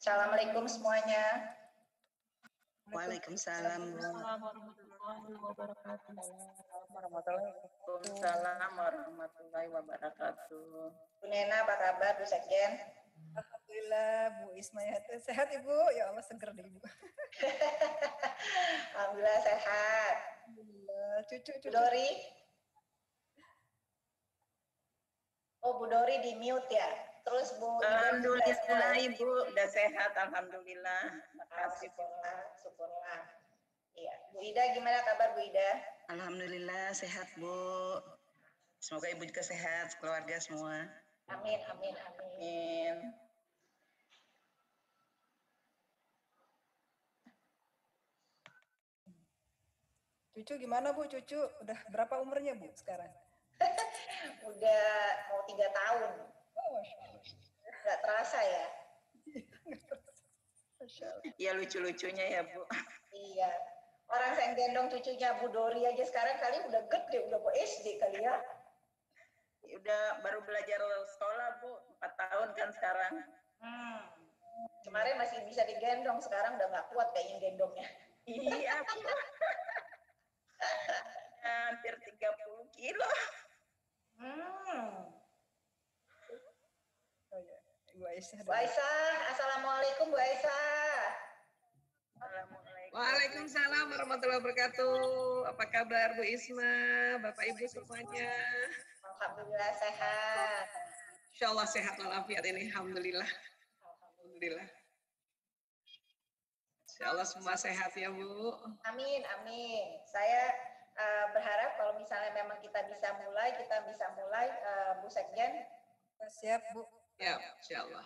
Assalamualaikum semuanya. Waalaikumsalam warahmatullahi wabarakatuh. Waalaikumsalam warahmatullahi wabarakatuh. Bu Nena, apa kabar Bu Sekjen? Alhamdulillah Bu Ismayati sehat Ibu. Ya Allah seger deh Ibu. Alhamdulillah sehat. Alhamdulillah. Cucu. Bu Dori? Oh Bu Dori di mute ya. Terus Bu Alhamdulillah Ibu udah sehat, alhamdulillah. Makasih. Syukurlah. Iya, Bu Ida gimana kabar Bu Ida? Alhamdulillah sehat Bu. Semoga Ibu juga sehat, keluarga semua. Amin. Amin. Cucu gimana Bu? Cucu udah berapa umurnya Bu sekarang? Udah mau 3 tahun. Oh, Masya Allah. Nggak terasa ya? Masya Allah. Ya lucu-lucunya ya Bu. Iya. Orang saya gendong cucunya Bu Dori aja sekarang kali udah gede, udah mau SD kali ya. Udah baru belajar sekolah Bu, 4 tahun kan sekarang. Kemarin masih bisa digendong, sekarang udah nggak kuat kayaknya gendongnya. Iya Bu. Hampir 30 kilo. Oh ya, Ibu Aisyah. Bu Aisyah, Assalamualaikum Bu Aisyah. Assalamualaikum. Waalaikumsalam warahmatullahi wabarakatuh. Apa kabar Bu Isma, Bapak Ibu semuanya? Alhamdulillah sehat. Insya Allah sehat walafiat ini, alhamdulillah. Alhamdulillah. Insya Allah semua sehat ya Bu. Amin. Saya berharap kalau misalnya memang kita bisa mulai Bu Sekjen. Siap Bu. Ya, insya Allah.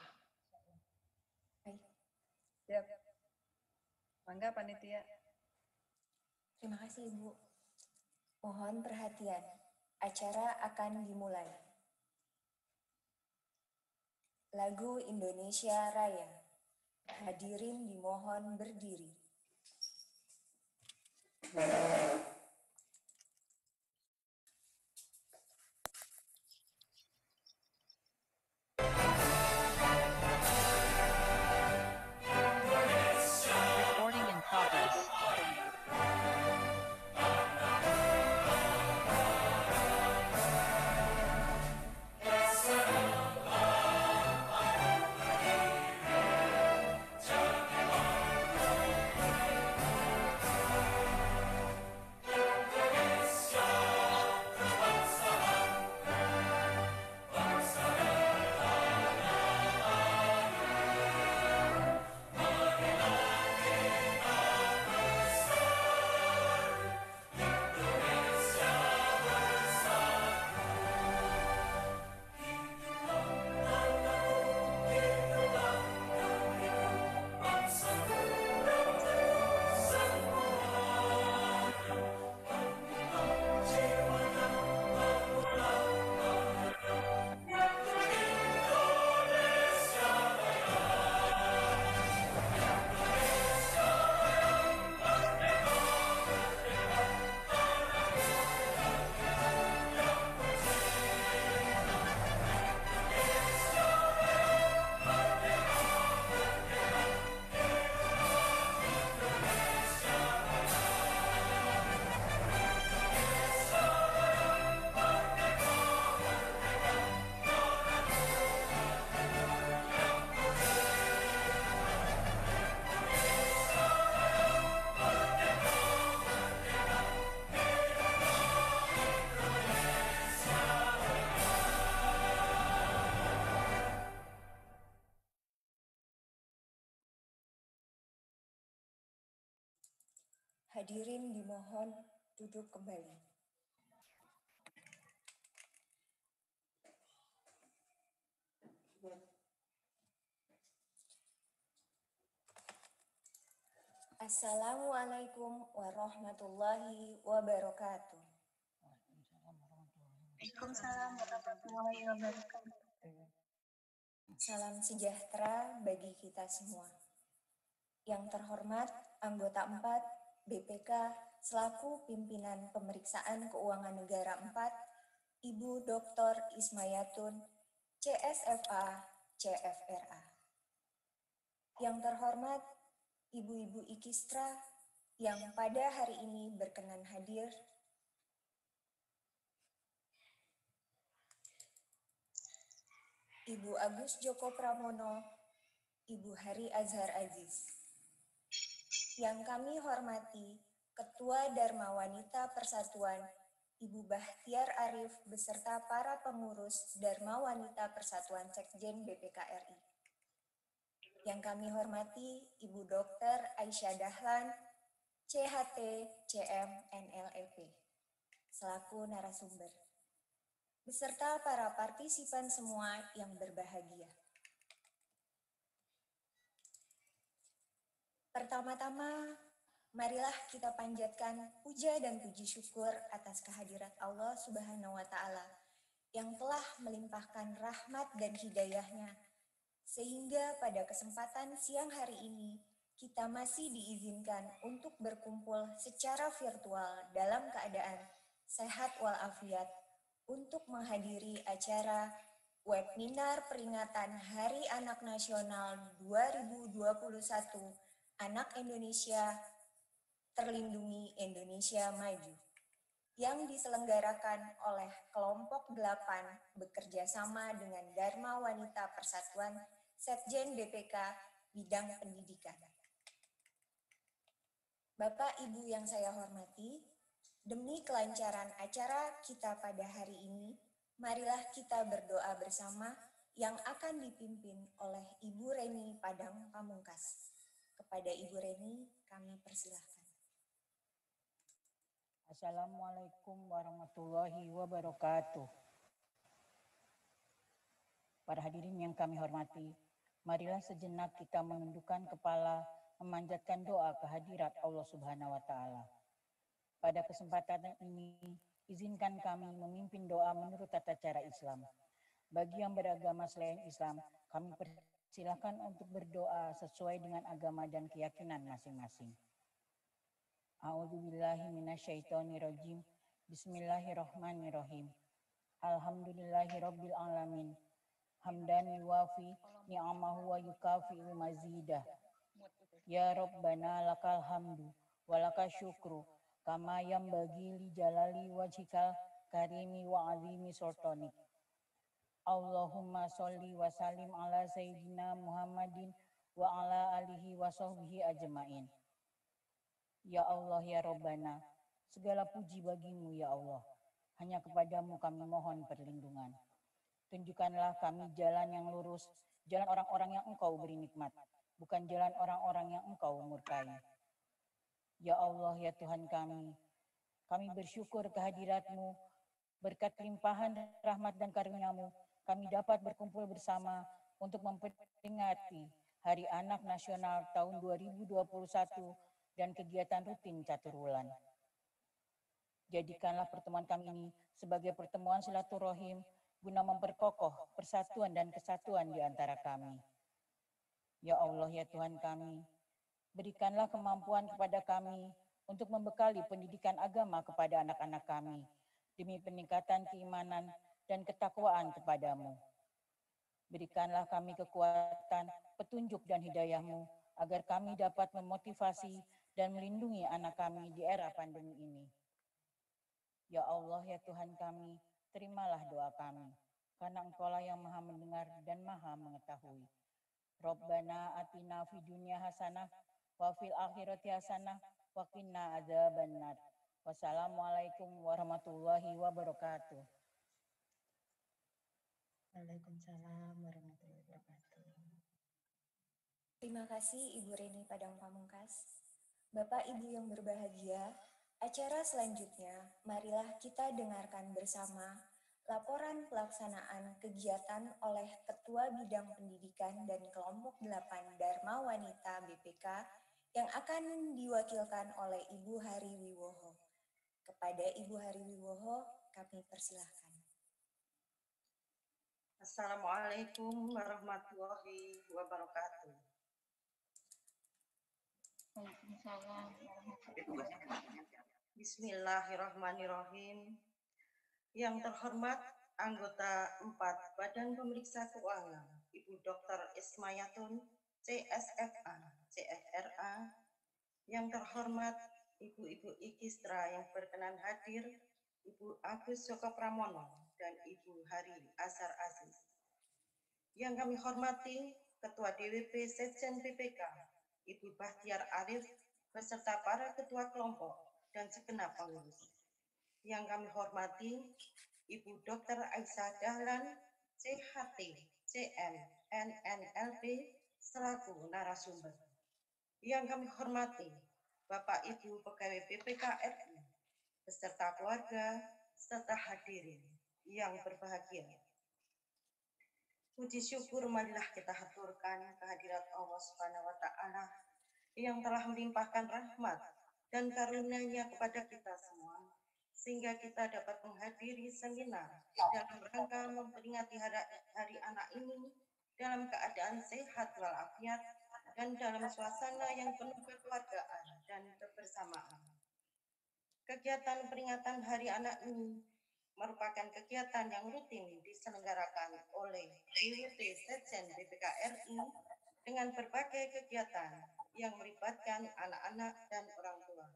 Siap. Mangga panitia. Terima kasih Ibu. Mohon perhatian. Acara akan dimulai. Lagu Indonesia Raya. Hadirin dimohon berdiri. Recording in progress. Hadirin dimohon duduk kembali. Assalamualaikum warahmatullahi wabarakatuh. Waalaikumsalam warahmatullahi wabarakatuh. Salam sejahtera bagi kita semua. Yang terhormat anggota 4 BPK selaku pimpinan Pemeriksaan Keuangan Negara 4, Ibu Dr. Ismayatun, CSFA, CFRA. Yang terhormat Ibu-Ibu Ikistra yang pada hari ini berkenan hadir, Ibu Agus Joko Pramono, Ibu Hari Azhar Aziz. Yang kami hormati Ketua Dharma Wanita Persatuan, Ibu Bahtiar Arif beserta para pengurus Dharma Wanita Persatuan Sekjen BPK RI. Yang kami hormati Ibu Dr. Aisyah Dahlan, CHT, CM, NLEP, selaku narasumber, beserta para partisipan semua yang berbahagia. Pertama-tama, marilah kita panjatkan puja dan puji syukur atas kehadirat Allah Subhanahu wa Ta'ala yang telah melimpahkan rahmat dan hidayahnya, sehingga pada kesempatan siang hari ini kita masih diizinkan untuk berkumpul secara virtual dalam keadaan sehat walafiat untuk menghadiri acara webinar peringatan Hari Anak Nasional 2021 Anak Indonesia Terlindungi Indonesia Maju yang diselenggarakan oleh kelompok 8 bekerja sama dengan Dharma Wanita Persatuan Sekjen BPK bidang pendidikan. Bapak Ibu yang saya hormati, demi kelancaran acara kita pada hari ini, marilah kita berdoa bersama yang akan dipimpin oleh Ibu Reni Padang Pamungkas. Kepada Ibu Reni, kami persilahkan. Assalamualaikum warahmatullahi wabarakatuh. Para hadirin yang kami hormati, marilah sejenak kita menundukkan kepala, memanjatkan doa kehadirat Allah Subhanahu wa Ta'ala. Pada kesempatan ini, izinkan kami memimpin doa menurut tata cara Islam. Bagi yang beragama selain Islam, kami persilahkan untuk berdoa sesuai dengan agama dan keyakinan masing-masing. A'udzubillahi minasyaitonirrajim. Bismillahirrahmanirrahim. Alhamdulillahirabbil alamin. Hamdan yuwafi ni'amahu wa yukafi'u mazidah. Ya Rabbana lakal hamdu wa lakal syukru kama yambagi li jalali wajhikal karimi wa azimi sultanik. Allahumma sholli wa sallim ala sayyidina Muhammadin wa ala alihi wa sahbihi ajmain. Ya Allah, ya Rabbana, segala puji bagimu ya Allah. Hanya kepadamu kami mohon perlindungan. Tunjukkanlah kami jalan yang lurus, jalan orang-orang yang engkau beri nikmat, bukan jalan orang-orang yang engkau murkai. Ya Allah, ya Tuhan kami bersyukur kehadirat-Mu, berkat kelimpahan rahmat dan karunia-Mu, kami dapat berkumpul bersama untuk memperingati Hari Anak Nasional tahun 2021 dan kegiatan rutin catur bulan. Jadikanlah pertemuan kami ini sebagai pertemuan silaturahim guna memperkokoh persatuan dan kesatuan di antara kami. Ya Allah, ya Tuhan kami, berikanlah kemampuan kepada kami untuk membekali pendidikan agama kepada anak-anak kami demi peningkatan keimanan dan ketakwaan kepadamu. Berikanlah kami kekuatan, petunjuk dan hidayah-Mu agar kami dapat memotivasi dan melindungi anak kami di era pandemi ini. Ya Allah, ya Tuhan kami, terimalah doa kami, karena Engkaulah yang maha mendengar dan maha mengetahui. Rabbana atina fid dunya hasanah, wa fil akhirati hasanah, wa qina adzabannar. Wassalamualaikum warahmatullahi wabarakatuh. Waalaikumsalam warahmatullahi wabarakatuh. Terima kasih Ibu Reni Padang Pamungkas. Bapak Ibu yang berbahagia, acara selanjutnya marilah kita dengarkan bersama laporan pelaksanaan kegiatan oleh Ketua Bidang Pendidikan dan Kelompok 8 Dharma Wanita BPK yang akan diwakilkan oleh Ibu Hari Wiwoho. Kepada Ibu Hari Wiwoho, kami persilahkan. Assalamualaikum warahmatullahi wabarakatuh. Bismillahirrahmanirrahim. Yang terhormat anggota 4 Badan Pemeriksa Keuangan, Ibu Dr. Ismayatun, CSFA, CFRA, yang terhormat Ibu-Ibu Ikistra yang berkenan hadir, Ibu Agus Joko Pramono dan Ibu Hari Azhar Aziz. Yang kami hormati Ketua DWP Sekjen PPK, Ibu Bahtiar Arif, beserta para ketua kelompok dan segenap pengurus. Yang kami hormati Ibu Dr. Aisyah Dahlan, CHT, CM, NNLP, selaku narasumber. Yang kami hormati Bapak Ibu Pegawai BPK RI, beserta keluarga, serta hadirin yang berbahagia. Puji syukur marilah kita haturkan kehadirat Allah Subhanahu wa Ta'ala yang telah melimpahkan rahmat dan karunia-Nya kepada kita semua, sehingga kita dapat menghadiri seminar dalam rangka memperingati Hari Anak ini dalam keadaan sehat walafiat dan dalam suasana yang penuh kekeluargaan dan kebersamaan. Kegiatan peringatan Hari Anak ini merupakan kegiatan yang rutin diselenggarakan oleh DWP Sekjen BPK RI dengan berbagai kegiatan yang melibatkan anak-anak dan orang tua.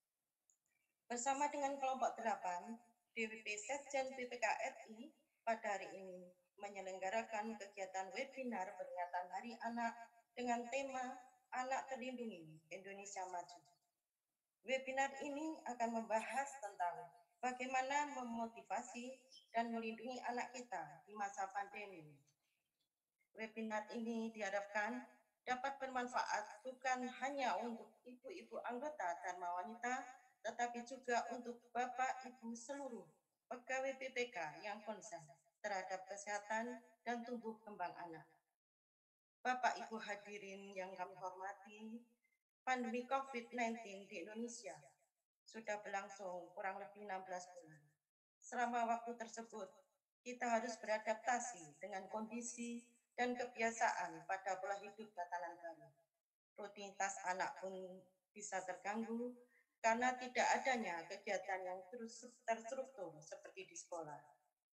Bersama dengan kelompok 8, DWP Sekjen BPK RI pada hari ini menyelenggarakan kegiatan webinar peringatan Hari Anak dengan tema Anak Terlindungi Indonesia Maju. Webinar ini akan membahas tentang bagaimana memotivasi dan melindungi anak kita di masa pandemi. Webinar ini diharapkan dapat bermanfaat bukan hanya untuk ibu-ibu anggota Dharma Wanita, tetapi juga untuk Bapak Ibu seluruh pegawai BPK yang konsen terhadap kesehatan dan tumbuh kembang anak. Bapak Ibu hadirin yang kami hormati, pandemi COVID-19 di Indonesia sudah berlangsung kurang lebih 16 bulan. Selama waktu tersebut, kita harus beradaptasi dengan kondisi dan kebiasaan pada pola hidup tatanan baru. Rutinitas anak pun bisa terganggu karena tidak adanya kegiatan yang terstruktur seperti di sekolah.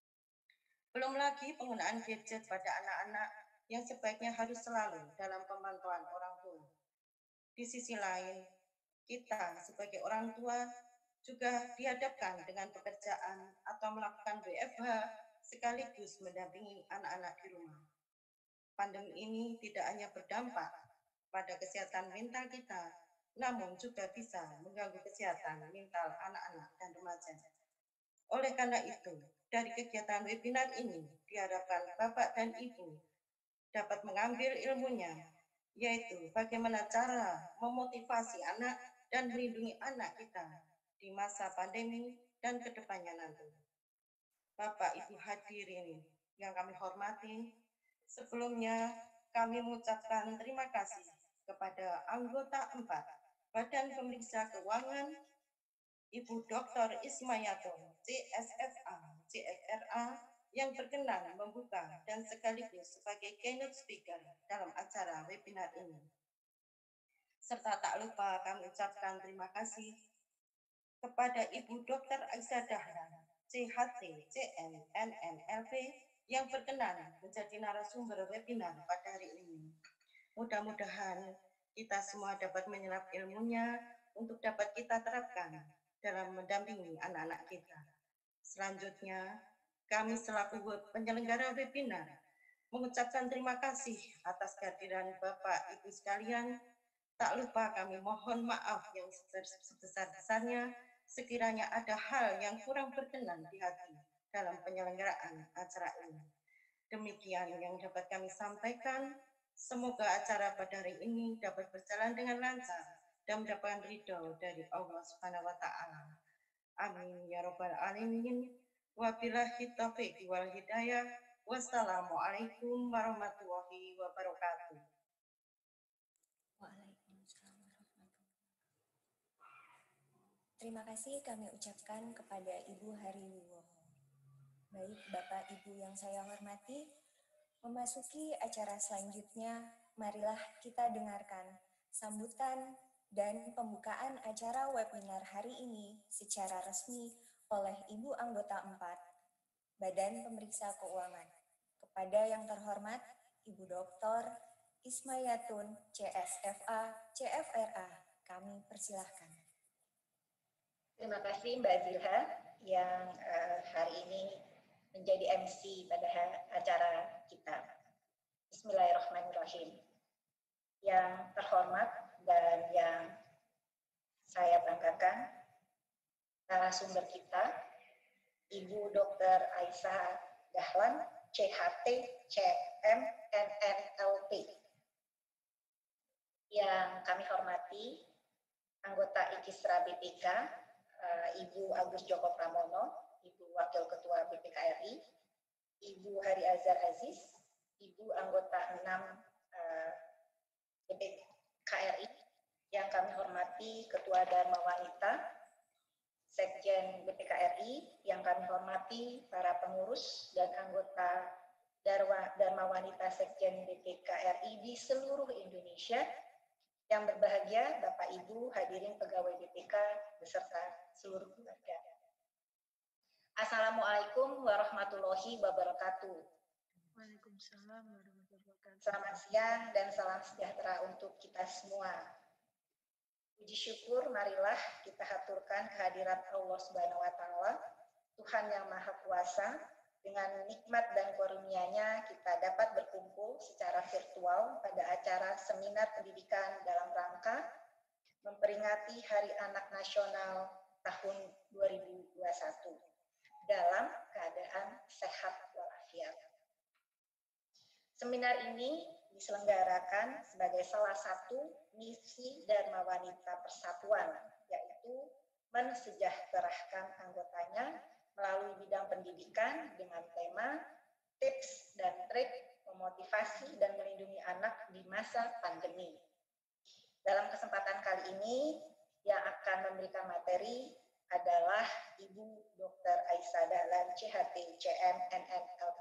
Belum lagi penggunaan gadget pada anak-anak yang sebaiknya harus selalu dalam pemantauan orang tua. Di sisi lain, kita sebagai orang tua juga dihadapkan dengan pekerjaan atau melakukan WFH sekaligus mendampingi anak-anak di rumah. Pandemi ini tidak hanya berdampak pada kesehatan mental kita, namun juga bisa mengganggu kesehatan mental anak-anak dan remaja. Oleh karena itu, dari kegiatan webinar ini diharapkan Bapak dan Ibu dapat mengambil ilmunya, yaitu bagaimana cara memotivasi anak dan melindungi anak kita di masa pandemi dan kedepannya nanti. Bapak Ibu hadirin yang kami hormati, sebelumnya kami mengucapkan terima kasih kepada anggota 4 Badan Pemeriksa Keuangan, Ibu Dr. Ismayato, CSFA, CFRA, yang berkenan membuka dan sekaligus sebagai keynote speaker dalam acara webinar ini. Serta tak lupa kami ucapkan terima kasih kepada Ibu Dr. Aisyah Dahlan, CHT, CM, NNLP, yang berkenan menjadi narasumber webinar pada hari ini. Mudah-mudahan kita semua dapat menyerap ilmunya untuk dapat kita terapkan dalam mendampingi anak-anak kita. Selanjutnya, kami selaku penyelenggara webinar mengucapkan terima kasih atas kehadiran Bapak Ibu sekalian. Tak lupa kami mohon maaf yang sebesar-besarnya sekiranya ada hal yang kurang berkenan di hati dalam penyelenggaraan acara ini. Demikian yang dapat kami sampaikan. Semoga acara pada hari ini dapat berjalan dengan lancar dan mendapatkan ridho dari Allah Subhanahu wa Ta'ala. Amin ya rabbal alamin. Wabillahi taufiq wal hidayah. Wassalamualaikum warahmatullahi wabarakatuh. Waalaikumsalam warahmatullahi wabarakatuh. Terima kasih kami ucapkan kepada Ibu Hari Wiwoho. Baik Bapak Ibu yang saya hormati, memasuki acara selanjutnya, marilah kita dengarkan sambutan dan pembukaan acara webinar hari ini secara resmi oleh Ibu Anggota 4, Badan Pemeriksa Keuangan. Kepada yang terhormat, Ibu Dr. Ismayatun, CSFA, CFRA. Kami persilahkan. Terima kasih Mbak Zilha yang hari ini menjadi MC pada acara kita. Bismillahirrahmanirrahim. Yang terhormat dan yang saya banggakan, narasumber kita, Ibu Dr. Aisyah Dahlan, CHT, CM, NNLP. Yang kami hormati, anggota Ikisra BPK, Ibu Agus Joko Pramono, Ibu Wakil Ketua BPK RI, Ibu Hari Azhar Aziz, Ibu anggota 6 BPK RI, yang kami hormati Ketua Dharma Wanita, Sekjen BPK RI, yang kami hormati para pengurus dan anggota Dharma Wanita Sekjen BPK RI di seluruh Indonesia. Yang berbahagia Bapak Ibu hadirin pegawai BPK beserta seluruh keluarga. Assalamualaikum warahmatullahi wabarakatuh. Waalaikumsalam warahmatullahi wabarakatuh. Selamat siang dan salam sejahtera untuk kita semua. Puji syukur marilah kita haturkan kehadirat Allah Subhanahu wa taala, Tuhan yang Maha Kuasa. Dengan nikmat dan karunia-Nya kita dapat berkumpul secara virtual pada acara seminar pendidikan dalam rangka memperingati Hari Anak Nasional tahun 2021 dalam keadaan sehat walafiat. Seminar ini diselenggarakan sebagai salah satu misi Dharma Wanita Persatuan, yaitu mensejahterakan anggotanya melalui bidang pendidikan dengan tema tips dan trik memotivasi dan melindungi anak di masa pandemi. Dalam kesempatan kali ini yang akan memberikan materi adalah Ibu Dr. Aisyah Dahlan, CHT, CM, NNLP.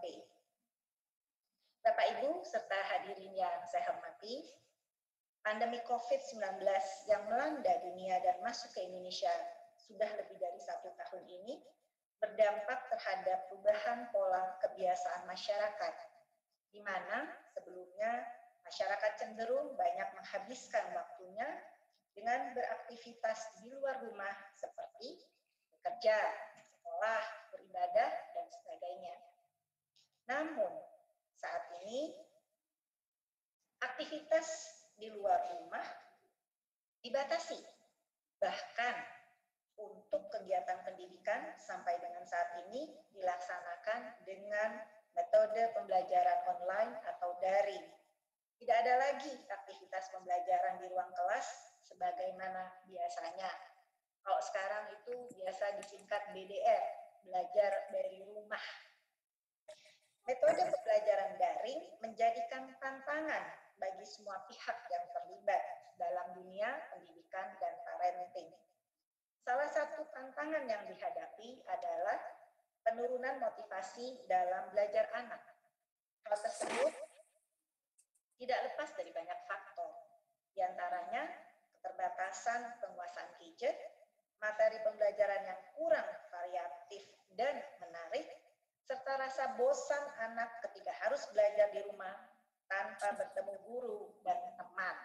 Bapak Ibu serta hadirin yang saya hormati, pandemi COVID-19 yang melanda dunia dan masuk ke Indonesia sudah lebih dari 1 tahun ini berdampak terhadap perubahan pola kebiasaan masyarakat, di mana sebelumnya masyarakat cenderung banyak menghabiskan waktunya dengan beraktivitas di luar rumah seperti bekerja, sekolah, beribadah, dan sebagainya. Namun, saat ini aktivitas di luar rumah dibatasi, bahkan untuk kegiatan pendidikan sampai dengan saat ini dilaksanakan dengan metode pembelajaran online atau daring. Tidak ada lagi aktivitas pembelajaran di ruang kelas sebagaimana biasanya. Kalau sekarang itu biasa disingkat BDR, belajar dari rumah. Metode pembelajaran daring menjadikan tantangan bagi semua pihak yang terlibat dalam dunia pendidikan dan parenting. Salah satu tantangan yang dihadapi adalah penurunan motivasi dalam belajar anak. Hal tersebut tidak lepas dari banyak faktor, di antaranya keterbatasan penguasaan gadget, materi pembelajaran yang kurang variatif dan menarik, serta rasa bosan anak ketika harus belajar di rumah tanpa bertemu guru dan teman.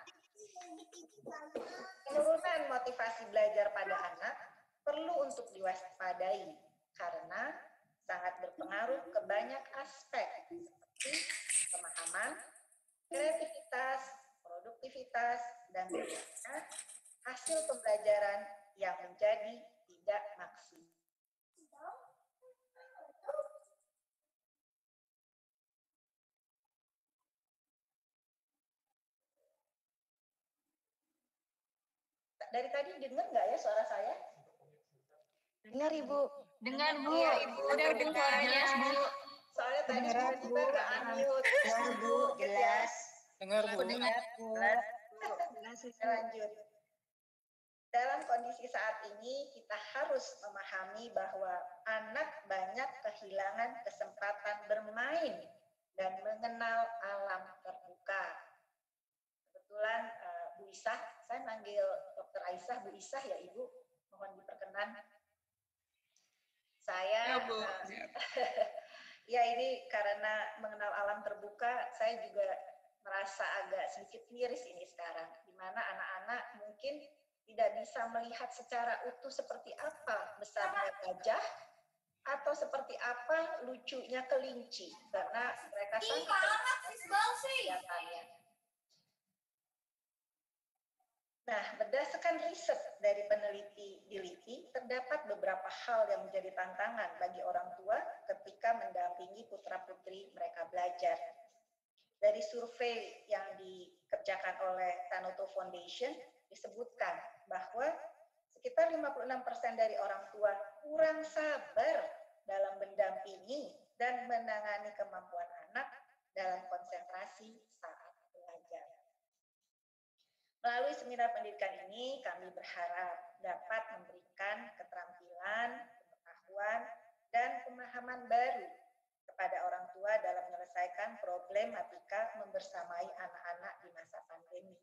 Penurunan motivasi belajar pada anak perlu untuk diwaspadai karena sangat berpengaruh ke banyak aspek seperti pemahaman, kreativitas, produktivitas, dan tentunya hasil pembelajaran yang menjadi tidak maksimal. Dari tadi dengar nggak ya suara saya? Dengar Ibu. Dengar Bu. Iya Ibu, Udah Bu suaranya Bu. Soalnya tadi tiba-tiba ke unmute. Dengar Bu, jelas. Dengar Bu. Lanjut. Dalam kondisi saat ini kita harus memahami bahwa anak banyak kehilangan kesempatan bermain dan mengenal alam terbuka. Kebetulan Bu Isah, saya manggil Dr. Aisyah Bu Isah ya Ibu, mohon diperkenan. Saya, Ya Bu. ya ini karena mengenal alam terbuka, saya juga merasa agak sedikit miris ini sekarang, di mana anak-anak mungkin tidak bisa melihat secara utuh seperti apa besarnya gajah atau seperti apa lucunya kelinci, karena mereka sangat kelihatannya. Nah, berdasarkan riset dari peneliti, terdapat beberapa hal yang menjadi tantangan bagi orang tua ketika mendampingi putra-putri mereka belajar. Dari survei yang dikerjakan oleh Tanoto Foundation, disebutkan bahwa sekitar 56% dari orang tua kurang sabar dalam mendampingi dan menangani kemampuan anak dalam konsentrasi saat belajar. Melalui seminar pendidikan ini, kami berharap dapat memberikan keterampilan, pengetahuan, dan pemahaman baru kepada orang tua dalam menyelesaikan problematika membersamai anak-anak di masa pandemi.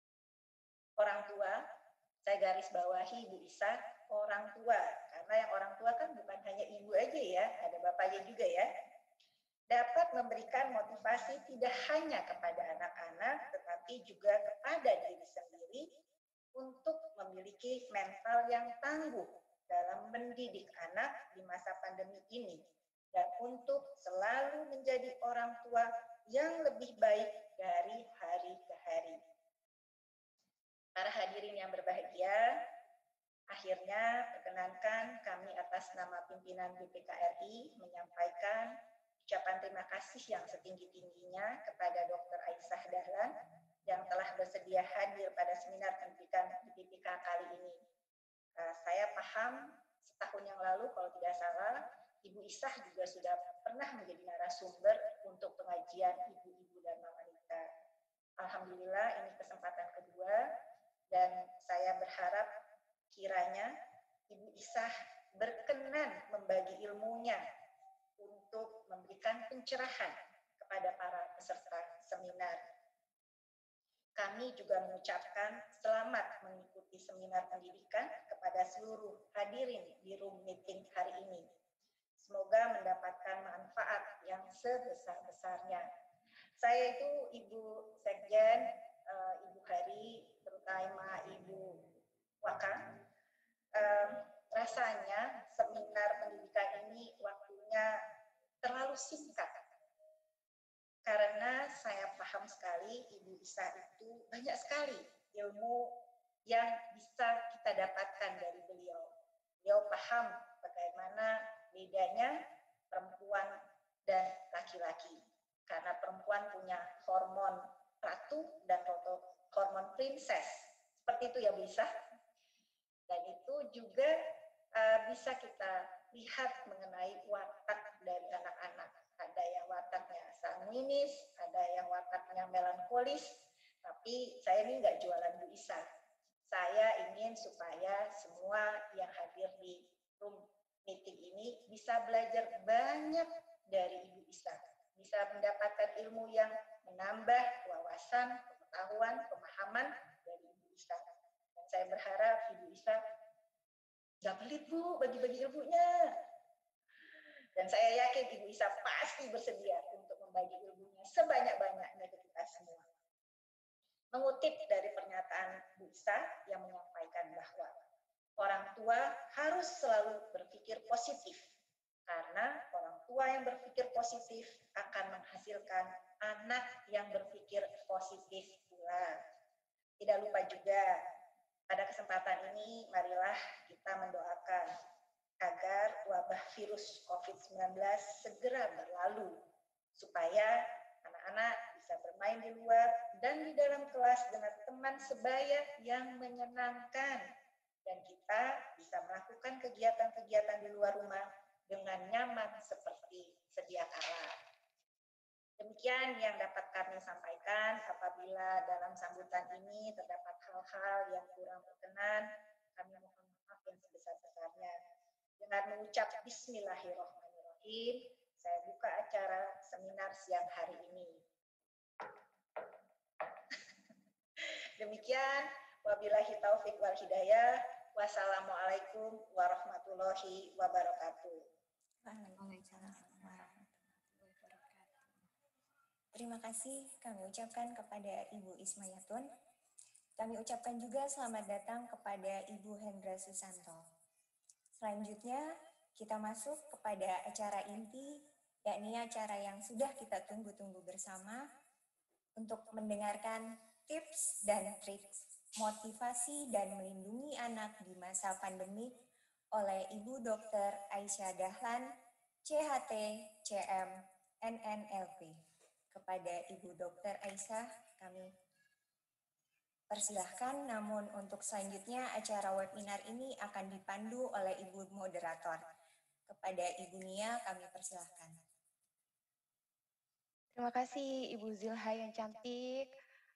Orang tua, saya garis bawahi Bu Isa, orang tua, karena yang orang tua kan bukan hanya ibu aja ya, ada bapaknya juga ya, dapat memberikan motivasi tidak hanya kepada anak-anak, tetapi juga kepada diri sendiri untuk memiliki mental yang tangguh dalam mendidik anak di masa pandemi ini, dan untuk selalu menjadi orang tua yang lebih baik dari hari ke hari. Para hadirin yang berbahagia, akhirnya perkenankan kami atas nama pimpinan BPKRI menyampaikan ucapan terima kasih yang setinggi-tingginya kepada Dr. Aisyah Dahlan yang telah bersedia hadir pada seminar pendidikan di BPK kali ini. Saya paham setahun yang lalu kalau tidak salah, Ibu Isah juga sudah pernah menjadi narasumber untuk pengajian ibu-ibu dan wanita. Alhamdulillah ini kesempatan kedua dan saya berharap kiranya Ibu Isah berkenan membagi ilmunya untuk memberikan pencerahan kepada para peserta seminar. Kami juga mengucapkan selamat mengikuti seminar pendidikan kepada seluruh hadirin di room meeting hari ini. Semoga mendapatkan manfaat yang sebesar-besarnya. Saya itu Ibu Sekjen, Ibu Hari, terutama Ibu Waka, rasanya seminar pendidikan ini waktunya terlalu singkat. Karena saya paham sekali Ibu Isa itu banyak sekali ilmu yang bisa kita dapatkan dari beliau. Beliau paham bagaimana bedanya perempuan dan laki-laki. Karena perempuan punya hormon ratu dan hormon princess. Seperti itu ya Bu Isa. Dan itu juga bisa kita lihat mengenai watak dari anak-anak. Ada yang wataknya sanguinis, ada yang wataknya melankolis, tapi saya ini nggak jualan Bu Isa. Saya ingin supaya semua yang hadir di room meeting ini bisa belajar banyak dari Ibu Isa, bisa mendapatkan ilmu yang menambah wawasan, pengetahuan, pemahaman dari Ibu Isa. Dan saya berharap Ibu Isa nggak pelit Bu bagi-bagi ilmunya. Dan saya yakin Ibu Isa pasti bersedia untuk membagi ilmunya sebanyak-banyaknya ke kita semua. Mengutip dari pernyataan Bu Isa yang menyampaikan bahwa orang tua harus selalu berpikir positif. Karena orang tua yang berpikir positif akan menghasilkan anak yang berpikir positif pula. Tidak lupa juga, pada kesempatan ini marilah kita mendoakan agar wabah virus COVID-19 segera berlalu, supaya anak-anak bisa bermain di luar dan di dalam kelas dengan teman sebaya yang menyenangkan, dan kita bisa melakukan kegiatan-kegiatan di luar rumah dengan nyaman seperti sedia kala. Demikian yang dapat kami sampaikan. Apabila dalam sambutan ini terdapat hal-hal yang kurang berkenan, kami mohon maaf yang sebesar-besarnya. Dengan mengucap Bismillahirrahmanirrahim, saya buka acara seminar siang hari ini. Demikian, wabillahi taufik wal hidayah. Wassalamualaikum warahmatullahi wabarakatuh. Waalaikumsalam warahmatullahi wabarakatuh. Terima kasih kami ucapkan kepada Ibu Ismayatun. Kami ucapkan juga selamat datang kepada Ibu Hendra Susanto. Selanjutnya, kita masuk kepada acara inti, yakni acara yang sudah kita tunggu-tunggu bersama untuk mendengarkan tips dan trik motivasi dan melindungi anak di masa pandemi oleh Ibu Dr. Aisyah Dahlan, CHT, CM, NNLP. Kepada Ibu Dr. Aisyah, kami persilahkan, namun untuk selanjutnya acara webinar ini akan dipandu oleh Ibu Moderator. Kepada Ibu Nia kami persilahkan. Terima kasih Ibu Zilha yang cantik.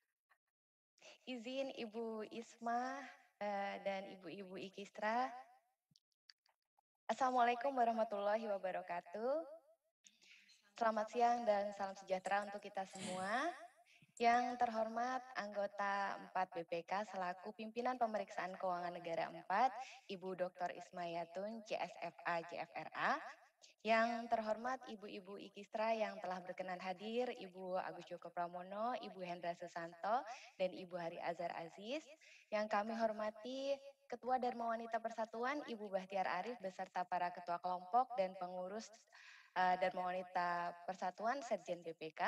Izin Ibu Isma dan Ibu-Ibu Ikistra. Assalamualaikum warahmatullahi wabarakatuh. Selamat siang dan salam sejahtera untuk kita semua. Yang terhormat anggota 4 BPK selaku pimpinan pemeriksaan keuangan negara 4, Ibu Dr. Ismayatun, CSFA, JFRA. Yang terhormat Ibu-Ibu Ikistra yang telah berkenan hadir, Ibu Agus Joko Pramono, Ibu Hendra Susanto, dan Ibu Hari Azhar Aziz. Yang kami hormati Ketua Dharma Wanita Persatuan, Ibu Bahtiar Arif, beserta para ketua kelompok dan pengurus Dharma Wanita Persatuan, Sekjen BPK.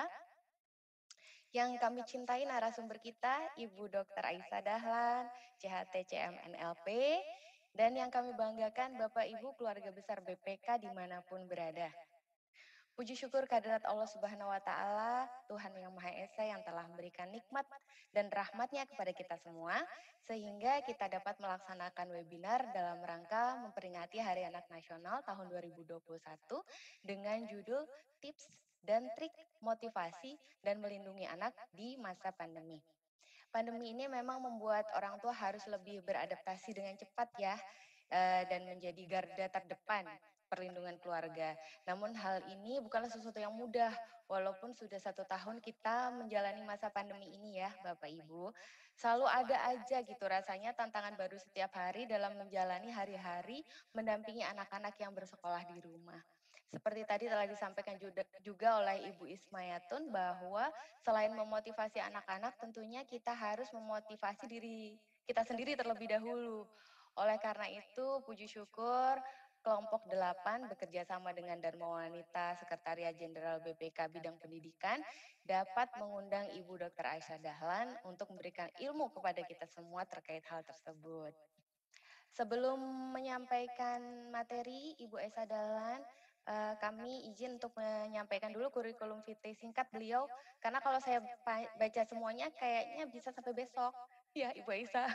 Yang kami cintai narasumber kita, Ibu Dr. Aisyah Dahlan, CHT CMNLP, dan yang kami banggakan Bapak Ibu keluarga besar BPK dimanapun berada. Puji syukur kehadirat Allah Subhanahu wa Ta'ala, Tuhan yang Maha Esa yang telah memberikan nikmat dan rahmatnya kepada kita semua, sehingga kita dapat melaksanakan webinar dalam rangka memperingati Hari Anak Nasional tahun 2021 dengan judul Tips dan Trik Motivasi dan Melindungi Anak di Masa Pandemi. Pandemi ini memang membuat orang tua harus lebih beradaptasi dengan cepat ya, dan menjadi garda terdepan perlindungan keluarga. Namun hal ini bukanlah sesuatu yang mudah, walaupun sudah 1 tahun kita menjalani masa pandemi ini ya Bapak Ibu. Selalu ada aja gitu rasanya tantangan baru setiap hari dalam menjalani hari-hari mendampingi anak-anak yang bersekolah di rumah. Seperti tadi telah disampaikan juga oleh Ibu Ismayatun bahwa selain memotivasi anak-anak, tentunya kita harus memotivasi diri kita sendiri terlebih dahulu. Oleh karena itu, puji syukur kelompok 8 bekerja sama dengan Dharma Wanita Sekretariat Jenderal BPK Bidang Pendidikan dapat mengundang Ibu Dr. Aisyah Dahlan untuk memberikan ilmu kepada kita semua terkait hal tersebut. Sebelum menyampaikan materi, Ibu Aisyah Dahlan, kami izin untuk menyampaikan dulu kurikulum vitae singkat beliau, karena kalau saya baca semuanya kayaknya bisa sampai besok. Ya, Ibu Aisyah.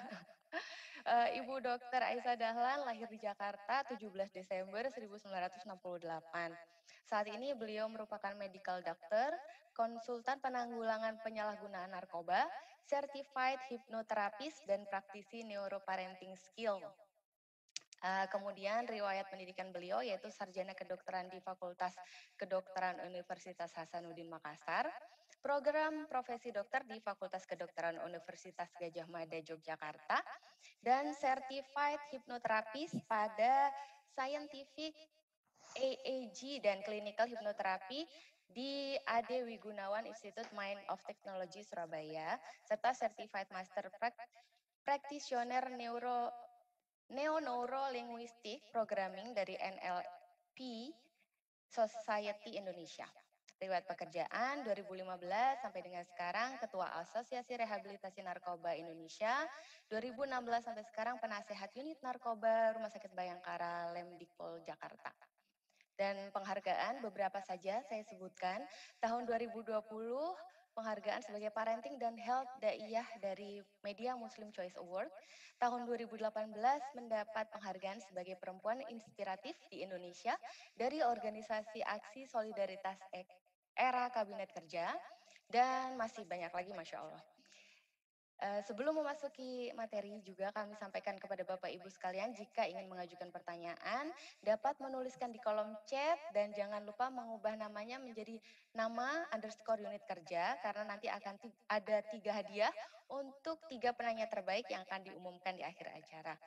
Ibu Dr. Aisyah Dahlan lahir di Jakarta 17 Desember 1968. Saat ini beliau merupakan medical doctor, konsultan penanggulangan penyalahgunaan narkoba, certified hypnotherapist, dan praktisi neuroparenting skill. Kemudian riwayat pendidikan beliau yaitu sarjana kedokteran di Fakultas Kedokteran Universitas Hasanuddin Makassar, program profesi dokter di Fakultas Kedokteran Universitas Gadjah Mada Yogyakarta, dan certified hypnotherapist pada Scientific AAG dan Clinical Hypnotherapy di AD Wigunawan Institute Mind of Technology Surabaya, serta certified master practitioner Neo-Neuro-Linguistic Programming dari NLP Society Indonesia. Riwayat pekerjaan 2015 sampai dengan sekarang Ketua Asosiasi Rehabilitasi Narkoba Indonesia, 2016 sampai sekarang Penasehat Unit Narkoba Rumah Sakit Bayangkara Lemdikpol Jakarta. Dan penghargaan beberapa saja saya sebutkan. Tahun 2020 penghargaan sebagai Parenting dan Health Daiyah dari Media Muslim Choice Award. Tahun 2018 mendapat penghargaan sebagai Perempuan Inspiratif di Indonesia dari Organisasi Aksi Solidaritas Era Kabinet Kerja, dan masih banyak lagi, Masya Allah. Sebelum memasuki materi juga kami sampaikan kepada Bapak Ibu sekalian, jika ingin mengajukan pertanyaan dapat menuliskan di kolom chat dan jangan lupa mengubah namanya menjadi nama _unit kerja, karena nanti akan ada 3 hadiah untuk 3 penanya terbaik yang akan diumumkan di akhir acara.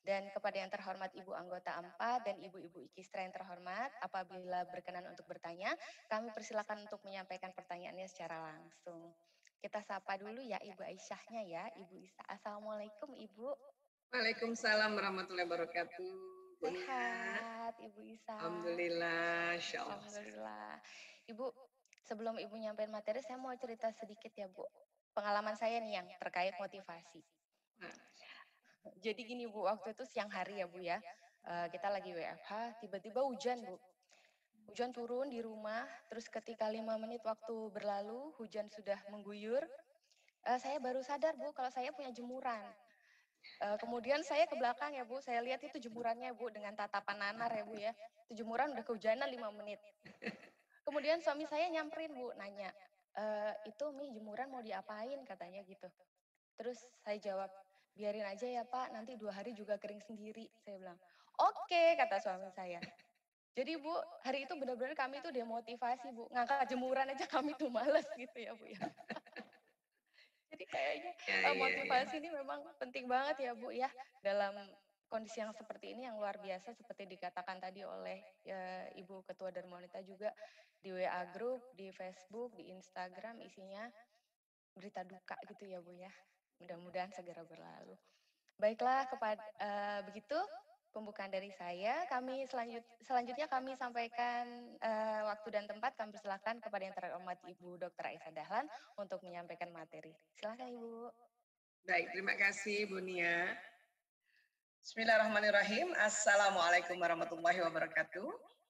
Dan kepada yang terhormat Ibu Anggota 4 dan Ibu-Ibu Ikistra yang terhormat, apabila berkenan untuk bertanya, kami persilakan untuk menyampaikan pertanyaannya secara langsung. Kita sapa dulu ya Ibu Aisyahnya ya, Ibu Isa. Assalamualaikum Ibu. Waalaikumsalam warahmatullahi wabarakatuh. Bu Nia. Sehat Ibu Isa. Alhamdulillah, insya Allah. Alhamdulillah. Ibu, sebelum Ibu nyampein materi, saya mau cerita sedikit ya Bu. Pengalaman saya nih yang terkait motivasi. Jadi gini Bu, waktu itu siang hari ya Bu ya, kita lagi WFH, tiba-tiba hujan Bu. Hujan turun di rumah, terus ketika 5 menit waktu berlalu, hujan sudah mengguyur, saya baru sadar Bu, kalau saya punya jemuran. Kemudian saya ke belakang ya Bu, saya lihat itu jemurannya Bu, dengan tatapan nanar ya Bu ya, itu jemuran udah kehujanan 5 menit. Kemudian suami saya nyamperin Bu, nanya, itu Mi jemuran mau diapain katanya gitu. Terus saya jawab, biarin aja ya Pak, nanti 2 hari juga kering sendiri. Saya bilang, oke kata suami saya. Jadi Bu, hari itu benar-benar kami tuh demotivasi Bu, ngangkat jemuran aja kami tuh males gitu ya Bu ya. Jadi kayaknya motivasi ini memang penting banget ya Bu ya, dalam kondisi yang seperti ini yang luar biasa seperti dikatakan tadi oleh Ibu Ketua Darmonita juga di WA Group, di Facebook, di Instagram isinya berita duka gitu ya Bu ya. Mudah-mudahan segera berlalu. Baiklah, begitu pembukaan dari saya. Kami selanjutnya kami sampaikan waktu dan tempat. Kami persilakan kepada yang terhormat Ibu Dr. Aisyah Dahlan untuk menyampaikan materi. Silakan Ibu. Baik, terima kasih Bu Nia. Bismillahirrahmanirrahim. Assalamualaikum warahmatullahi wabarakatuh.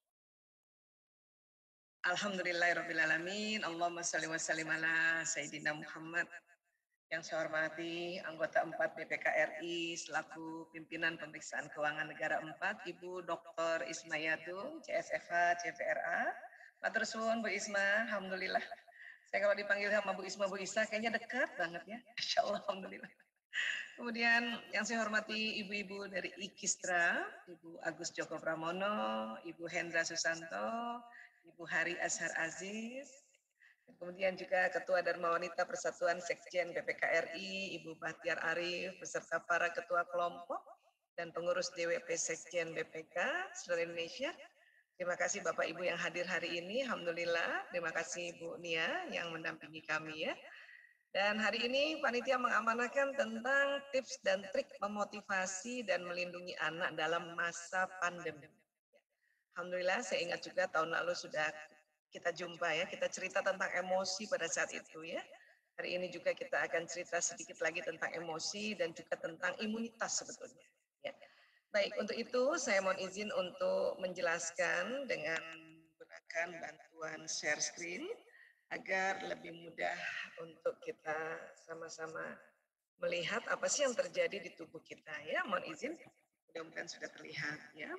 Alhamdulillahirrahmanirrahim. Allahumma salli wa sallim ala Sayyidina Muhammad. Yang saya hormati anggota 4 BPKRI selaku pimpinan pemeriksaan keuangan negara 4, Ibu Dr. Ismayatu, CSFH, CVRA. Matur suwun Bu Isma, alhamdulillah. Saya kalau dipanggil sama Bu Isma, Bu Isa kayaknya dekat banget ya. Insya Allah, alhamdulillah. Kemudian yang saya hormati ibu-ibu dari Ikistra, Ibu Agus Joko Pramono, Ibu Hendra Susanto, Ibu Hari Azhar Aziz, kemudian juga Ketua Dharma Wanita Persatuan Sekjen BPKRI, Ibu Bahtiar Arif, beserta para ketua kelompok dan pengurus DWP Sekjen BPK seluruh Indonesia. Terima kasih Bapak Ibu yang hadir hari ini, alhamdulillah. Terima kasih Bu Nia yang mendampingi kami ya. Dan hari ini panitia mengamanahkan tentang tips dan trik memotivasi dan melindungi anak dalam masa pandemi. Alhamdulillah, saya ingat juga tahun lalu sudah kita jumpa ya, kita cerita tentang emosi pada saat itu ya. Hari ini juga kita akan cerita sedikit lagi tentang emosi dan juga tentang imunitas sebetulnya. Ya. Baik, untuk itu saya mohon izin untuk menjelaskan dengan menggunakan bantuan share screen agar lebih mudah untuk kita sama-sama melihat apa sih yang terjadi di tubuh kita ya. Mohon izin, mudah-mudahan sudah terlihat ya.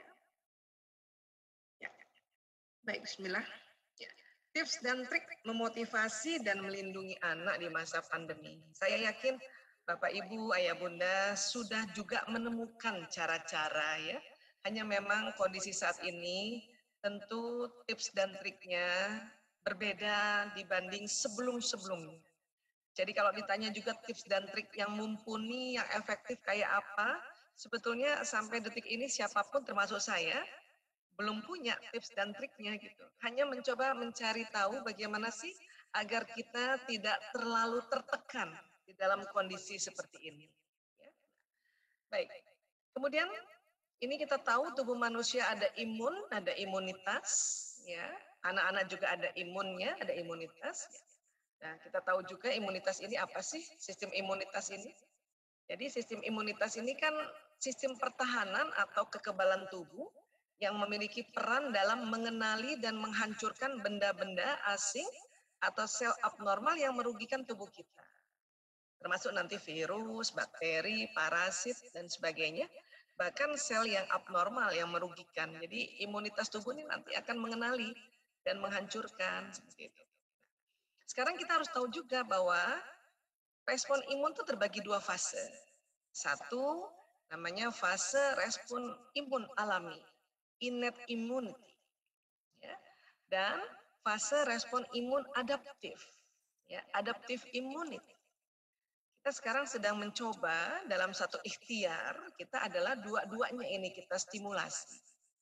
Ya. Baik, bismillah. Ya. Tips dan trik memotivasi dan melindungi anak di masa pandemi. Saya yakin Bapak, Ibu, Ayah, Bunda sudah juga menemukan cara-cara ya. Hanya memang kondisi saat ini tentu tips dan triknya berbeda dibanding sebelum-sebelumnya. Jadi kalau ditanya juga tips dan trik yang mumpuni, yang efektif kayak apa, sebetulnya sampai detik ini siapapun termasuk saya, belum punya tips dan triknya gitu. Hanya mencoba mencari tahu bagaimana sih agar kita tidak terlalu tertekan di dalam kondisi seperti ini. Ya. Baik, kemudian ini kita tahu tubuh manusia ada imun, ada imunitas, ya. Anak-anak juga ada imunnya, ada imunitas. Nah, kita tahu juga imunitas ini apa sih? Sistem imunitas ini. Jadi sistem imunitas ini kan sistem pertahanan atau kekebalan tubuh yang memiliki peran dalam mengenali dan menghancurkan benda-benda asing atau sel abnormal yang merugikan tubuh kita. Termasuk nanti virus, bakteri, parasit, dan sebagainya. Bahkan sel yang abnormal yang merugikan. Jadi imunitas tubuh ini nanti akan mengenali dan menghancurkan seperti itu. Sekarang kita harus tahu juga bahwa respon imun itu terbagi 2 fase. Satu namanya fase respon imun alami, innate immunity. Ya. Dan fase respon imun adaptif, ya, adaptive immunity. Kita sekarang sedang mencoba dalam satu ikhtiar, kita adalah dua-duanya ini kita stimulasi.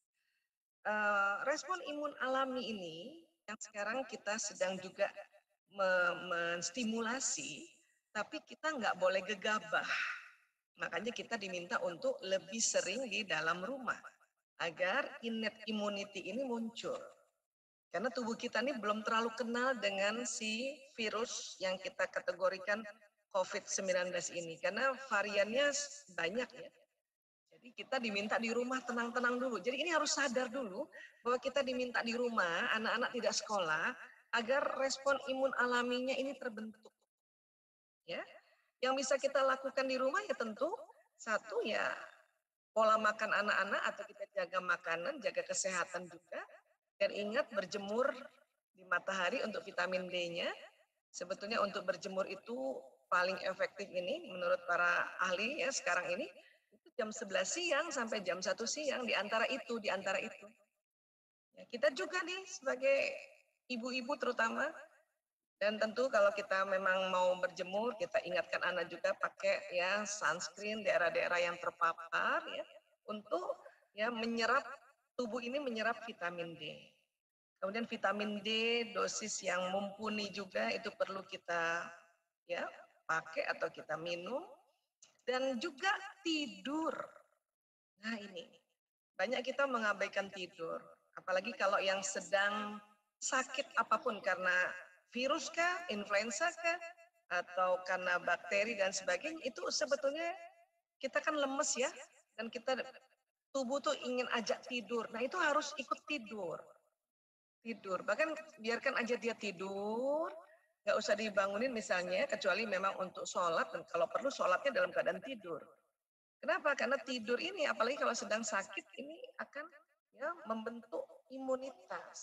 Respon imun alami ini yang sekarang kita sedang juga menstimulasi, tapi kita nggak boleh gegabah. Makanya kita diminta untuk lebih sering di dalam rumah, agar innate immunity ini muncul. Karena tubuh kita ini belum terlalu kenal dengan si virus yang kita kategorikan COVID-19 ini. Karena variannya banyak ya. Jadi kita diminta di rumah tenang-tenang dulu. Jadi ini harus sadar dulu bahwa kita diminta di rumah, anak-anak tidak sekolah, agar respon imun alaminya ini terbentuk. Ya, yang bisa kita lakukan di rumah ya tentu satu ya pola makan anak-anak atau kita jaga makanan, jaga kesehatan juga. Dan ingat berjemur di matahari untuk vitamin D-nya. Sebetulnya untuk berjemur itu paling efektif ini menurut para ahli ya sekarang ini itu jam 11 siang sampai jam 1 siang di antara itu. Ya, kita juga nih sebagai ibu-ibu terutama dan tentu kalau kita memang mau berjemur kita ingatkan anak juga pakai ya sunscreen daerah-daerah yang terpapar ya untuk ya menyerap tubuh ini menyerap vitamin D. Kemudian vitamin D dosis yang mumpuni juga itu perlu kita ya pakai atau kita minum dan juga tidur. Nah ini banyak kita mengabaikan tidur, apalagi kalau yang sedang sakit apapun karena virus kah, influenza kah, atau karena bakteri dan sebagainya itu sebetulnya kita kan lemes ya dan kita tubuh tuh ingin ajak tidur. Nah itu harus ikut tidur. Bahkan biarkan aja dia tidur, nggak usah dibangunin misalnya, kecuali memang untuk sholat, dan kalau perlu sholatnya dalam keadaan tidur. Kenapa? Karena tidur ini, apalagi kalau sedang sakit, ini akan ya membentuk imunitas.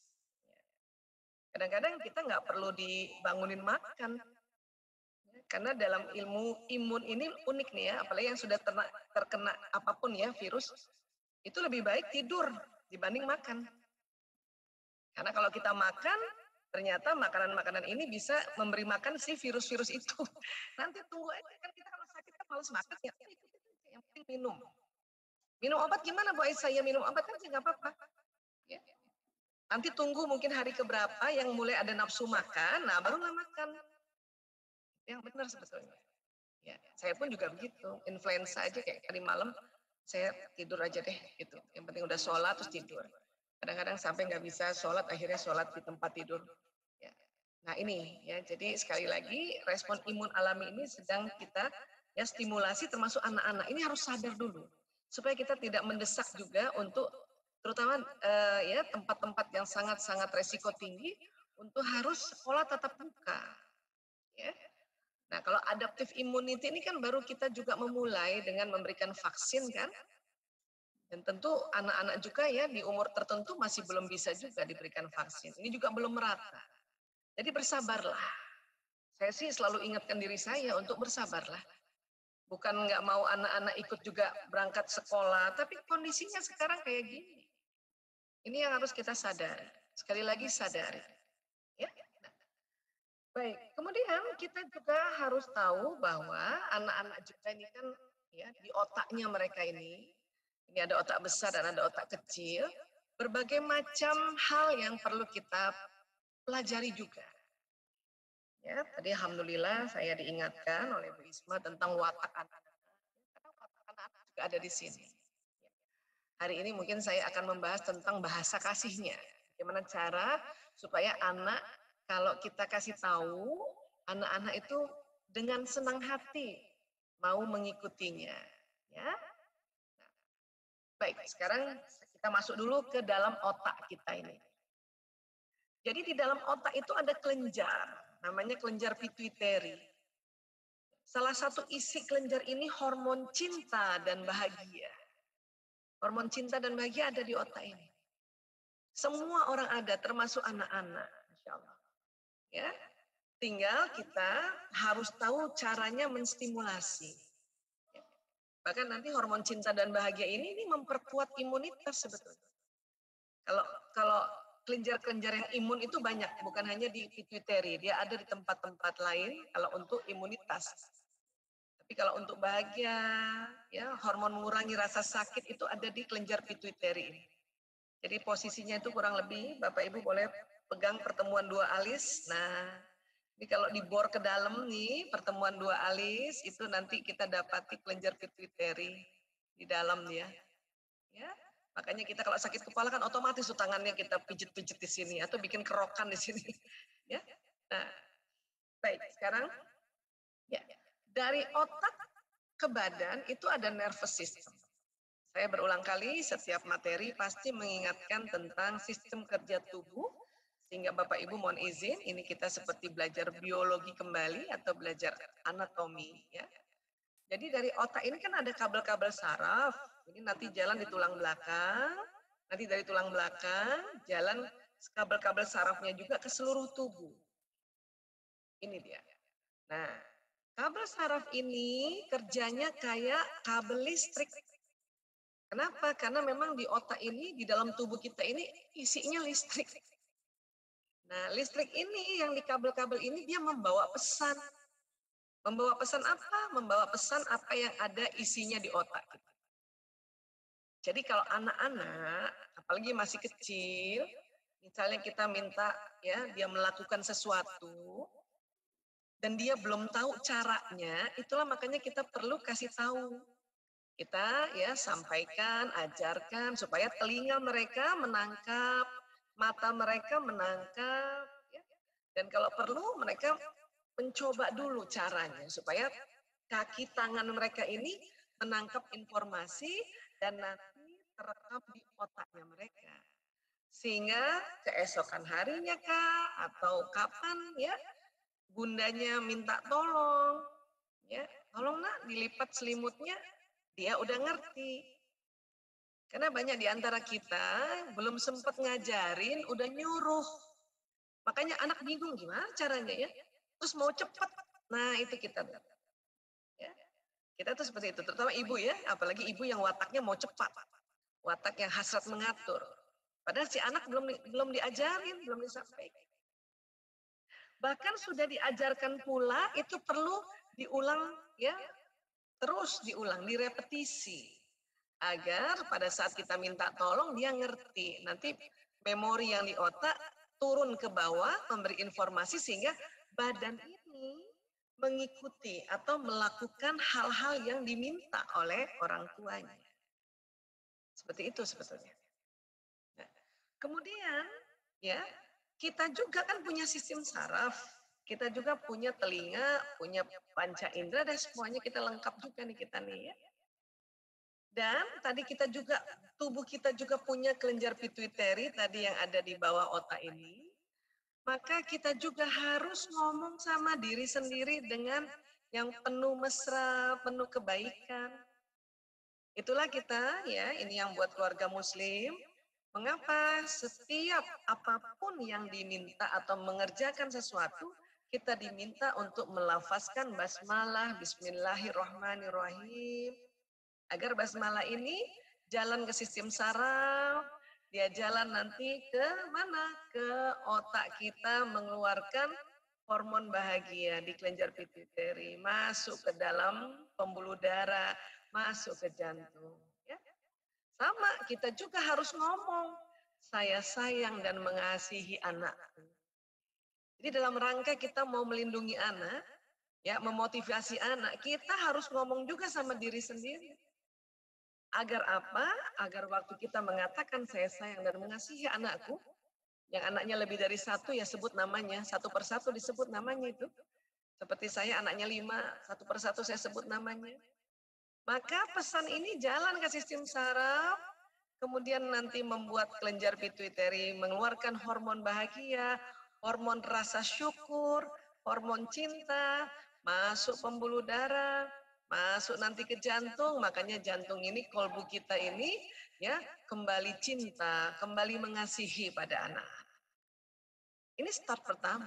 Kadang-kadang kita nggak perlu dibangunin makan, karena dalam ilmu imun ini unik nih ya, apalagi yang sudah terkena apapun ya virus, itu lebih baik tidur dibanding makan. Karena kalau kita makan, ternyata makanan-makanan ini bisa memberi makan si virus-virus itu. Nanti tunggu aja, kan kita kalau sakit kan males makan ya. Yang penting minum. Minum obat gimana Bu Aisyah? Ya minum obat aja nggak apa-apa. Ya. Nanti tunggu mungkin hari keberapa yang mulai ada nafsu makan, nah barulah makan. Yang benar sebetulnya. Ya, saya pun juga begitu. Influenza aja kayak tadi malam, saya tidur aja deh gitu. Yang penting udah sholat terus tidur. Kadang-kadang sampai nggak bisa sholat, akhirnya sholat di tempat tidur. Ya. Nah ini ya, jadi sekali lagi respon imun alami ini sedang kita ya stimulasi termasuk anak-anak. Ini harus sadar dulu supaya kita tidak mendesak juga untuk terutama ya tempat-tempat yang sangat-sangat resiko tinggi untuk harus sekolah tatap muka. Ya. Nah kalau adaptive immunity ini kan baru kita juga memulai dengan memberikan vaksin kan. Dan tentu anak-anak juga ya di umur tertentu masih belum bisa juga diberikan vaksin. Ini juga belum merata. Jadi bersabarlah. Saya sih selalu ingatkan diri saya untuk bersabarlah. Bukan nggak mau anak-anak ikut juga berangkat sekolah, tapi kondisinya sekarang kayak gini. Ini yang harus kita sadari. Sekali lagi sadari. Ya. Baik, kemudian kita juga harus tahu bahwa anak-anak juga ini kan ya di otaknya mereka ini ada otak besar dan ada otak kecil, berbagai macam hal yang perlu kita pelajari juga. Ya, tadi alhamdulillah saya diingatkan oleh Bu Isma tentang watak anak-anak. Karena watak anak-anak juga ada di sini. Hari ini mungkin saya akan membahas tentang bahasa kasihnya. Bagaimana cara supaya anak kalau kita kasih tahu, anak-anak itu dengan senang hati mau mengikutinya. Ya. Baik, sekarang kita masuk dulu ke dalam otak kita ini. Jadi di dalam otak itu ada kelenjar, namanya kelenjar pituitary. Salah satu isi kelenjar ini hormon cinta dan bahagia. Hormon cinta dan bahagia ada di otak ini. Semua orang ada, termasuk anak-anak, Masya Allah. Ya, tinggal kita harus tahu caranya menstimulasi. Bahkan nanti hormon cinta dan bahagia ini memperkuat imunitas sebetulnya. Kalau kelenjar-kelenjar yang imun itu banyak, bukan hanya di pituitary, dia ada di tempat-tempat lain kalau untuk imunitas. Tapi kalau untuk bahagia, ya hormon mengurangi rasa sakit itu ada di kelenjar pituitari ini. Jadi posisinya itu kurang lebih, Bapak Ibu boleh pegang pertemuan dua alis. Nah, ini kalau dibor ke dalam nih, pertemuan dua alis, itu nanti kita dapati kelenjar pituitari di dalam ya. Ya, makanya kita kalau sakit kepala kan otomatis tuh tangannya kita pijit-pijit di sini atau bikin kerokan di sini. Ya. Nah, baik, sekarang ya, dari otak ke badan itu ada nervous system. Saya berulang kali setiap materi pasti mengingatkan tentang sistem kerja tubuh, sehingga Bapak Ibu mohon izin, ini kita seperti belajar biologi kembali atau belajar anatomi. Ya. Jadi dari otak ini kan ada kabel-kabel saraf, ini nanti jalan di tulang belakang, nanti dari tulang belakang jalan kabel-kabel sarafnya juga ke seluruh tubuh. Ini dia. Nah, kabel saraf ini kerjanya kayak kabel listrik. Kenapa? Karena memang di otak ini, di dalam tubuh kita ini isinya listrik. Nah, listrik ini yang di kabel-kabel ini dia membawa pesan. Membawa pesan apa? Membawa pesan apa yang ada isinya di otak kita. Jadi kalau anak-anak, apalagi masih kecil, misalnya kita minta ya dia melakukan sesuatu dan dia belum tahu caranya, itulah makanya kita perlu kasih tahu. Kita ya sampaikan, ajarkan supaya telinga mereka menangkap, mata mereka menangkap, ya. Dan kalau perlu mereka mencoba dulu caranya supaya kaki tangan mereka ini menangkap informasi dan nanti terekam di otaknya mereka. Sehingga keesokan harinya kah atau kapan ya bundanya minta tolong, ya tolong nak dilipat selimutnya. Dia udah ngerti. Karena banyak di antara kita belum sempat ngajarin, udah nyuruh. Makanya anak bingung gimana caranya ya. Terus mau cepat. Nah itu kita. Ya. Kita tuh seperti itu. Terutama ibu ya. Apalagi ibu yang wataknya mau cepat. Watak yang hasrat mengatur. Padahal si anak belum diajarin, belum disampaikan. Bahkan sudah diajarkan pula itu perlu diulang ya. Terus diulang, direpetisi. Agar pada saat kita minta tolong, dia ngerti. Nanti memori yang di otak turun ke bawah, memberi informasi sehingga badan ini mengikuti atau melakukan hal-hal yang diminta oleh orang tuanya. Seperti itu sebetulnya. Nah, kemudian, ya kita juga kan punya sistem saraf. Kita juga punya telinga, punya panca indera, dan semuanya kita lengkap juga nih kita nih ya. Dan tadi kita juga, tubuh kita juga punya kelenjar pituitari tadi yang ada di bawah otak ini. Maka kita juga harus ngomong sama diri sendiri dengan yang penuh mesra, penuh kebaikan. Itulah kita ya, ini yang buat keluarga muslim. Mengapa setiap apapun yang diminta atau mengerjakan sesuatu, kita diminta untuk melafazkan basmalah, bismillahirrahmanirrahim. Agar basmalah ini jalan ke sistem saraf, dia jalan nanti ke mana? Ke otak kita mengeluarkan hormon bahagia di kelenjar pituitari, masuk ke dalam pembuluh darah, masuk ke jantung. Ya. Sama, kita juga harus ngomong, saya sayang dan mengasihi anakku. Jadi dalam rangka kita mau melindungi anak, ya memotivasi anak, kita harus ngomong juga sama diri sendiri. Agar apa? Agar waktu kita mengatakan saya sayang dan mengasihi anakku, yang anaknya lebih dari satu ya sebut namanya, satu persatu disebut namanya itu. Seperti saya anaknya 5, satu persatu saya sebut namanya. Maka pesan ini jalan ke sistem saraf, kemudian nanti membuat kelenjar pituitari mengeluarkan hormon bahagia, hormon rasa syukur, hormon cinta, masuk pembuluh darah, masuk nanti ke jantung, makanya jantung ini, kolbu kita ini ya kembali cinta, kembali mengasihi pada anak. Ini start pertama.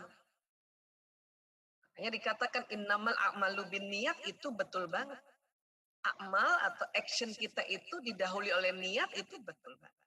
Makanya dikatakan innamal a'malu binniyat itu betul banget. Amal atau action kita itu didahului oleh niat itu betul banget.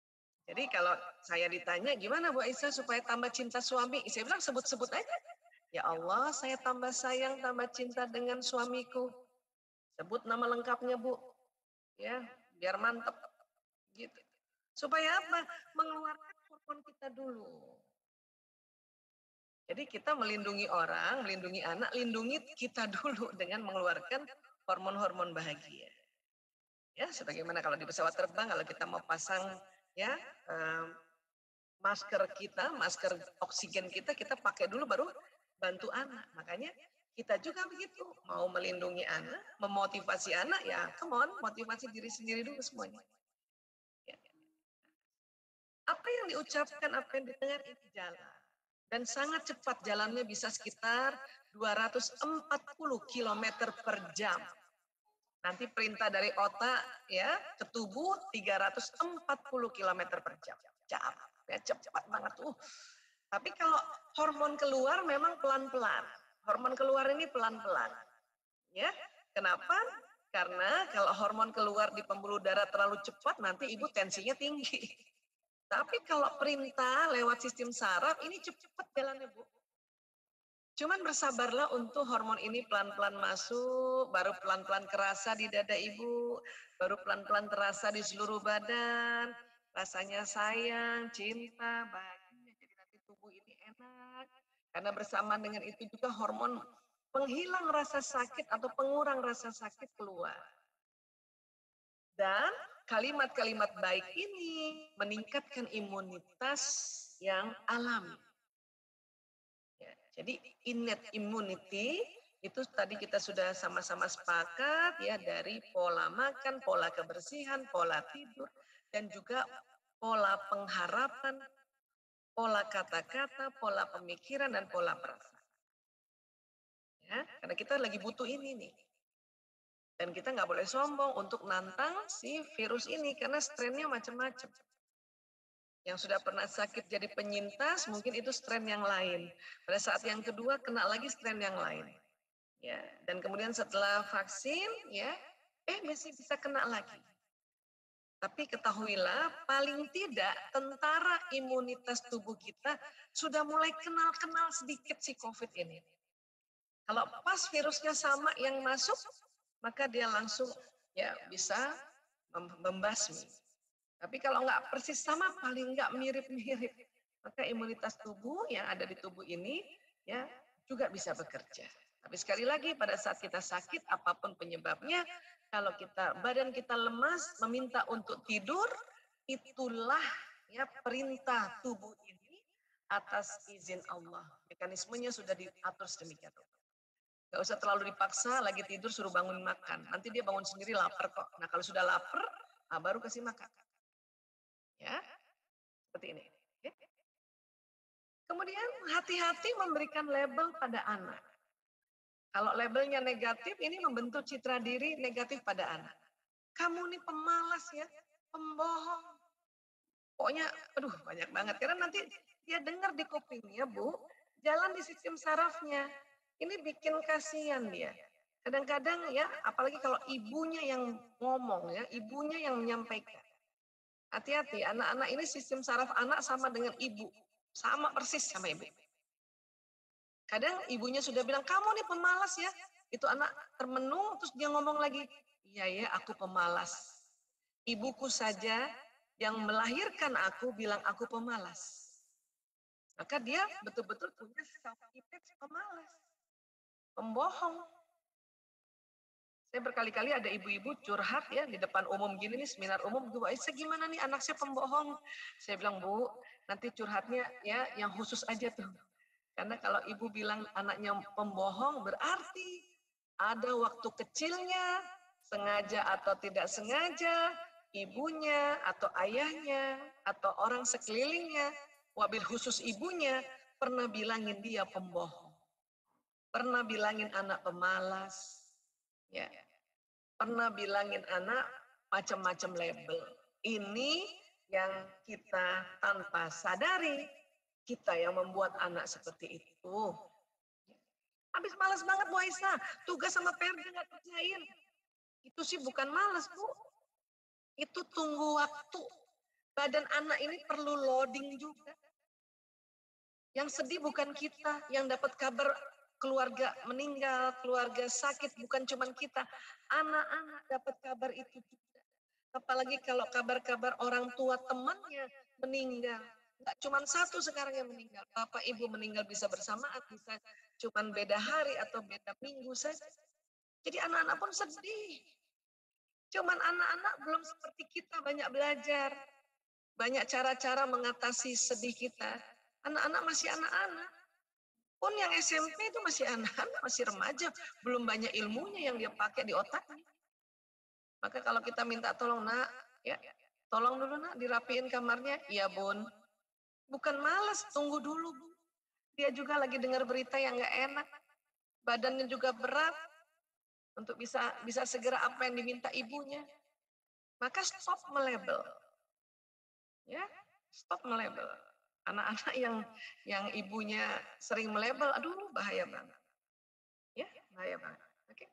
Jadi kalau saya ditanya gimana Bu Aisyah supaya tambah cinta suami, saya bilang sebut-sebut aja. Ya Allah, saya tambah sayang, tambah cinta dengan suamiku. Sebut nama lengkapnya, Bu. Ya, biar mantep. Gitu. Supaya apa? Mengeluarkan hormon kita dulu. Jadi kita melindungi orang, melindungi anak, lindungi kita dulu dengan mengeluarkan hormon-hormon bahagia. Ya, sebagaimana kalau di pesawat terbang, kalau kita mau pasang ya masker kita, masker oksigen kita pakai dulu baru bantu anak. Makanya kita juga begitu, mau melindungi anak, memotivasi anak, ya come on, motivasi diri sendiri dulu semuanya. Ya. Apa yang diucapkan, apa yang didengar itu jalan. Dan sangat cepat jalannya bisa sekitar 240 km per jam. Nanti perintah dari otak ya ke tubuh 340 km per jam. Ya, cepat banget tuh. Tapi kalau hormon keluar memang pelan-pelan. Hormon keluar ini pelan-pelan. Ya, kenapa? Karena kalau hormon keluar di pembuluh darah terlalu cepat nanti ibu tensinya tinggi. Tapi kalau perintah lewat sistem saraf ini cepat jalannya, Bu. Cuman bersabarlah untuk hormon ini pelan-pelan masuk, baru pelan-pelan kerasa di dada ibu, baru pelan-pelan terasa di seluruh badan, rasanya sayang, cinta, bahagia, jadi nanti tubuh ini enak. Karena bersamaan dengan itu juga hormon penghilang rasa sakit atau pengurang rasa sakit keluar. Dan kalimat-kalimat baik ini meningkatkan imunitas yang alami. Ya, jadi innate immunity itu tadi kita sudah sama-sama sepakat ya dari pola makan, pola kebersihan, pola tidur, dan juga pola pengharapan, pola kata-kata, pola pemikiran, dan pola perasaan. Ya, karena kita lagi butuh ini nih. Dan kita nggak boleh sombong untuk nantang si virus ini karena strainnya macam-macam. Yang sudah pernah sakit jadi penyintas, mungkin itu strain yang lain. Pada saat yang kedua, kena lagi strain yang lain. Ya, dan kemudian setelah vaksin, ya, masih bisa kena lagi. Tapi ketahuilah, paling tidak tentara imunitas tubuh kita sudah mulai kenal-kenal sedikit si COVID ini. Kalau pas virusnya sama yang masuk, maka dia langsung ya bisa membasmi. Tapi kalau nggak persis sama, paling nggak mirip-mirip, maka imunitas tubuh yang ada di tubuh ini ya juga bisa bekerja. Tapi sekali lagi pada saat kita sakit, apapun penyebabnya, kalau badan kita lemas, meminta untuk tidur, itulah ya perintah tubuh ini atas izin Allah. Mekanismenya sudah diatur sedemikian rupa. Nggak usah terlalu dipaksa, lagi tidur suruh bangun makan. Nanti dia bangun sendiri lapar kok. Nah kalau sudah lapar, baru kasih makan. Ya, seperti ini. Kemudian hati-hati memberikan label pada anak. Kalau labelnya negatif, ini membentuk citra diri negatif pada anak. Kamu nih pemalas ya, pembohong. Pokoknya, aduh banyak banget. Karena nanti dia dengar di kupingnya, Bu, jalan di sistem sarafnya. Ini bikin kasihan dia. Kadang-kadang ya, apalagi kalau ibunya yang ngomong ya, ibunya yang menyampaikan. Hati-hati, anak-anak ini sistem saraf anak sama dengan ibu. Sama persis sama ibu. Kadang ibunya sudah bilang, kamu nih pemalas ya. Itu anak termenung, terus dia ngomong lagi, iya ya aku pemalas. Ibuku saja yang melahirkan aku bilang aku pemalas. Maka dia betul-betul punya self-image pemalas. Pembohong. Saya berkali-kali ada ibu-ibu curhat ya di depan umum gini nih, seminar umum, Bu Aisyah gimana nih anak saya pembohong. Saya bilang, Bu, nanti curhatnya ya yang khusus aja tuh. Karena kalau ibu bilang anaknya pembohong berarti ada waktu kecilnya, sengaja atau tidak sengaja, ibunya atau ayahnya atau orang sekelilingnya, wabil khusus ibunya pernah bilangin dia pembohong. Pernah bilangin anak pemalas. Ya. Pernah bilangin anak macam-macam label. Ini yang kita tanpa sadari, kita yang membuat anak seperti itu. Habis malas banget Bu Aisyah, tugas sama PR nggak kerjain. Itu sih bukan malas Bu, itu tunggu waktu. Badan anak ini perlu loading juga. Yang sedih bukan kita, yang dapat kabar keluarga meninggal, keluarga sakit, bukan cuma kita. Anak-anak dapat kabar itu juga. Apalagi kalau kabar-kabar orang tua temannya meninggal. Enggak cuma satu sekarang yang meninggal. Bapak ibu meninggal bisa bersamaan, bisa cuma beda hari atau beda minggu saja. Jadi anak-anak pun sedih. Cuman anak-anak belum seperti kita banyak belajar. Banyak cara-cara mengatasi sedih kita. Anak-anak masih anak-anak. Pun yang SMP itu masih anak-anak, masih remaja. Belum banyak ilmunya yang dia pakai di otaknya. Maka kalau kita minta tolong, nak, ya, tolong dulu nak dirapiin kamarnya. Iya bun. Bukan malas, tunggu dulu bu. Dia juga lagi dengar berita yang nggak enak. Badannya juga berat. Untuk bisa segera apa yang diminta ibunya. Maka stop melabel. Ya, stop melabel. Anak-anak yang ibunya sering melabel, aduh bahaya banget. Ya, bahaya banget. Oke.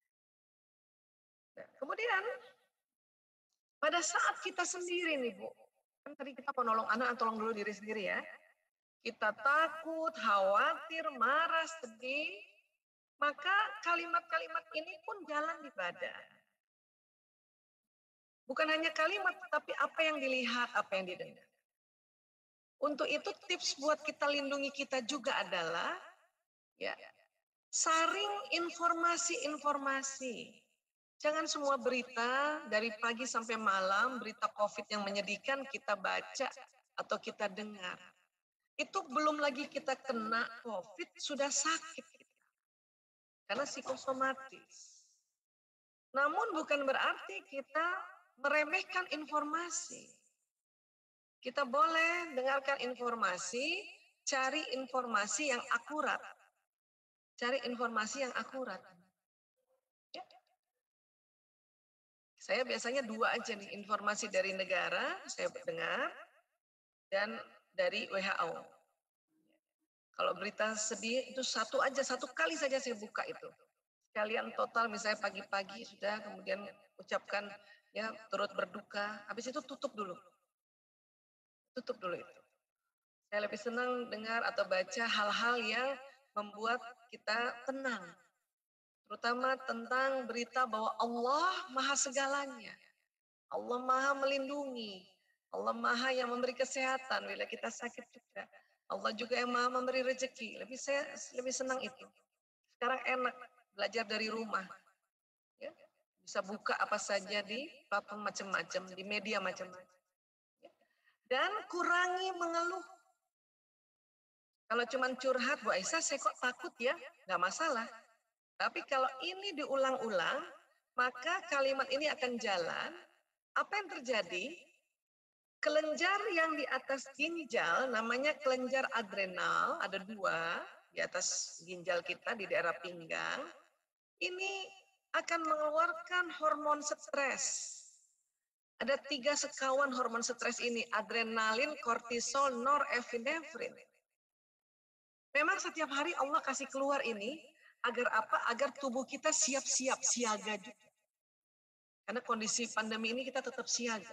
Nah, kemudian pada saat kita sendiri nih Bu, kan tadi kita mau nolong anak, tolong dulu diri sendiri ya. Kita takut, khawatir, marah, sedih, maka kalimat-kalimat ini pun jalan di badan. Bukan hanya kalimat, tapi apa yang dilihat, apa yang didengar. Untuk itu tips buat kita lindungi kita juga adalah ya, saring informasi-informasi. Jangan semua berita dari pagi sampai malam, berita COVID yang menyedihkan kita baca atau kita dengar. Itu belum lagi kita kena COVID, sudah sakit. Karena psikosomatis. Namun bukan berarti kita meremehkan informasi. Kita boleh dengarkan informasi, cari informasi yang akurat. Cari informasi yang akurat. Ya. Saya biasanya 2 aja nih, informasi dari negara, saya dengar, dan dari WHO. Kalau berita sedih itu satu kali saja saya buka itu. Sekalian total misalnya pagi-pagi sudah, kemudian ucapkan ya turut berduka, habis itu tutup dulu. Tutup dulu itu. Saya lebih senang dengar atau baca hal-hal yang membuat kita tenang. Terutama tentang berita bahwa Allah Maha segalanya. Allah Maha melindungi. Allah Maha yang memberi kesehatan bila kita sakit juga. Allah juga yang Maha memberi rezeki. Saya lebih senang itu. Sekarang enak belajar dari rumah. Ya, bisa buka apa saja di platform macam-macam, di media macam-macam. Dan kurangi mengeluh. Kalau cuma curhat, Bu Aisyah, saya kok takut ya? Nggak masalah. Tapi kalau ini diulang-ulang, maka kalimat ini akan jalan. Apa yang terjadi? Kelenjar yang di atas ginjal, namanya kelenjar adrenal, ada 2 di atas ginjal kita di daerah pinggang. Ini akan mengeluarkan hormon stres. Ada 3 sekawan hormon stres ini, adrenalin, kortisol, norepinefrin. Memang setiap hari Allah kasih keluar ini, agar apa? Agar tubuh kita siap-siap, siaga juga. Karena kondisi pandemi ini kita tetap siaga.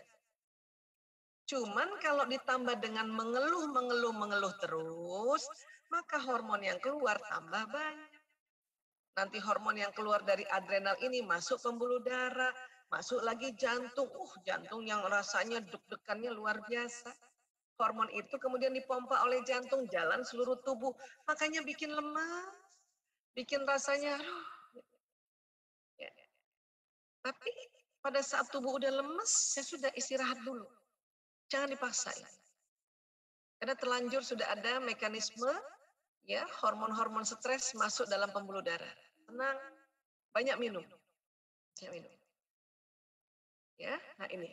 Cuman kalau ditambah dengan mengeluh terus, maka hormon yang keluar tambah banyak. Nanti hormon yang keluar dari adrenal ini masuk pembuluh darah, masuk lagi jantung. Jantung yang rasanya deg-degannya luar biasa. Hormon itu kemudian dipompa oleh jantung, jalan seluruh tubuh. Makanya bikin lemas, bikin rasanya, ya. Tapi pada saat tubuh udah lemes, saya sudah istirahat dulu. Jangan dipaksain. Karena terlanjur sudah ada mekanisme, ya, hormon-hormon stres masuk dalam pembuluh darah. Tenang, banyak minum. Ya, nah ini.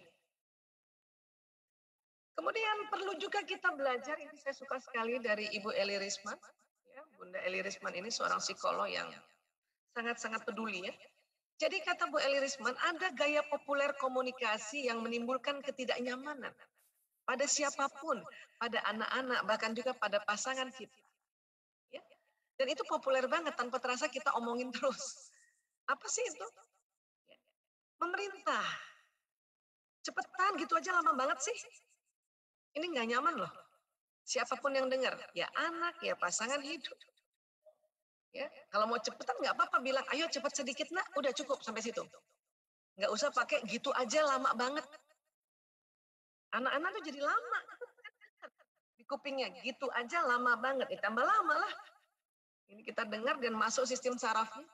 Kemudian perlu juga kita belajar, ini saya suka sekali dari Ibu Eli Risman. Ya, Bunda Eli Risman ini seorang psikolog yang sangat-sangat peduli ya. Jadi kata Bu Eli Risman, ada gaya populer komunikasi yang menimbulkan ketidaknyamanan pada siapapun, pada anak-anak, bahkan juga pada pasangan kita. Ya. Dan itu populer banget, tanpa terasa kita omongin terus. Apa sih itu? Pemerintah. Cepetan gitu aja lama banget sih. Ini nggak nyaman loh. Siapapun yang dengar, ya anak, ya pasangan hidup. Ya, kalau mau cepetan nggak apa-apa bilang, ayo cepat sedikit nak, udah cukup sampai situ. Nggak usah pakai gitu aja lama banget. Anak-anak tuh jadi lama di kupingnya, gitu aja lama banget, tambah lama lah. Ini kita dengar dan masuk sistem sarafnya.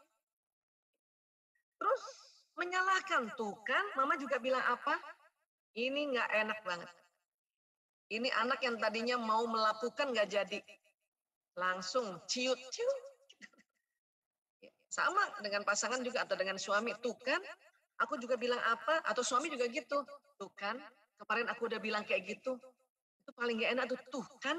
Terus menyalahkan, tuh kan mama juga bilang apa? Ini nggak enak banget. Ini anak yang tadinya mau melakukan nggak jadi. Langsung ciut-ciut. Sama dengan pasangan juga atau dengan suami. Tuh kan, aku juga bilang apa, atau suami juga gitu. Tuh kan, kemarin aku udah bilang kayak gitu. Itu paling gak enak tuh kan.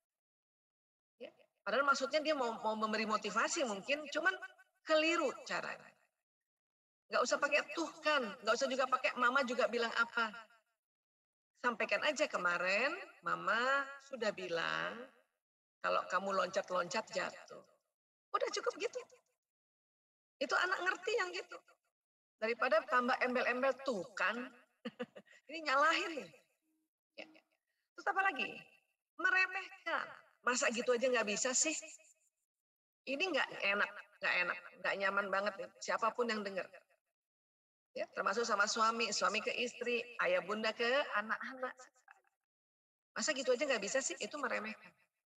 Ya, padahal maksudnya dia mau memberi motivasi mungkin, cuman keliru caranya. Gak usah pakai tuh kan, gak usah juga pakai mama juga bilang apa. Sampaikan aja kemarin, mama sudah bilang, kalau kamu loncat-loncat jatuh. Udah cukup gitu. Itu anak ngerti yang gitu. Daripada tambah embel-embel tuh kan. Ini nyalahin nih. Ya. Terus apa lagi? Meremehkan. Masa gitu aja nggak bisa sih? Ini nggak enak, nggak nyaman banget nih. Siapapun yang dengar. Ya, termasuk sama suami ke istri, ayah bunda ke anak-anak. Masa gitu aja nggak bisa sih? Itu meremehkan.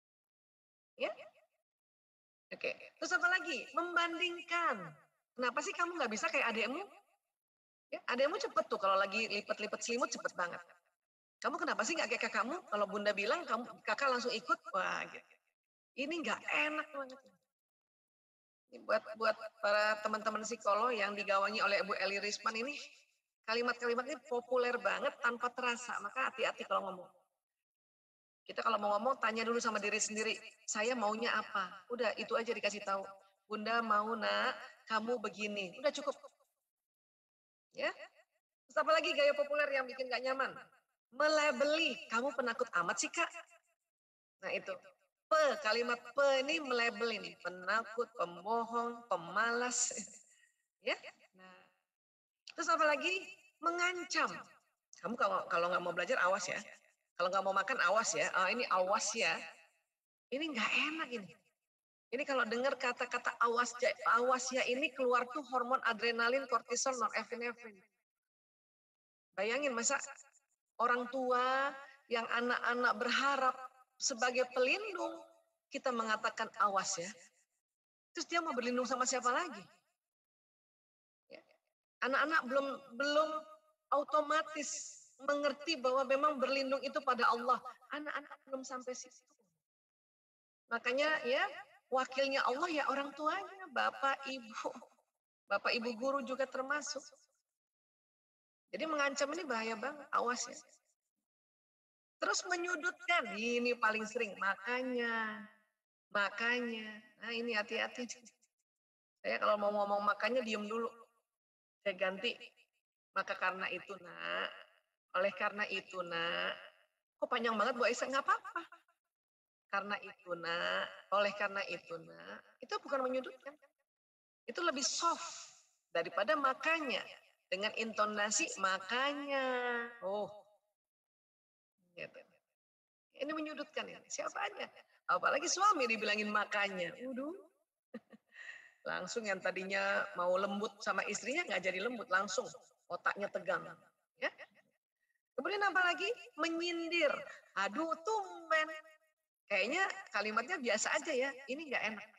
Ya? Oke, terus apa lagi? Membandingkan. Kenapa sih kamu nggak bisa kayak adekmu? Ya, adekmu cepet tuh kalau lagi lipat-lipat selimut cepet banget. Kamu kenapa sih nggak kayak kakakmu? Kalau bunda bilang kakak langsung ikut, wah gitu. Ini nggak enak banget. Ini buat para teman-teman psikolog yang digawangi oleh Bu Eli Risman ini kalimat-kalimat ini populer banget tanpa terasa. Maka hati-hati kalau ngomong. Kita kalau mau ngomong tanya dulu sama diri sendiri, saya maunya apa? Udah itu aja dikasih tahu. Bunda mau nak, kamu begini. Udah cukup. Ya. Terus apa lagi gaya populer yang bikin gak nyaman? Melabeli. Kamu penakut amat sih kak? Nah itu. Kalimat ini melabel ini. Penakut, pembohong, pemalas. Ya. Nah. Terus apa lagi? Mengancam. Kamu kalau nggak mau belajar awas ya. Kalau nggak mau makan awas ya, ini awas ya. Ini nggak enak ini. Ini kalau dengar kata-kata awas ya ini keluar tuh hormon adrenalin, kortisol, norepinefrin. Bayangin masa orang tua yang anak-anak berharap sebagai pelindung kita mengatakan awas ya. Terus dia mau berlindung sama siapa lagi? Anak-anak belum otomatis mengerti bahwa memang berlindung itu pada Allah. Anak-anak belum sampai situ. Makanya ya wakilnya Allah ya orang tuanya, bapak, ibu. Bapak, ibu guru juga termasuk. Jadi mengancam ini bahaya banget, awas ya. Terus menyudutkan, ini paling sering. Makanya. Nah ini hati-hati. Saya kalau mau ngomong makanya diem dulu. Saya ganti. Maka karena itu nak. Oleh karena itu nak, kok panjang banget Bu Aisyah? Nggak apa-apa. Karena itu nak, oleh karena itu nak, itu bukan menyudutkan. Itu lebih soft daripada makanya. Dengan intonasi makanya. Oh, gitu. Ini menyudutkan ya. Siapa aja. Apalagi suami dibilangin makanya. Udah. Langsung yang tadinya mau lembut sama istrinya nggak jadi lembut. Langsung otaknya tegang. Ya. Kemudian apa lagi? Menyindir. Aduh, tumben. Kayaknya kalimatnya biasa aja ya. Ini nggak enak.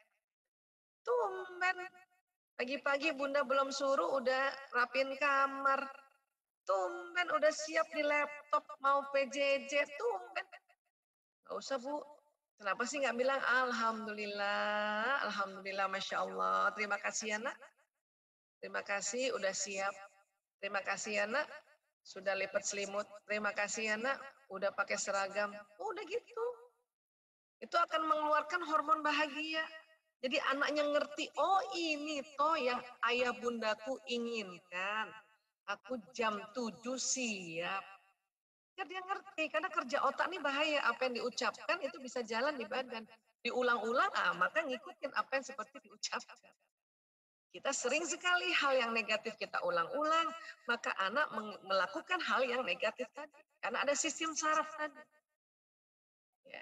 Tumben. Pagi-pagi bunda belum suruh udah rapin kamar. Tumben udah siap di laptop mau PJJ. Tumben. Nggak usah Bu. Kenapa sih nggak bilang Alhamdulillah. Alhamdulillah Masya Allah. Terima kasih ya nak. Terima kasih udah siap. Terima kasih ya nak. Sudah lipat selimut, terima kasih ya nak, udah pakai seragam, udah gitu. Itu akan mengeluarkan hormon bahagia. Jadi anaknya ngerti, oh ini toh yang ayah bundaku inginkan. Aku jam 7 siap. Ya dia ngerti, karena kerja otak ini bahaya. Apa yang diucapkan itu bisa jalan di badan. Diulang-ulang, maka ngikutin apa yang seperti diucapkan. Kita sering sekali hal yang negatif kita ulang-ulang, maka anak melakukan hal yang negatif tadi. Karena ada sistem saraf tadi. Ya.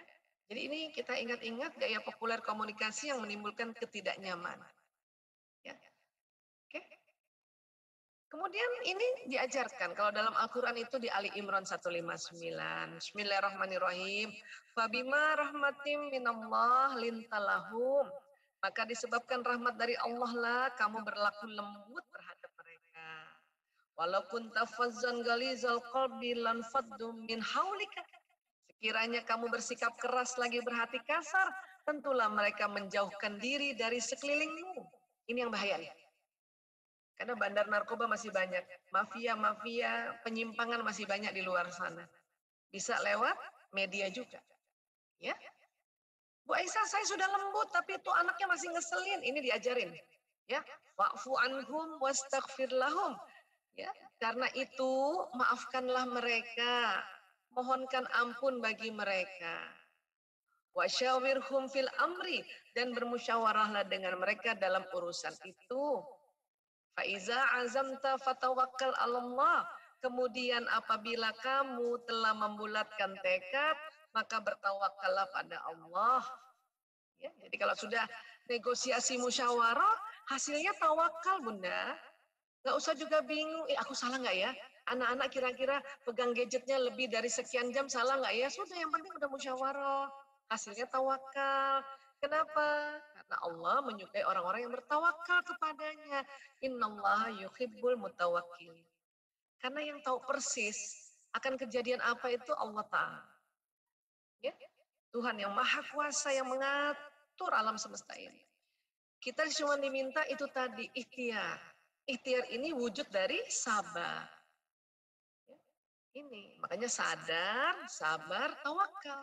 Jadi ini kita ingat-ingat gaya populer komunikasi yang menimbulkan ketidaknyamanan. Ya. Oke. Kemudian ini diajarkan kalau dalam Al-Qur'an itu di Ali Imran 159. Bismillahirrahmanirrahim. Fabima rahmatim minallah lintalahum. Maka disebabkan rahmat dari Allah lah kamu berlaku lembut terhadap mereka. Walau kunta fazzan ghalizal qalbi lan faddu min haulika. Sekiranya kamu bersikap keras lagi berhati kasar, tentulah mereka menjauhkan diri dari sekelilingmu. Ini yang bahaya nih. Karena bandar narkoba masih banyak, mafia-mafia, penyimpangan masih banyak di luar sana. Bisa lewat media juga. Ya. Bu Aisyah, saya sudah lembut tapi itu anaknya masih ngeselin. Ini diajarin. Ya, wa'fu anhum wastaghfir lahum. Ya, karena itu maafkanlah mereka. Mohonkan ampun bagi mereka. Wasyawirhum fil amri, dan bermusyawarahlah dengan mereka dalam urusan itu. Faiza azamta fatawakkal 'alallah. Kemudian apabila kamu telah membulatkan tekad, maka bertawakallah pada Allah. Ya, jadi kalau sudah negosiasi musyawarah, hasilnya tawakal, Bunda. Nggak usah juga bingung, aku salah nggak ya? Anak-anak kira-kira pegang gadgetnya lebih dari sekian jam, salah nggak ya? Sudah, yang penting udah musyawarah. Hasilnya tawakal. Kenapa? Karena Allah menyukai orang-orang yang bertawakal kepadanya. Innallaha yuhibbul mutawakkil. Karena yang tahu persis akan kejadian apa itu Allah Ta'ala. Ya? Tuhan yang maha kuasa yang mengatur alam semesta ini. Kita cuma diminta itu tadi, ikhtiar. Ikhtiar ini wujud dari sabar. Ya? Ini, makanya sadar, sabar, tawakal.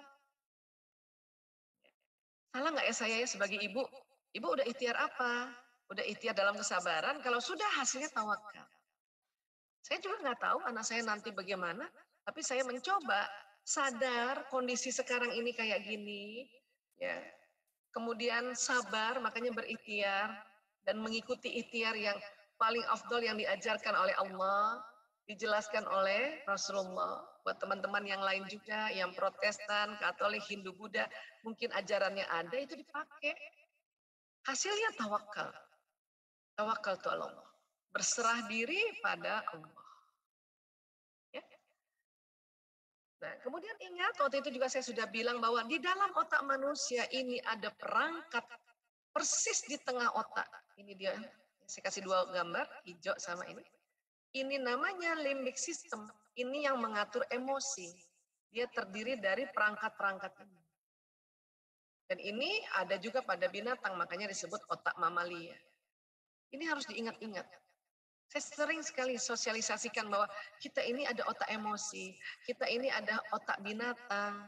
Salah nggak ya saya ya sebagai ibu? Ibu udah ikhtiar apa? Udah ikhtiar dalam kesabaran, kalau sudah hasilnya tawakal. Saya juga nggak tahu anak saya nanti bagaimana, tapi saya mencoba sadar kondisi sekarang ini kayak gini, ya. Kemudian sabar, makanya berikhtiar dan mengikuti ikhtiar yang paling afdol yang diajarkan oleh Allah, dijelaskan oleh Rasulullah. Buat teman-teman yang lain juga, yang Protestan, Katolik, Hindu, Buddha, mungkin ajarannya ada, itu dipakai. Hasilnya tawakal. Tawakal itu Allah. Berserah diri pada Allah. Ya. Nah, kemudian ingat, waktu itu juga saya sudah bilang bahwa di dalam otak manusia ini ada perangkat persis di tengah otak. Ini dia, saya kasih dua gambar, hijau sama ini. Ini namanya limbic system. Ini yang mengatur emosi. Dia terdiri dari perangkat-perangkat ini. Dan ini ada juga pada binatang, makanya disebut otak mamalia. Ini harus diingat-ingat. Saya sering sekali sosialisasikan bahwa kita ini ada otak emosi, kita ini ada otak binatang.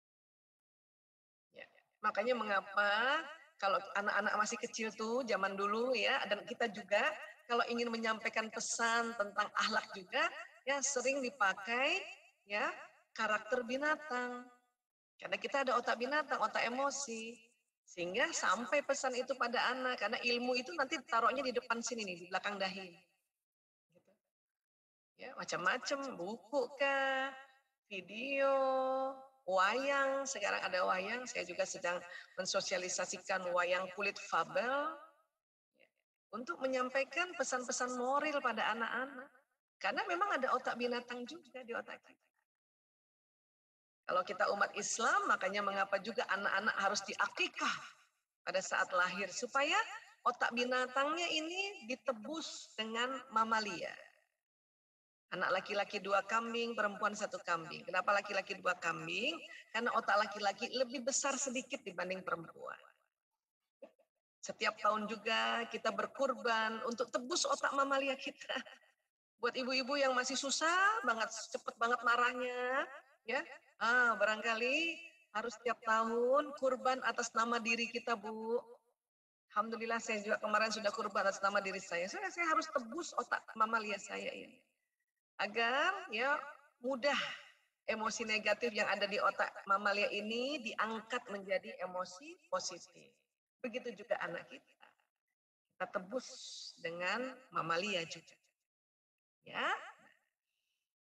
Ya. Makanya mengapa kalau anak-anak masih kecil tuh zaman dulu ya, dan kita juga kalau ingin menyampaikan pesan tentang akhlak juga, ya sering dipakai ya karakter binatang. Karena kita ada otak binatang, otak emosi. Sehingga sampai pesan itu pada anak, karena ilmu itu nanti taruhnya di depan sini nih, di belakang dahi. Gitu. Ya, macam-macam, buku kah, video, wayang, sekarang ada wayang, saya juga sedang mensosialisasikan wayang kulit fabel, untuk menyampaikan pesan-pesan moral pada anak-anak. Karena memang ada otak binatang juga di otak kita. Kalau kita umat Islam, makanya mengapa juga anak-anak harus diakikah pada saat lahir. Supaya otak binatangnya ini ditebus dengan mamalia. Anak laki-laki 2 kambing, perempuan 1 kambing. Kenapa laki-laki 2 kambing? Karena otak laki-laki lebih besar sedikit dibanding perempuan. Setiap tahun juga kita berkurban untuk tebus otak mamalia kita. Buat ibu-ibu yang masih susah banget, cepet banget marahnya, ya, barangkali harus setiap tahun kurban atas nama diri kita, Bu. Alhamdulillah saya juga kemarin sudah kurban atas nama diri saya. Saya harus tebus otak mamalia saya ini. Agar ya mudah emosi negatif yang ada di otak mamalia ini diangkat menjadi emosi positif. Begitu juga anak kita. Kita tebus dengan mamalia juga. Ya.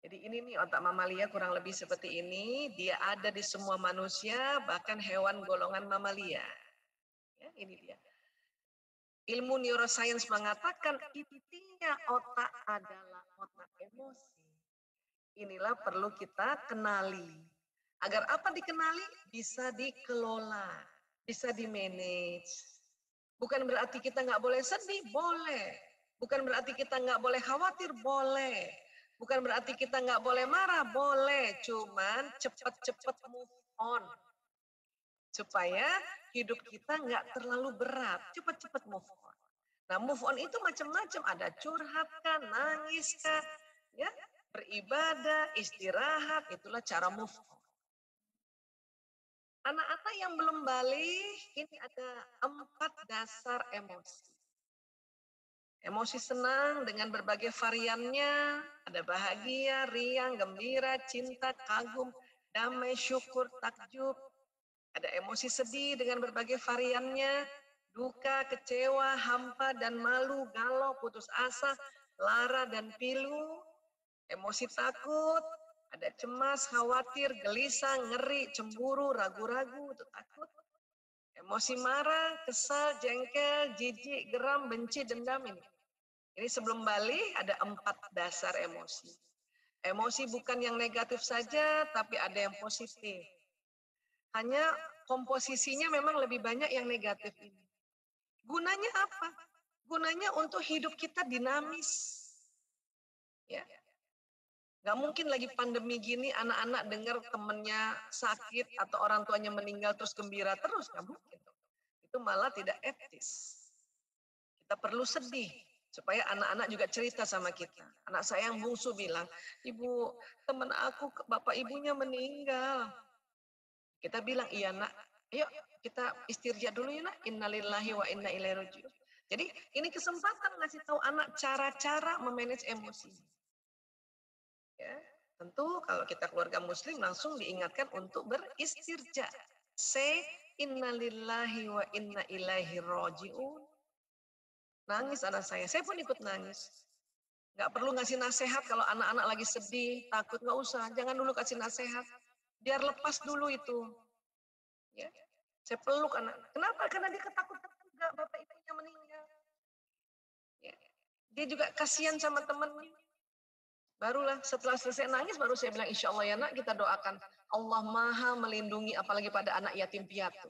Jadi ini nih otak mamalia kurang lebih seperti ini. Dia ada di semua manusia, bahkan hewan golongan mamalia. Ya, ini dia. Ilmu neuroscience mengatakan intinya otak adalah otak emosi. Inilah perlu kita kenali. Agar apa dikenali? Bisa dikelola, bisa di-manage. Bukan berarti kita nggak boleh sedih, boleh. Bukan berarti kita nggak boleh khawatir, boleh. Bukan berarti kita nggak boleh marah, boleh. Cuman cepat-cepat move on. Supaya hidup kita nggak terlalu berat. Cepat-cepat move on. Nah, move on itu macam-macam. Ada curhat kan, nangis kan, ya, beribadah, istirahat. Itulah cara move on. Anak-anak yang belum balik, ini ada 4 dasar emosi. Emosi senang dengan berbagai variannya, ada bahagia, riang, gembira, cinta, kagum, damai, syukur, takjub. Ada emosi sedih dengan berbagai variannya, duka, kecewa, hampa, dan malu, galau, putus asa, lara, dan pilu. Emosi takut, ada cemas, khawatir, gelisah, ngeri, cemburu, ragu-ragu, itu takut. Emosi marah, kesal, jengkel, jijik, geram, benci, dendam ini. Ini sebelum balik ada 4 dasar emosi. Emosi bukan yang negatif saja, tapi ada yang positif. Hanya komposisinya memang lebih banyak yang negatif ini. Gunanya apa? Gunanya untuk hidup kita dinamis. Ya. Gak mungkin lagi pandemi gini anak-anak dengar temennya sakit atau orang tuanya meninggal terus gembira terus. Gak mungkin. Itu malah tidak etis. Kita perlu sedih supaya anak-anak juga cerita sama kita. Anak saya yang bungsu bilang, ibu teman aku bapak ibunya meninggal. Kita bilang, iya nak, ayo kita istirja dulu ya nak, innalillahi wa inna ilaihi raji'un. Jadi ini kesempatan ngasih tahu anak cara-cara memanage emosi. Ya, tentu kalau kita keluarga muslim langsung diingatkan untuk beristirja. Say innalillahi wa inna ilaihi raji'un. Nangis anak saya pun ikut nangis. Nggak perlu ngasih nasihat kalau anak-anak lagi sedih, takut, nggak usah. Jangan dulu kasih nasihat. Biar lepas dulu itu. Ya. Saya peluk anak. Kenapa? Karena dia ketakutan juga bapak ibunya meninggal. Ya. Dia juga kasihan sama temannya. Barulah setelah selesai nangis, baru saya bilang, insya Allah ya nak, kita doakan. Allah maha melindungi apalagi pada anak yatim piatu.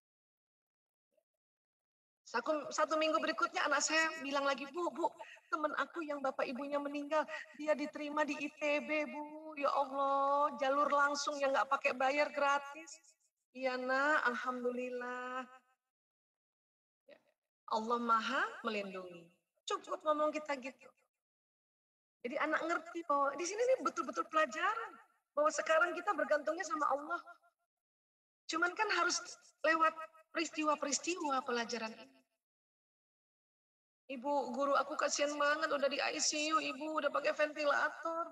1 minggu berikutnya anak saya bilang lagi, bu, teman aku yang bapak ibunya meninggal, dia diterima di ITB, bu. Ya Allah, jalur langsung yang nggak pakai bayar, gratis. Iya nak, alhamdulillah. Allah maha melindungi. Cukup ngomong kita gitu. Jadi anak ngerti bahwa di sini nih betul-betul pelajaran bahwa sekarang kita bergantungnya sama Allah. Cuman kan harus lewat peristiwa-peristiwa pelajaran ini. Ibu, guru aku kasihan banget udah di ICU, ibu udah pakai ventilator.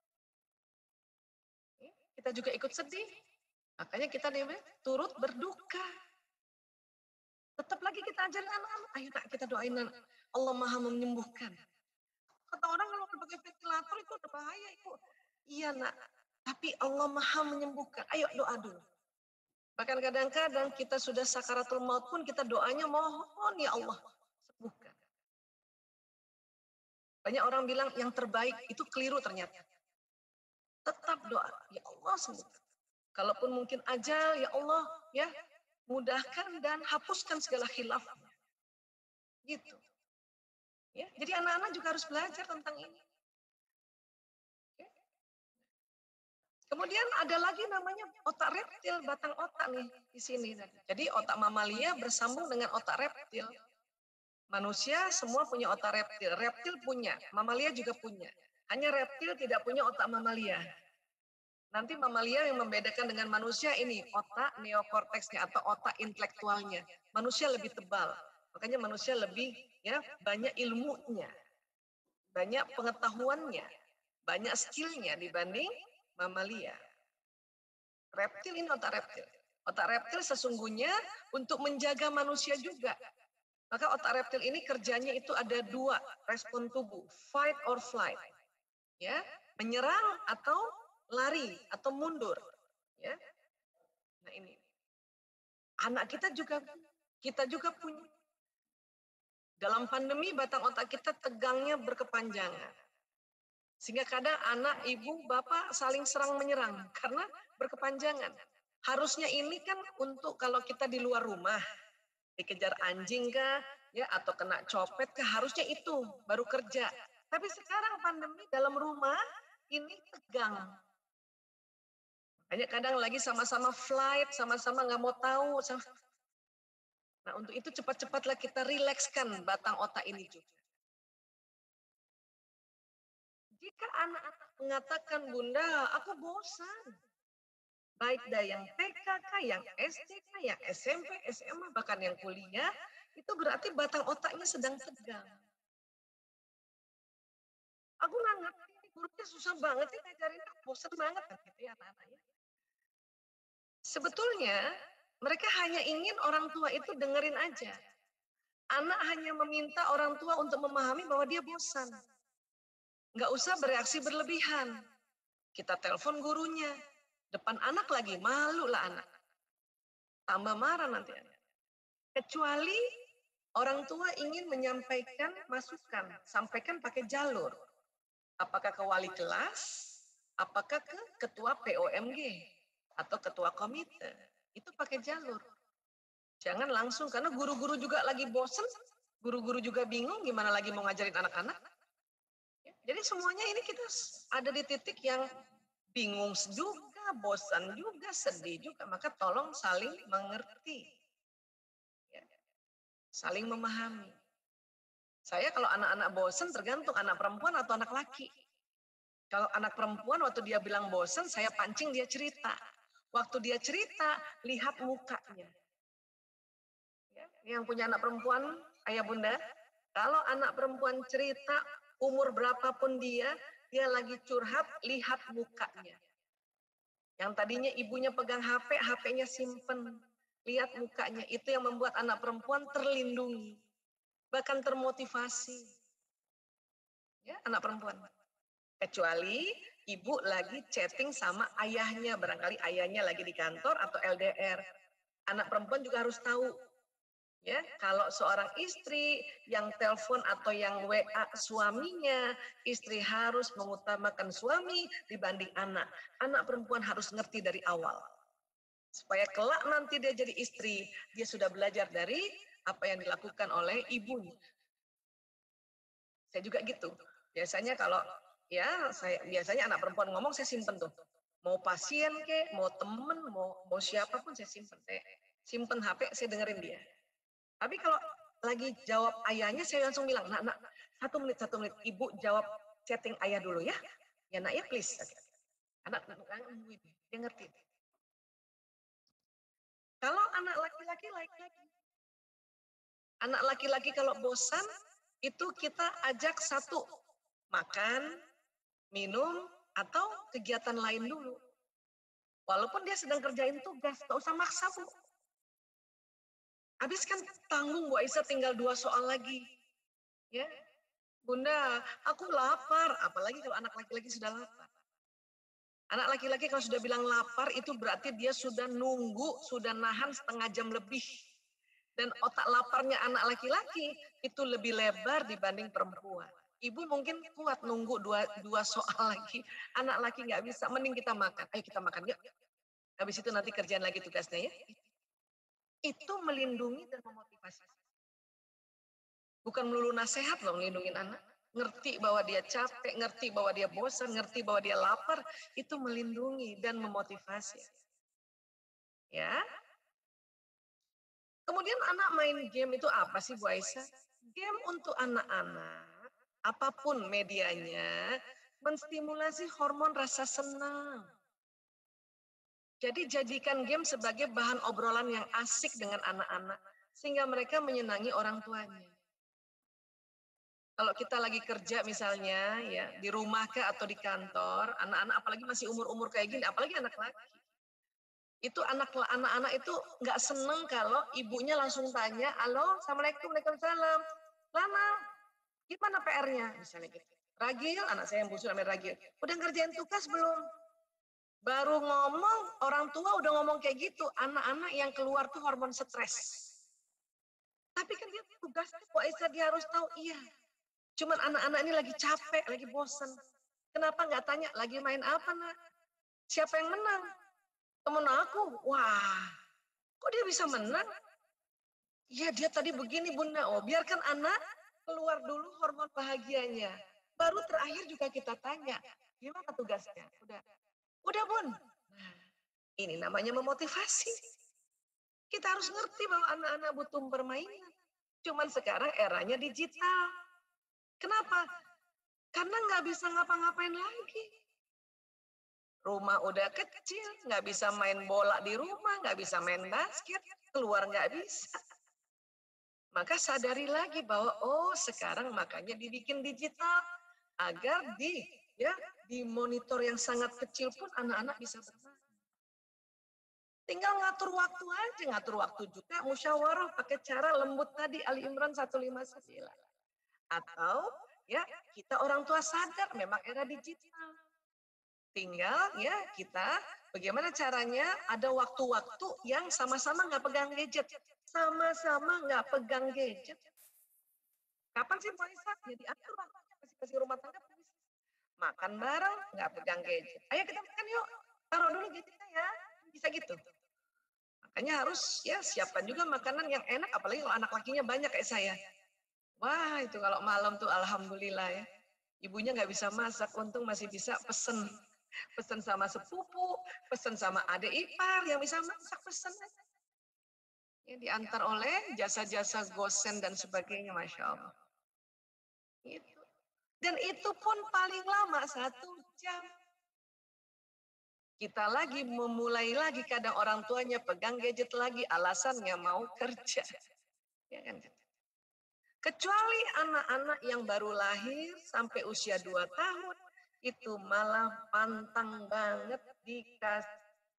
Kita juga ikut sedih. Makanya kita turut berduka. Tetap lagi kita ajarin anak-anak. Ayo nak, kita doain anak. Allah maha menyembuhkan. Kata orang kalau pakai ventilator itu udah bahaya itu. Iya nak, tapi Allah maha menyembuhkan. Ayo doa dulu. Bahkan kadang-kadang kita sudah sakaratul maut pun kita doanya mohon ya Allah sembuhkan. Banyak orang bilang yang terbaik itu keliru ternyata. Tetap doa, ya Allah sembuhkan. Kalaupun mungkin ajal, ya Allah, ya mudahkan dan hapuskan segala khilafnya. Gitu. Ya, jadi anak-anak juga harus belajar tentang ini. Ya. Kemudian ada lagi namanya otak reptil, batang otak nih di sini. Jadi otak mamalia bersambung dengan otak reptil. Manusia semua punya otak reptil. Reptil punya, mamalia juga punya. Hanya reptil tidak punya otak mamalia. Nanti mamalia yang membedakan dengan manusia ini otak neokorteksnya atau otak intelektualnya. Manusia lebih tebal. Makanya manusia lebih ya banyak ilmunya. Banyak pengetahuannya, banyak skillnya dibanding mamalia. Reptil ini otak reptil. Otak reptil sesungguhnya untuk menjaga manusia juga. Maka otak reptil ini kerjanya itu ada 2 respon tubuh, fight or flight. Ya, menyerang atau lari atau mundur. Ya. Nah ini, anak kita juga punya. Dalam pandemi batang otak kita tegangnya berkepanjangan. Sehingga kadang anak, ibu, bapak saling serang menyerang karena berkepanjangan. Harusnya ini kan untuk kalau kita di luar rumah, dikejar anjing kah, ya atau kena copet kah, harusnya itu baru kerja. Tapi sekarang pandemi dalam rumah ini tegang. Makanya kadang lagi sama-sama flight, sama-sama nggak mau tahu. Nah untuk itu cepat-cepatlah kita rilekskan batang otak ini juga. Jika anak-anak mengatakan, Bunda, aku bosan. Baik dari yang TK, yang STK, yang SMP, SMA, bahkan yang kuliah, itu berarti batang otaknya sedang tegang. Aku nggak ngerti, gurunya susah banget sih ngajarin, bosan banget kan gitu ya anak-anaknya. Sebetulnya mereka hanya ingin orang tua itu dengerin aja. Anak hanya meminta orang tua untuk memahami bahwa dia bosan. Nggak usah bereaksi berlebihan. Kita telepon gurunya. Depan anak lagi, malu lah anak. Tambah marah nanti anak. Kecuali orang tua ingin menyampaikan masukan. Sampaikan pakai jalur. Apakah ke wali kelas, apakah ke ketua POMG, atau ketua komite. Itu pakai jalur. Jangan langsung, karena guru-guru juga lagi bosen. Guru-guru juga bingung gimana lagi mau ngajarin anak-anak. Jadi semuanya ini kita ada di titik yang bingung juga, bosan juga, sedih juga. Maka tolong saling mengerti. Ya. Saling memahami. Saya kalau anak-anak bosan tergantung anak perempuan atau anak laki. Kalau anak perempuan waktu dia bilang bosan, saya pancing dia cerita. Waktu dia cerita, lihat mukanya. Ya. Yang punya anak perempuan, ayah bunda, kalau anak perempuan cerita, umur berapapun dia lagi curhat, lihat mukanya. Yang tadinya ibunya pegang HP, HP-nya simpen. Lihat mukanya, itu yang membuat anak perempuan terlindungi. Bahkan termotivasi. Ya, anak perempuan. Kecuali ibu lagi chatting sama ayahnya, barangkali ayahnya lagi di kantor atau LDR. Anak perempuan juga harus tahu. Ya, kalau seorang istri yang telepon atau yang WA suaminya, istri harus mengutamakan suami dibanding anak. Anak perempuan harus ngerti dari awal. Supaya kelak nanti dia jadi istri, dia sudah belajar dari apa yang dilakukan oleh ibunya. Saya juga gitu. Biasanya kalau biasanya anak perempuan ngomong saya simpen tuh. Mau pasien ke, mau temen, mau siapapun saya simpen. Saya simpen HP, saya dengerin dia. Tapi kalau lagi jawab ayahnya, saya langsung bilang, nak, 1 menit, ibu jawab chatting ayah dulu ya. Ya nak ya please. Anak nungguin, dia ngerti. Kalau anak laki-laki, anak laki-laki kalau bosan, itu kita ajak satu, makan, minum, atau kegiatan lain dulu. Walaupun dia sedang kerjain tugas, gak usah maksa bu. Habis kan tanggung Bu Aisyah tinggal 2 soal lagi. Ya. Bunda, aku lapar. Apalagi kalau anak laki-laki sudah lapar. Anak laki-laki kalau sudah bilang lapar, itu berarti dia sudah nunggu, sudah nahan setengah jam lebih. Dan otak laparnya anak laki-laki itu lebih lebar dibanding perempuan. Ibu mungkin kuat nunggu 2 soal lagi. Anak laki nggak bisa, mending kita makan. Ayo kita makan yuk. Habis itu nanti kerjaan lagi tugasnya ya. Itu melindungi dan memotivasi. Bukan melulu nasihat loh melindungi anak. Ngerti bahwa dia capek, ngerti bahwa dia bosan, ngerti bahwa dia lapar. Itu melindungi dan memotivasi. Ya. Kemudian anak main game itu apa sih Bu Aisyah? Game untuk anak-anak, apapun medianya, menstimulasi hormon rasa senang. Jadi jadikan game sebagai bahan obrolan yang asik dengan anak-anak, sehingga mereka menyenangi orang tuanya. Kalau kita lagi kerja misalnya, ya di rumah kah atau di kantor, anak-anak apalagi masih umur-umur kayak gini, apalagi anak laki. Itu anak-anak itu nggak seneng kalau ibunya langsung tanya, halo, assalamualaikum, waalaikumsalam, Lana, gimana PR-nya? Misalnya gitu. Ragil, anak saya yang bungsu namanya Ragil. Udah ngerjain tugas belum? Baru ngomong, orang tua udah ngomong kayak gitu. Anak-anak yang keluar tuh hormon stres. Tapi kan dia tugasnya, kok Aisyah dia harus tahu? Iya. Cuman anak-anak ini lagi capek, lagi bosen. Kenapa nggak tanya, lagi main apa nak? Siapa yang menang? Temen aku. Wah, kok dia bisa menang? Ya dia tadi begini bunda. Oh biarkan anak keluar dulu hormon bahagianya. Baru terakhir juga kita tanya, gimana tugasnya? Udah bun. Nah, ini namanya memotivasi. Kita harus ngerti bahwa anak-anak butuh permainan. Cuman sekarang eranya digital. Kenapa? Karena nggak bisa ngapa-ngapain lagi. Rumah udah kecil, nggak bisa main bola di rumah, nggak bisa main basket, keluar nggak bisa. Maka sadari lagi bahwa oh sekarang makanya dibikin digital agar di monitor yang sangat kecil pun anak-anak bisa bermain. Tinggal ngatur waktu aja, ngatur waktu juga musyawarah pakai cara lembut tadi Ali Imran 159. Atau ya kita orang tua sadar memang era digital. Tinggal ya kita bagaimana caranya ada waktu-waktu yang sama-sama nggak pegang gadget. Sama-sama nggak pegang gadget. Kapan sih Pak Isa? Ya diatur waktunya masing-masing rumah tangga. Makan bareng nggak pegang gadget. Ayo kita makan yuk. Taruh dulu gadgetnya ya. Bisa gitu. Makanya harus ya siapkan juga makanan yang enak. Apalagi kalau anak lakinya banyak kayak saya. Wah itu kalau malam tuh alhamdulillah ya. Ibunya nggak bisa masak. Untung masih bisa pesen. Pesen sama sepupu, pesen sama adik ipar yang bisa masak, pesen aja. Ya, diantar oleh jasa-jasa gosen dan sebagainya, Masya Allah. Itu. Dan itu pun paling lama 1 jam. Kita lagi memulai lagi kadang orang tuanya pegang gadget lagi, alasannya mau kerja. Ya kan? Kecuali anak-anak yang baru lahir sampai usia 2 tahun, itu malah pantang banget dikasih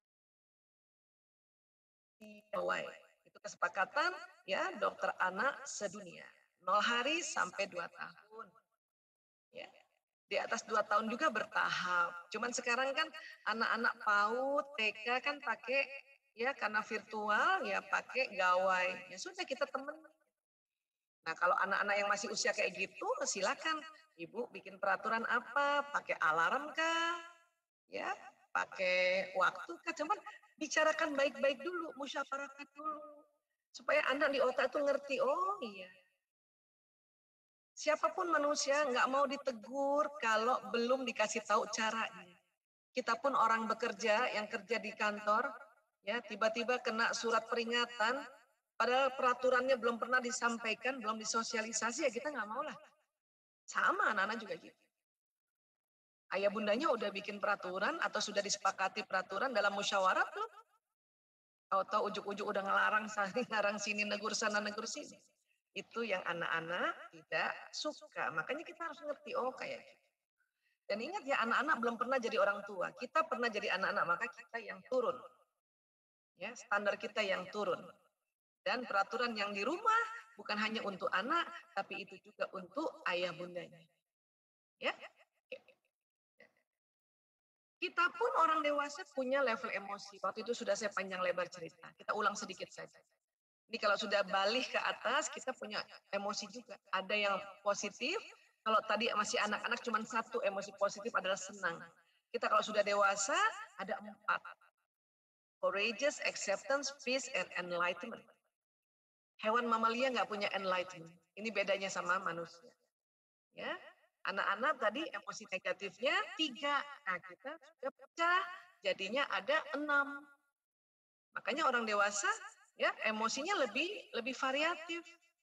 gawai. Itu kesepakatan ya dokter anak sedunia. 0 hari sampai 2 tahun. Ya. Di atas 2 tahun juga bertahap. Cuman sekarang kan anak-anak PAUD, TK kan pakai ya karena virtual ya pakai gawai. Ya sudah kita temen. Nah kalau anak-anak yang masih usia kayak gitu silakan ibu bikin peraturan apa, pakai alarm kah, ya, pakai waktu kah, cuman bicarakan baik-baik dulu, musyawarahkan dulu, supaya anak di otak itu ngerti, oh iya, siapapun manusia nggak mau ditegur kalau belum dikasih tahu caranya. Kita pun orang bekerja, yang kerja di kantor, ya tiba-tiba kena surat peringatan, padahal peraturannya belum pernah disampaikan, belum disosialisasi, ya kita nggak mau lah. Sama anak-anak juga gitu. Ayah bundanya udah bikin peraturan atau sudah disepakati peraturan dalam musyawarah belum? Tahu-tahu ujuk-ujuk udah ngelarang sini, negur sana, negur sini. Itu yang anak-anak tidak suka. Makanya kita harus ngerti, oh kayak gitu. Dan ingat ya anak-anak belum pernah jadi orang tua. Kita pernah jadi anak-anak, maka kita yang turun. Ya, standar kita yang turun. Dan peraturan yang di rumah bukan hanya untuk anak, tapi itu juga untuk ayah bundanya. Ya. Kita pun orang dewasa punya level emosi. Waktu itu sudah saya panjang lebar cerita. Kita ulang sedikit saja. Jadi kalau sudah balik ke atas, kita punya emosi juga. Ada yang positif, kalau tadi masih anak-anak cuma 1 emosi positif adalah senang. Kita kalau sudah dewasa, ada 4. Courageous, acceptance, peace, and enlightenment. Hewan mamalia nggak punya enlightenment. Ini bedanya sama manusia. Ya, anak-anak tadi emosi negatifnya 3. Nah, kita sudah pecah, jadinya ada 6. Makanya orang dewasa ya emosinya lebih variatif.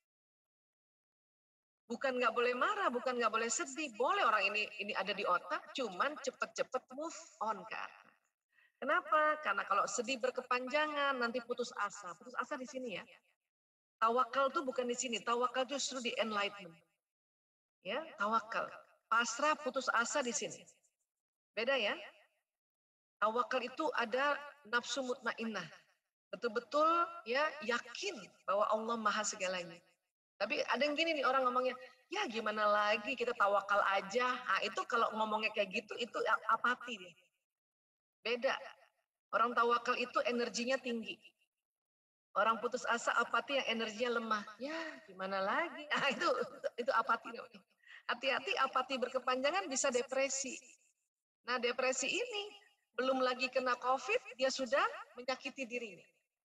Bukan nggak boleh marah, bukan nggak boleh sedih. Boleh orang ini ada di otak, cuman cepet-cepet move on kan. Kenapa? Karena kalau sedih berkepanjangan nanti putus asa. Putus asa di sini ya. Tawakal tuh bukan di sini, tawakal justru di enlightenment. Ya, tawakal. Pasrah, putus asa di sini. Beda ya. Tawakal itu ada nafsu mutmainnah. Betul-betul ya yakin bahwa Allah maha segalanya. Tapi ada yang gini nih orang ngomongnya, ya gimana lagi kita tawakal aja. Nah itu kalau ngomongnya kayak gitu, itu apati dia. Beda. Orang tawakal itu energinya tinggi. Orang putus asa apati yang energinya lemah. Ya gimana lagi. Nah itu apati. Hati-hati apati berkepanjangan bisa depresi. Nah depresi ini belum lagi kena COVID, dia sudah menyakiti dirinya.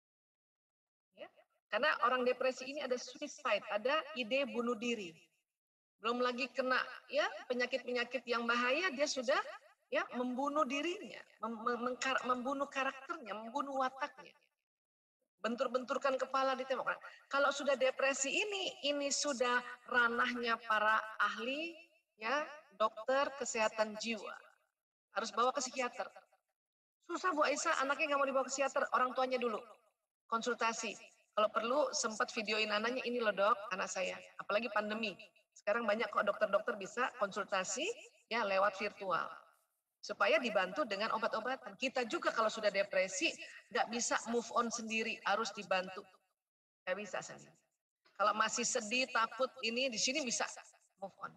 Ya. Karena orang depresi ini ada suicide, ada ide bunuh diri. Belum lagi kena ya penyakit-penyakit yang bahaya, dia sudah ya membunuh dirinya, membunuh karakternya, membunuh wataknya. Bentur-benturkan kepala ditembak. Kalau sudah depresi ini sudah ranahnya para ahli ya, dokter kesehatan jiwa. Harus bawa ke psikiater. Susah Bu Aisyah, anaknya nggak mau dibawa ke psikiater, orang tuanya dulu konsultasi. Kalau perlu sempat videoin anaknya, ini loh dok, anak saya. Apalagi pandemi. Sekarang banyak kok dokter-dokter bisa konsultasi ya lewat virtual. Supaya dibantu dengan obat-obatan. Kita juga kalau sudah depresi, nggak bisa move on sendiri, harus dibantu. Nggak bisa sendiri. Kalau masih sedih, takut, ini di sini bisa move on.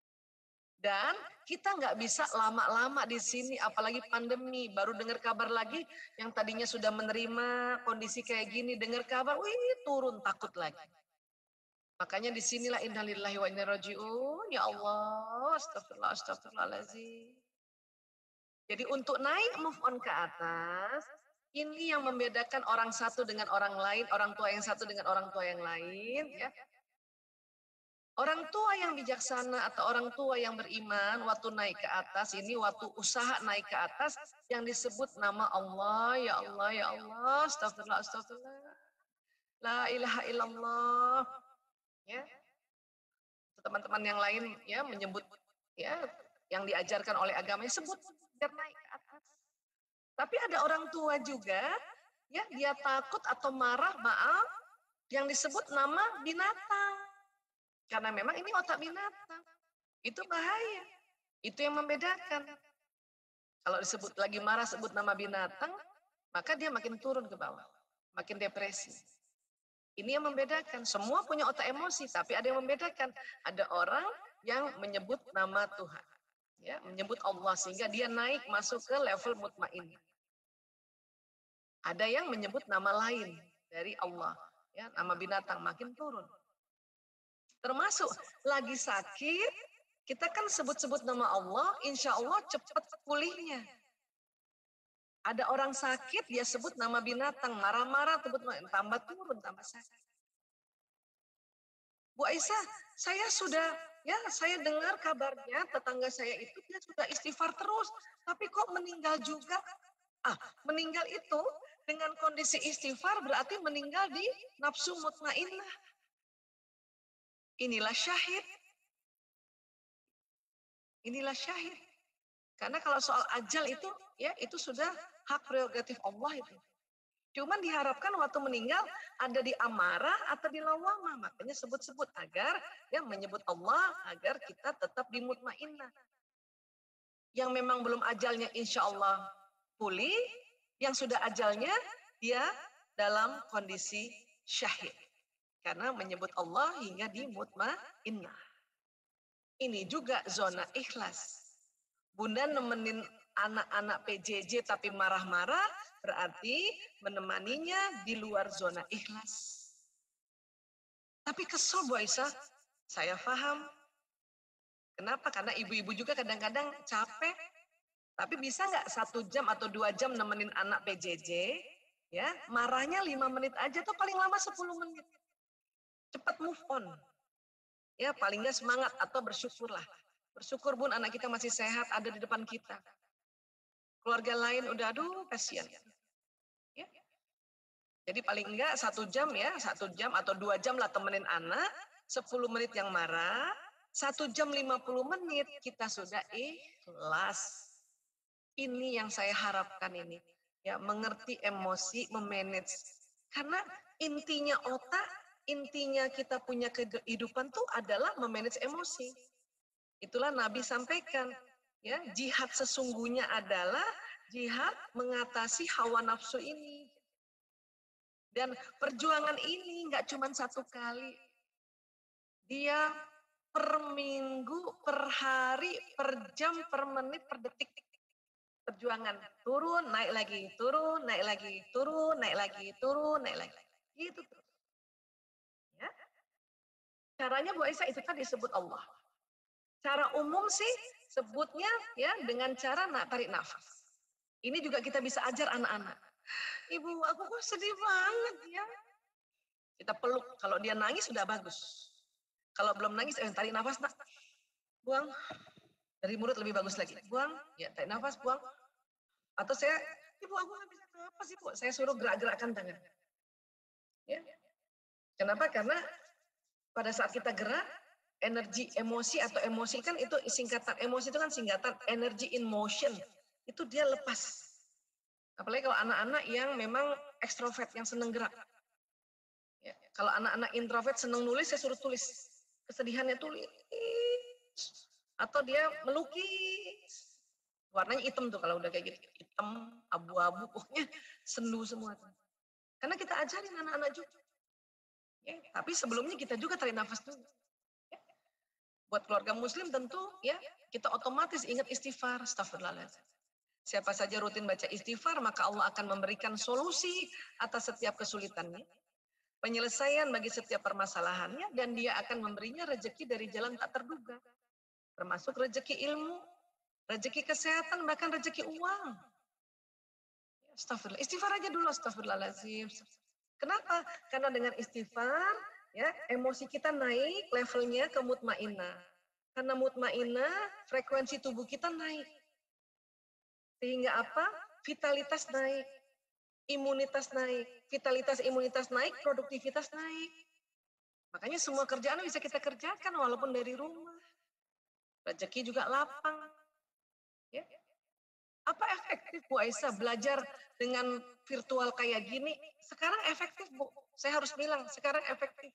Dan kita nggak bisa lama-lama di sini, apalagi pandemi. Baru dengar kabar lagi, yang tadinya sudah menerima kondisi kayak gini, dengar kabar, wih turun, takut lagi. Makanya disinilah innalillahi wa inna raji'un. Ya Allah, astagfirullah, astagfirullahaladzim. Jadi untuk naik move on ke atas, ini yang membedakan orang satu dengan orang lain, orang tua yang satu dengan orang tua yang lain. Ya. Orang tua yang bijaksana atau orang tua yang beriman, waktu naik ke atas, ini waktu usaha naik ke atas, yang disebut nama Allah, ya Allah, ya Allah, astagfirullah, astagfirullah. La ilaha illallah. Ya. Teman-teman yang lain ya menyebut ya yang diajarkan oleh agama sebut biar naik ke atas. Tapi ada orang tua juga ya dia takut atau marah, maaf, yang disebut nama binatang. Karena memang ini otak binatang. Itu bahaya. Itu yang membedakan. Kalau disebut lagi marah sebut nama binatang, maka dia makin turun ke bawah, makin depresi. Ini yang membedakan. Semua punya otak emosi, tapi ada yang membedakan. Ada orang yang menyebut nama Tuhan. Ya, menyebut Allah sehingga dia naik masuk ke level mutmain. Ada yang menyebut nama lain dari Allah, ya, nama binatang makin turun. Termasuk lagi sakit, kita kan sebut-sebut nama Allah, insya Allah cepat pulihnya. Ada orang sakit, dia sebut nama binatang, marah-marah, tambah turun, tambah sakit. Bu Aisyah, saya sudah, ya saya dengar kabarnya tetangga saya itu dia sudah istighfar terus, tapi kok meninggal juga? Meninggal itu dengan kondisi istighfar berarti meninggal di nafsu mutmainnah. Inilah syahid. Inilah syahid. Karena kalau soal ajal itu, ya itu sudah hak prerogatif Allah itu. Cuman diharapkan waktu meninggal ada di amarah atau di lawamah. Makanya sebut-sebut agar ya menyebut Allah agar kita tetap di mutmainnah. Yang memang belum ajalnya insya Allah pulih, yang sudah ajalnya dia dalam kondisi syahid. Karena menyebut Allah hingga di mutmainnah. Ini juga zona ikhlas. Bunda nemenin anak-anak PJJ tapi marah-marah, berarti menemaninya di luar zona ikhlas. Tapi kesel Bu Aisyah, saya paham. Kenapa? Karena ibu-ibu juga kadang-kadang capek. Tapi bisa nggak 1 jam atau 2 jam nemenin anak PJJ, ya marahnya 5 menit aja tuh paling lama 10 menit. Cepat move on. Ya paling nggak semangat atau bersyukurlah. Bersyukur Bun anak kita masih sehat ada di depan kita. Keluarga lain udah aduh kasihan. Ya. Jadi paling enggak 1 jam ya, 1 jam atau 2 jam lah temenin anak, 10 menit yang marah, 1 jam 50 menit kita sudah ikhlas. Ini yang saya harapkan ini. Ya, mengerti emosi, memanage. Karena intinya otak, intinya kita punya kehidupan tuh adalah memanage emosi. Itulah Nabi sampaikan. Ya, jihad sesungguhnya adalah jihad mengatasi hawa nafsu ini. Dan perjuangan ini nggak cuma 1 kali. dia per minggu, per hari, per jam, per menit, per detik perjuangan. Turun, naik lagi, turun, naik lagi, turun, naik lagi, turun, naik lagi. Gitu terus. Ya. Caranya Bu Aisyah itu tadi disebut Allah. Cara umum sih sebutnya ya dengan cara tarik nafas. Ini juga kita bisa ajar anak-anak. Ibu, aku kok sedih banget ya. Kita peluk, kalau dia nangis sudah bagus. Kalau belum nangis, tarik nafas, nak. Buang. Dari mulut lebih bagus lagi. Buang, ya tarik nafas, buang. Atau saya, ibu aku nggak bisa nafas, ibu. Saya suruh gerak-gerakkan tangan. Ya. Kenapa? Karena pada saat kita gerak, energi emosi atau emosi kan itu singkatan, emosi itu kan singkatan energy in motion. Itu dia lepas. Apalagi kalau anak-anak yang memang ekstrovert, yang senang gerak. Ya, kalau anak-anak introvert senang nulis, saya suruh tulis. Kesedihannya tulis. Atau dia melukis. Warnanya hitam tuh kalau udah kayak gitu. Hitam, abu-abu, pokoknya sendu semua. Karena kita ajarin anak-anak juga. Ya, tapi sebelumnya kita juga tarik nafas dulu. Ya. Buat keluarga muslim tentu ya kita otomatis ingat istighfar, astagfirullahaladzim. Siapa saja rutin baca istighfar, maka Allah akan memberikan solusi atas setiap kesulitannya, penyelesaian bagi setiap permasalahannya, dan dia akan memberinya rezeki dari jalan tak terduga. Termasuk rezeki ilmu, rezeki kesehatan, bahkan rezeki uang. Astagfirullah. Istighfar aja dulu, astagfirullahaladzim. Kenapa? Karena dengan istighfar, ya emosi kita naik levelnya ke mutmainah. Karena mutmainah, frekuensi tubuh kita naik. Sehingga apa? Vitalitas naik, imunitas naik, imunitas naik, produktivitas naik. Makanya semua kerjaan bisa kita kerjakan walaupun dari rumah. Rezeki juga lapang. Ya. Apa efektif Bu Aisyah belajar dengan virtual kayak gini? Sekarang efektif Bu. Saya harus bilang sekarang efektif.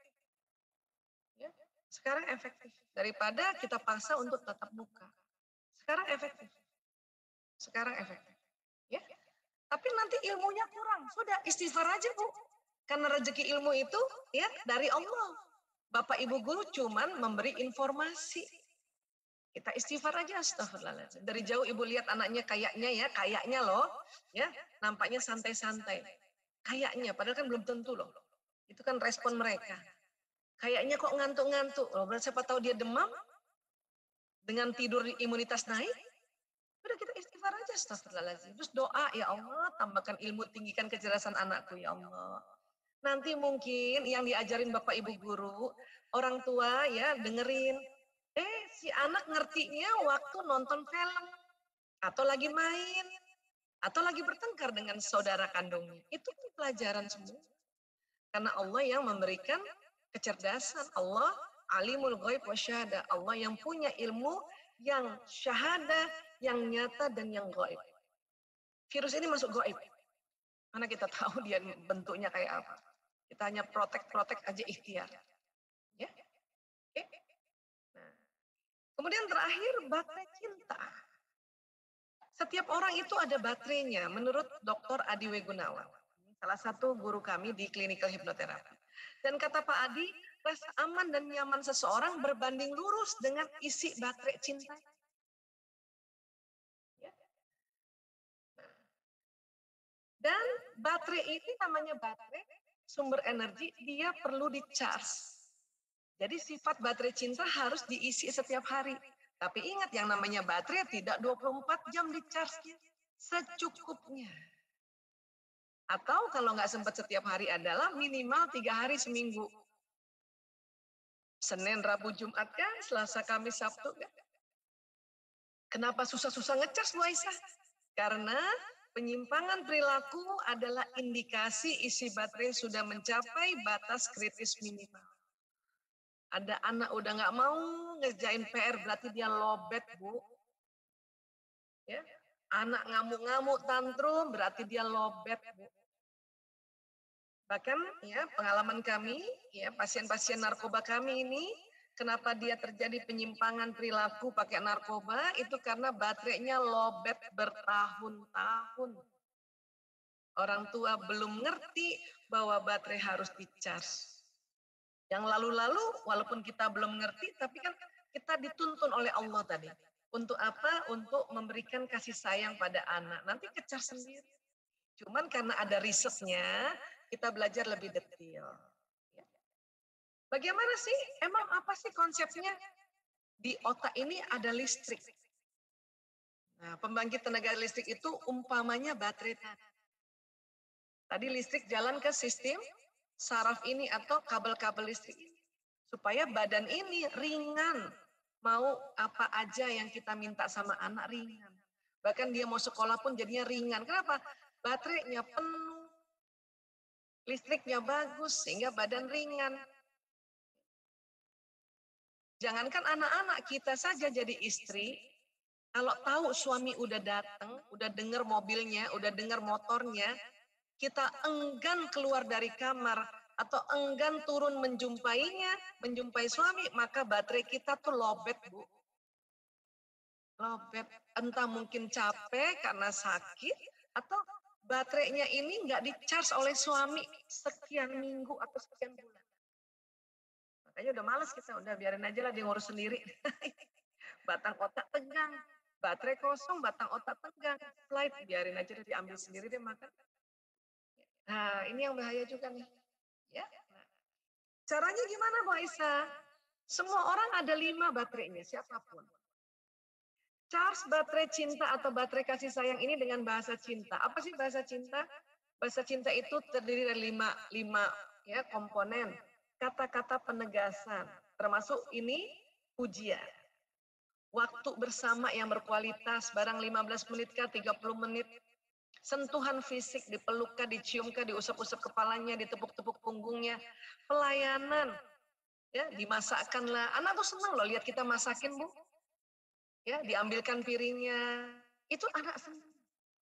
Ya. Sekarang efektif. Daripada kita paksa untuk tatap muka. Sekarang efektif. Sekarang efektif. Ya. Tapi nanti ilmunya kurang. Sudah istighfar aja Bu. Karena rezeki ilmu itu ya dari Allah. Bapak Ibu guru cuman memberi informasi. Kita istighfar aja, astagfirullahaladzim. Dari jauh ibu lihat anaknya kayaknya loh, ya nampaknya santai-santai. Kayaknya, padahal kan belum tentu loh. Itu kan respon mereka. Kayaknya kok ngantuk-ngantuk. Loh, siapa tahu dia demam, dengan tidur imunitas naik. Udah kita istighfar aja, astagfirullahaladzim. Terus doa, ya Allah, tambahkan ilmu, tinggikan kecerdasan anakku, ya Allah. Nanti mungkin yang diajarin Bapak Ibu guru, orang tua ya dengerin. Si anak ngertinya waktu nonton film, atau lagi main, atau lagi bertengkar dengan saudara kandungnya. Itu pelajaran semua. Karena Allah yang memberikan kecerdasan. Allah alimul ghaib wa syahada. Allah yang punya ilmu yang syahada, yang nyata dan yang ghaib. Virus ini masuk ghaib. Mana kita tahu dia bentuknya kayak apa. Kita hanya protek aja ikhtiar. Ya. Oke. Kemudian terakhir, baterai cinta. Setiap orang itu ada baterainya, menurut Dr. Adi W. Gunawan. Salah satu guru kami di klinikal hipnoterapi. Dan kata Pak Adi, rasa aman dan nyaman seseorang berbanding lurus dengan isi baterai cinta. Ya. Dan baterai ini namanya baterai, sumber energi, dia perlu di-charge. Jadi sifat baterai cinta harus diisi setiap hari. Tapi ingat yang namanya baterai tidak 24 jam di-charge-nya. Secukupnya. Atau kalau nggak sempat setiap hari adalah minimal 3 hari seminggu. Senin, Rabu, Jumat kan, Selasa, Kamis, Sabtu kan. Kenapa susah-susah ngecas Bu Aisyah? Karena penyimpangan perilaku adalah indikasi isi baterai sudah mencapai batas kritis minimal. Ada anak udah nggak mau ngerjain PR, berarti dia lobet, Bu. Ya, anak ngamuk-ngamuk tantrum, berarti dia lobet, Bu. Bahkan ya pengalaman kami, ya pasien-pasien narkoba kami ini, kenapa dia terjadi penyimpangan perilaku pakai narkoba, itu karena baterainya lobet bertahun-tahun. Orang tua belum ngerti bahwa baterai harus di-charge. Yang lalu-lalu walaupun kita belum ngerti, tapi kan kita dituntun oleh Allah tadi. Untuk apa? Untuk memberikan kasih sayang pada anak. Nanti kecar sendiri. Cuman karena ada risetnya, kita belajar lebih detail. Bagaimana sih? Emang apa sih konsepnya? Di otak ini ada listrik. Nah, pembangkit tenaga listrik itu umpamanya baterai tadi. Tadi listrik jalan ke sistem saraf ini atau kabel-kabel listrik ini. Supaya badan ini ringan. Mau apa aja yang kita minta sama anak ringan. Bahkan dia mau sekolah pun jadinya ringan. Kenapa? Baterainya penuh. Listriknya bagus sehingga badan ringan. Jangankan anak-anak, kita saja jadi istri, kalau tahu suami udah datang, udah dengar mobilnya, udah dengar motornya, kita enggan keluar dari kamar atau enggan turun menjumpai suami, maka baterai kita tuh lobet, Bu. Lobet, entah mungkin capek karena sakit, atau baterainya ini nggak di-charge oleh suami sekian minggu atau sekian bulan. Makanya udah males kita, udah biarin aja lah dia ngurus sendiri. Batang otak tegang, baterai kosong, batang otak tegang, flight, biarin aja dia diambil sendiri dia makan. Nah, ini yang bahaya juga nih. Ya. Nah, caranya gimana Bu Aisyah? Semua orang ada 5 baterainya, siapapun. Charge baterai cinta atau baterai kasih sayang ini dengan bahasa cinta. Apa sih bahasa cinta? Bahasa cinta itu terdiri dari 5 ya, komponen. Kata-kata penegasan, termasuk ini pujian. Waktu bersama yang berkualitas, barang 15 menit kah, 30 menit. Sentuhan fisik, dipeluk kah, dicium kah, diusap-usap kepalanya, ditepuk-tepuk punggungnya. Pelayanan, ya, dimasakkan lah. Anak tuh senang loh lihat kita masakin, Bu. Ya, diambilkan piringnya. Itu anak senang.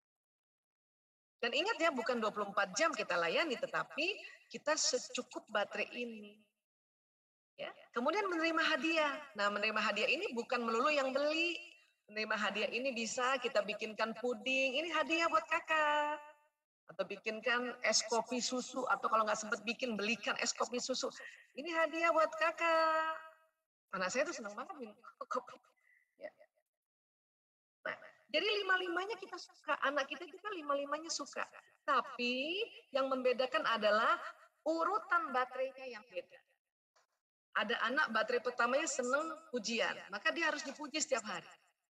Dan ingat ya, bukan 24 jam kita layani, tetapi kita secukup baterai ini. Ya. Kemudian menerima hadiah. Nah, menerima hadiah ini bukan melulu yang beli. Menerima hadiah ini bisa kita bikinkan puding, ini hadiah buat kakak. Atau bikinkan es kopi susu, atau kalau nggak sempat bikin, belikan es kopi susu. Ini hadiah buat kakak. Anak saya tuh senang banget minum kopi. Ya. Nah, jadi 5-5-nya kita suka, anak kita juga 5-5-nya suka. Tapi yang membedakan adalah urutan baterainya yang beda. Ada anak baterai pertamanya senang pujian, maka dia harus dipuji setiap hari.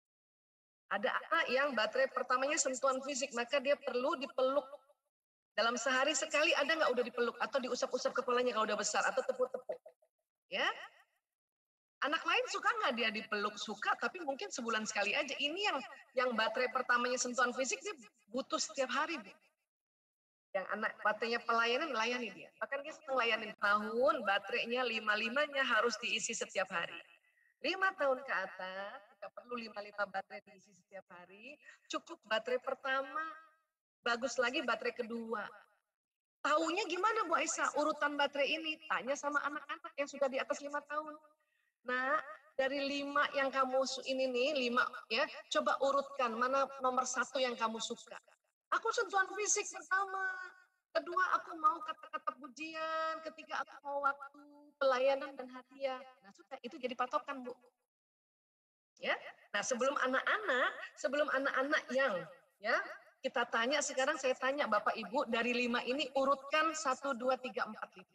Ada anak yang baterai pertamanya sentuhan fisik, maka dia perlu dipeluk. Dalam sehari sekali ada nggak udah dipeluk atau diusap-usap kepalanya kalau udah besar atau tepuk-tepuk. Ya. Anak lain suka nggak dia dipeluk? Suka, tapi mungkin sebulan sekali aja. Ini yang baterai pertamanya sentuhan fisik dia butuh setiap hari, Bu. Yang anak baterainya pelayanan, melayani dia. Bahkan dia senang layanin tahun, baterainya 5-5-nya harus diisi setiap hari. 5 tahun ke atas, kita perlu 5 baterai diisi setiap hari. Cukup baterai pertama, bagus lagi baterai kedua. Taunya gimana Bu Aisyah? Urutan baterai ini, tanya sama anak-anak yang sudah di atas 5 tahun. Nah, dari 5 yang kamu ini nih, 5 ya, coba urutkan mana nomor 1 yang kamu suka. Aku sentuhan fisik pertama, kedua aku mau kata-kata pujian, ketiga aku mau waktu, pelayanan dan hadiah. Nah, sudah itu jadi patokan, Bu. Ya. Nah, sebelum anak-anak yang ya, kita tanya sekarang saya tanya Bapak Ibu dari 5 ini urutkan 1 2 3 4 5.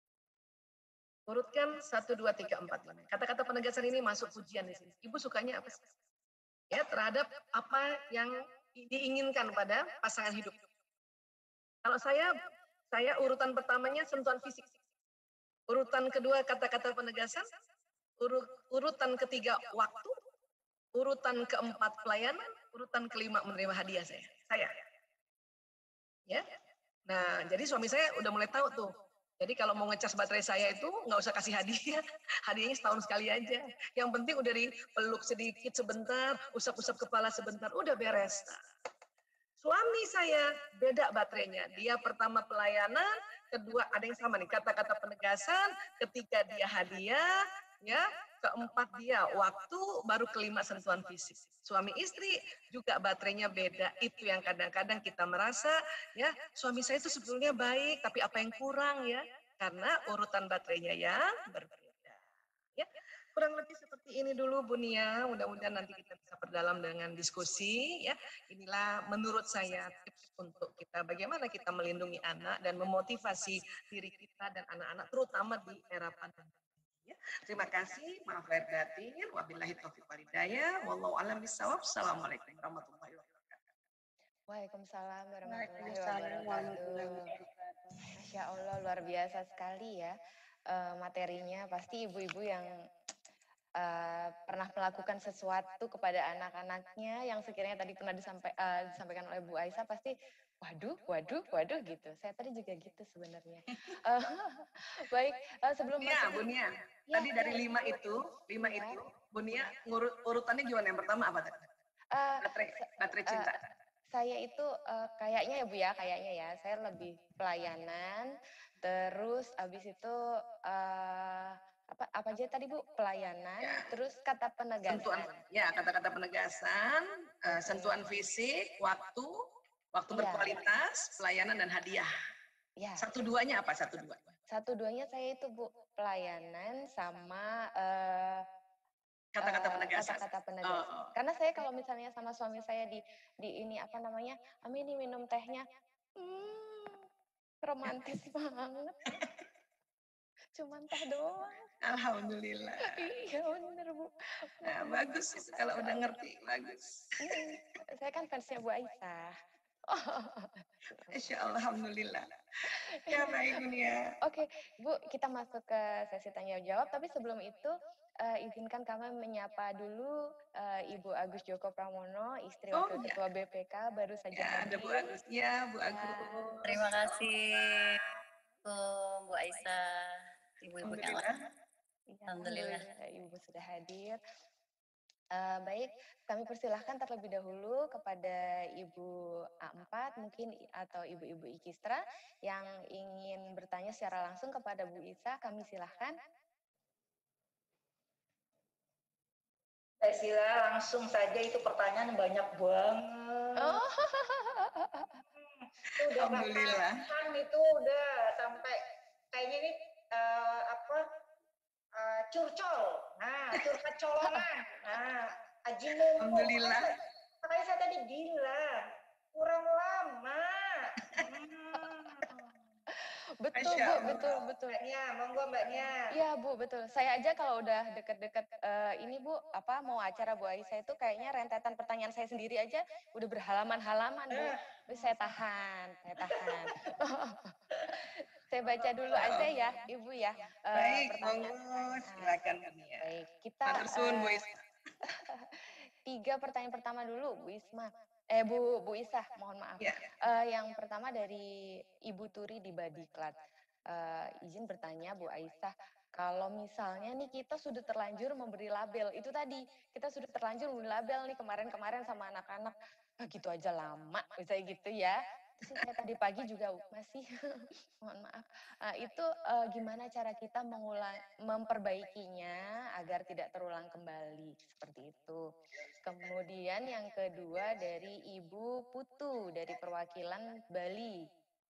Urutkan 1, 2, 3, 4, 5. Kata-kata penegasan ini masuk pujian di sini. Ibu sukanya apa sih? Ya, terhadap apa yang diinginkan pada pasangan hidup. Kalau saya urutan pertamanya sentuhan fisik. Urutan kedua kata-kata penegasan. Urutan ketiga waktu. Urutan keempat pelayanan. Urutan kelima menerima hadiah saya. Ya. Nah, jadi suami saya udah mulai tahu tuh. Jadi kalau mau ngecas baterai saya itu nggak usah kasih hadiah, hadiahnya setahun sekali aja. Yang penting udah dipeluk sedikit sebentar, usap-usap kepala sebentar, udah beres. Suami saya beda baterainya. Dia pertama pelayanan, kedua ada yang sama nih kata-kata penegasan, ketiga dia hadiah, ya, keempat dia waktu, baru kelima sentuhan fisik. Suami istri juga baterainya beda. Itu yang kadang-kadang kita merasa ya suami saya itu sebetulnya baik, tapi apa yang kurang ya? karena urutan baterainya yang berbeda. Ya, kurang lebih seperti ini dulu Bu Nia. Mudah-mudahan nanti kita bisa perdalam dengan diskusi. Ya, inilah menurut saya tips untuk kita bagaimana kita melindungi anak dan memotivasi diri kita dan anak-anak, terutama di era pandemi. Ya, terima kasih. Maaf lahir batin. Wabillahi taufiq wal hidayah. Wallahu a'lam bishawab. Assalamualaikum warahmatullahi wabarakatuh. Waalaikumsalam warahmatullahi Waalaikumsalam warahmatullahi wabarakatuh. wabarakatuh. Masya Allah, luar biasa sekali ya materinya. Pasti ibu-ibu yang pernah melakukan sesuatu kepada anak-anaknya yang sekiranya tadi pernah disampaikan oleh Bu Aisyah, pasti waduh gitu. Saya tadi juga gitu sebenarnya. Baik, sebelum Bu Nia, Ya, tadi dari ya, 5 itu, Ya. Bu Nia urutannya gimana? Yang pertama apa tadi? Eh, Baterai cinta. Saya itu kayaknya ya Bu ya, kayaknya ya, saya lebih pelayanan, terus abis itu apa aja tadi Bu? Pelayanan, terus kata penegasan. Kata-kata penegasan, sentuhan fisik, waktu berkualitas, pelayanan dan hadiah. Ya. Satu duanya apa? Satu duanya saya itu Bu, pelayanan sama kata-kata penegasan. Kata-kata penegasan. Karena saya kalau misalnya sama suami saya di ini apa namanya, Amin nih minum tehnya, romantis banget. Cuman teh doang. Alhamdulillah. Iya bener Bu. Nah, bagus kalau udah ngerti, bagus. Saya kan fansnya Bu Aisyah. Insya Allah, alhamdulillah. Ya baik Bu Nia. Oke Bu, kita masuk ke sesi tanya jawab. Tapi sebelum itu izinkan kami menyapa dulu Ibu Agus Joko Pramono, istri Wakil Ketua BPK, baru saja hadir. Ada Bu Agus. Ya, Bu Agus. Terima kasih Bu Aisyah, ibu-ibu yang lain. Alhamdulillah Ibu sudah hadir. Baik, kami persilahkan terlebih dahulu kepada Ibu A4 mungkin atau Ibu-Ibu Ikistra yang ingin bertanya secara langsung kepada Bu Isa, kami silahkan. Sila langsung saja, itu pertanyaan banyak banget. Itu udah Alhamdulillah. Itu udah sampai kayaknya ini curcol. Nah, curhat colongan. Nah, Aji Mumpung. Alhamdulillah. Makanya saya tadi bilang kurang lama. Betul Bu, betul. Mbaknya, monggo Mbaknya. Iya Bu, betul. Saya aja kalau udah deket-deket ini Bu, mau acara Bu Aisyah itu kayaknya rentetan pertanyaan saya sendiri aja udah berhalaman-halaman Bu. Saya tahan. Saya baca dulu aja ya Ibu ya. Baik, monggo silakan Bu Nia. Baik, kita Bu Isma. 3 pertanyaan pertama dulu Bu Isma. Bu Isah, mohon maaf. Yang pertama dari Ibu Turi di Badiklat. Izin bertanya Bu Aisyah, kalau misalnya nih kita sudah terlanjur memberi label, itu tadi kita sudah terlanjur memberi label nih kemarin sama anak-anak, gitu aja lama, misalnya gitu ya. Terus saya tadi pagi juga masih, mohon maaf. Itu gimana cara kita memperbaikinya agar tidak terulang kembali, seperti itu. Kemudian yang kedua dari Ibu Putu dari perwakilan Bali.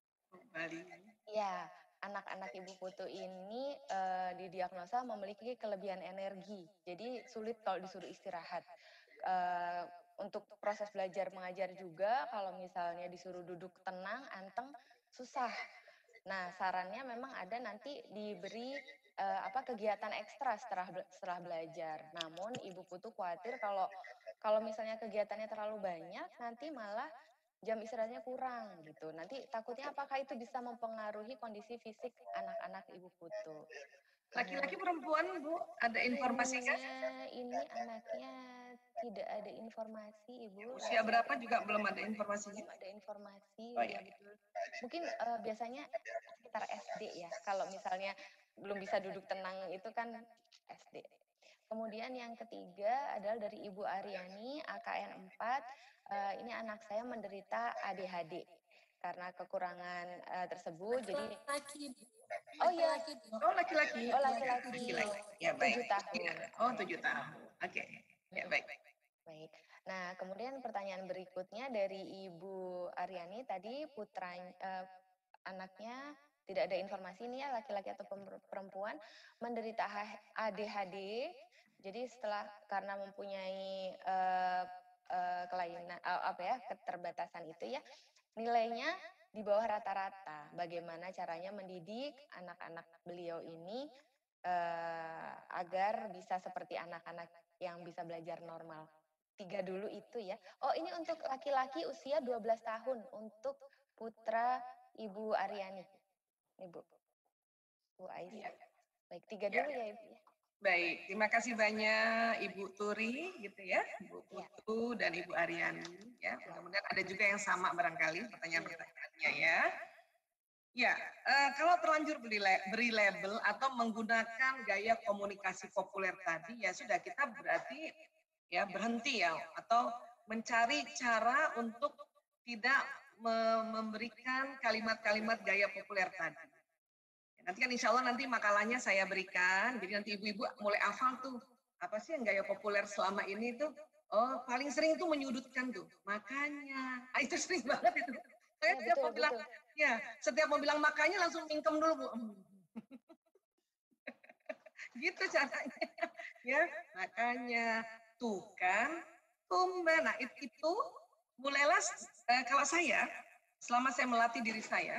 Ya, anak-anak Ibu Putu ini didiagnosa memiliki kelebihan energi, jadi sulit kalau disuruh istirahat. Untuk proses belajar mengajar juga, kalau misalnya disuruh duduk tenang, anteng, susah. Nah, sarannya memang ada nanti diberi kegiatan ekstra setelah belajar. Namun Ibu Putu khawatir kalau misalnya kegiatannya terlalu banyak, nanti malah jam istirahatnya kurang gitu. Nanti takutnya apakah itu bisa mempengaruhi kondisi fisik anak-anak Ibu Putu. Laki-laki perempuan Bu, ada informasinya? Ini anaknya tidak ada informasi Ibu. Usia berapa juga belum ada informasinya? Belum ada informasi, ya betul. Mungkin biasanya sekitar SD ya. Kalau misalnya belum bisa duduk tenang itu kan SD. Kemudian yang ketiga adalah dari Ibu Aryani, AKN 4. Ini anak saya menderita ADHD karena kekurangan tersebut. Jadi Oh iya. Oh laki-laki. Ya baik. 7 tahun. Oh 7 tahun. Oke. Ya baik. Baik. Nah kemudian pertanyaan berikutnya dari Ibu Aryani tadi anaknya tidak ada informasi ini ya laki-laki atau perempuan menderita ADHD. Jadi karena mempunyai kelainan keterbatasan itu ya, nilainya di bawah rata-rata. Bagaimana caranya mendidik anak-anak beliau ini agar bisa seperti anak-anak yang bisa belajar normal. 3 dulu itu ya. Oh, ini untuk laki-laki usia 12 tahun untuk putra Ibu Aryani. Ibu Aisyah. Baik, 3 dulu ya Ibu ya. Baik, terima kasih banyak Ibu Turi gitu ya, Ibu Putu dan Ibu Aryani ya. Mudah-mudahan ada juga yang sama barangkali pertanyaan-pertanyaannya ya. Ya, kalau terlanjur beri label atau menggunakan gaya komunikasi populer tadi ya sudah, kita berarti ya berhenti ya, atau mencari cara untuk tidak memberikan kalimat-kalimat gaya populer tadi. Nanti kan insya Allah nanti makalahnya saya berikan, jadi nanti ibu-ibu mulai hafal tuh, apa sih yang gaya populer selama ini tuh, oh paling sering tuh menyudutkan tuh, makanya, itu sering banget itu. Saya setiap mau bilang makanya langsung mingkem dulu Bu. Gitu caranya, ya makanya, tuh kan, tumben, nah itu mulailah kalau saya, selama saya melatih diri saya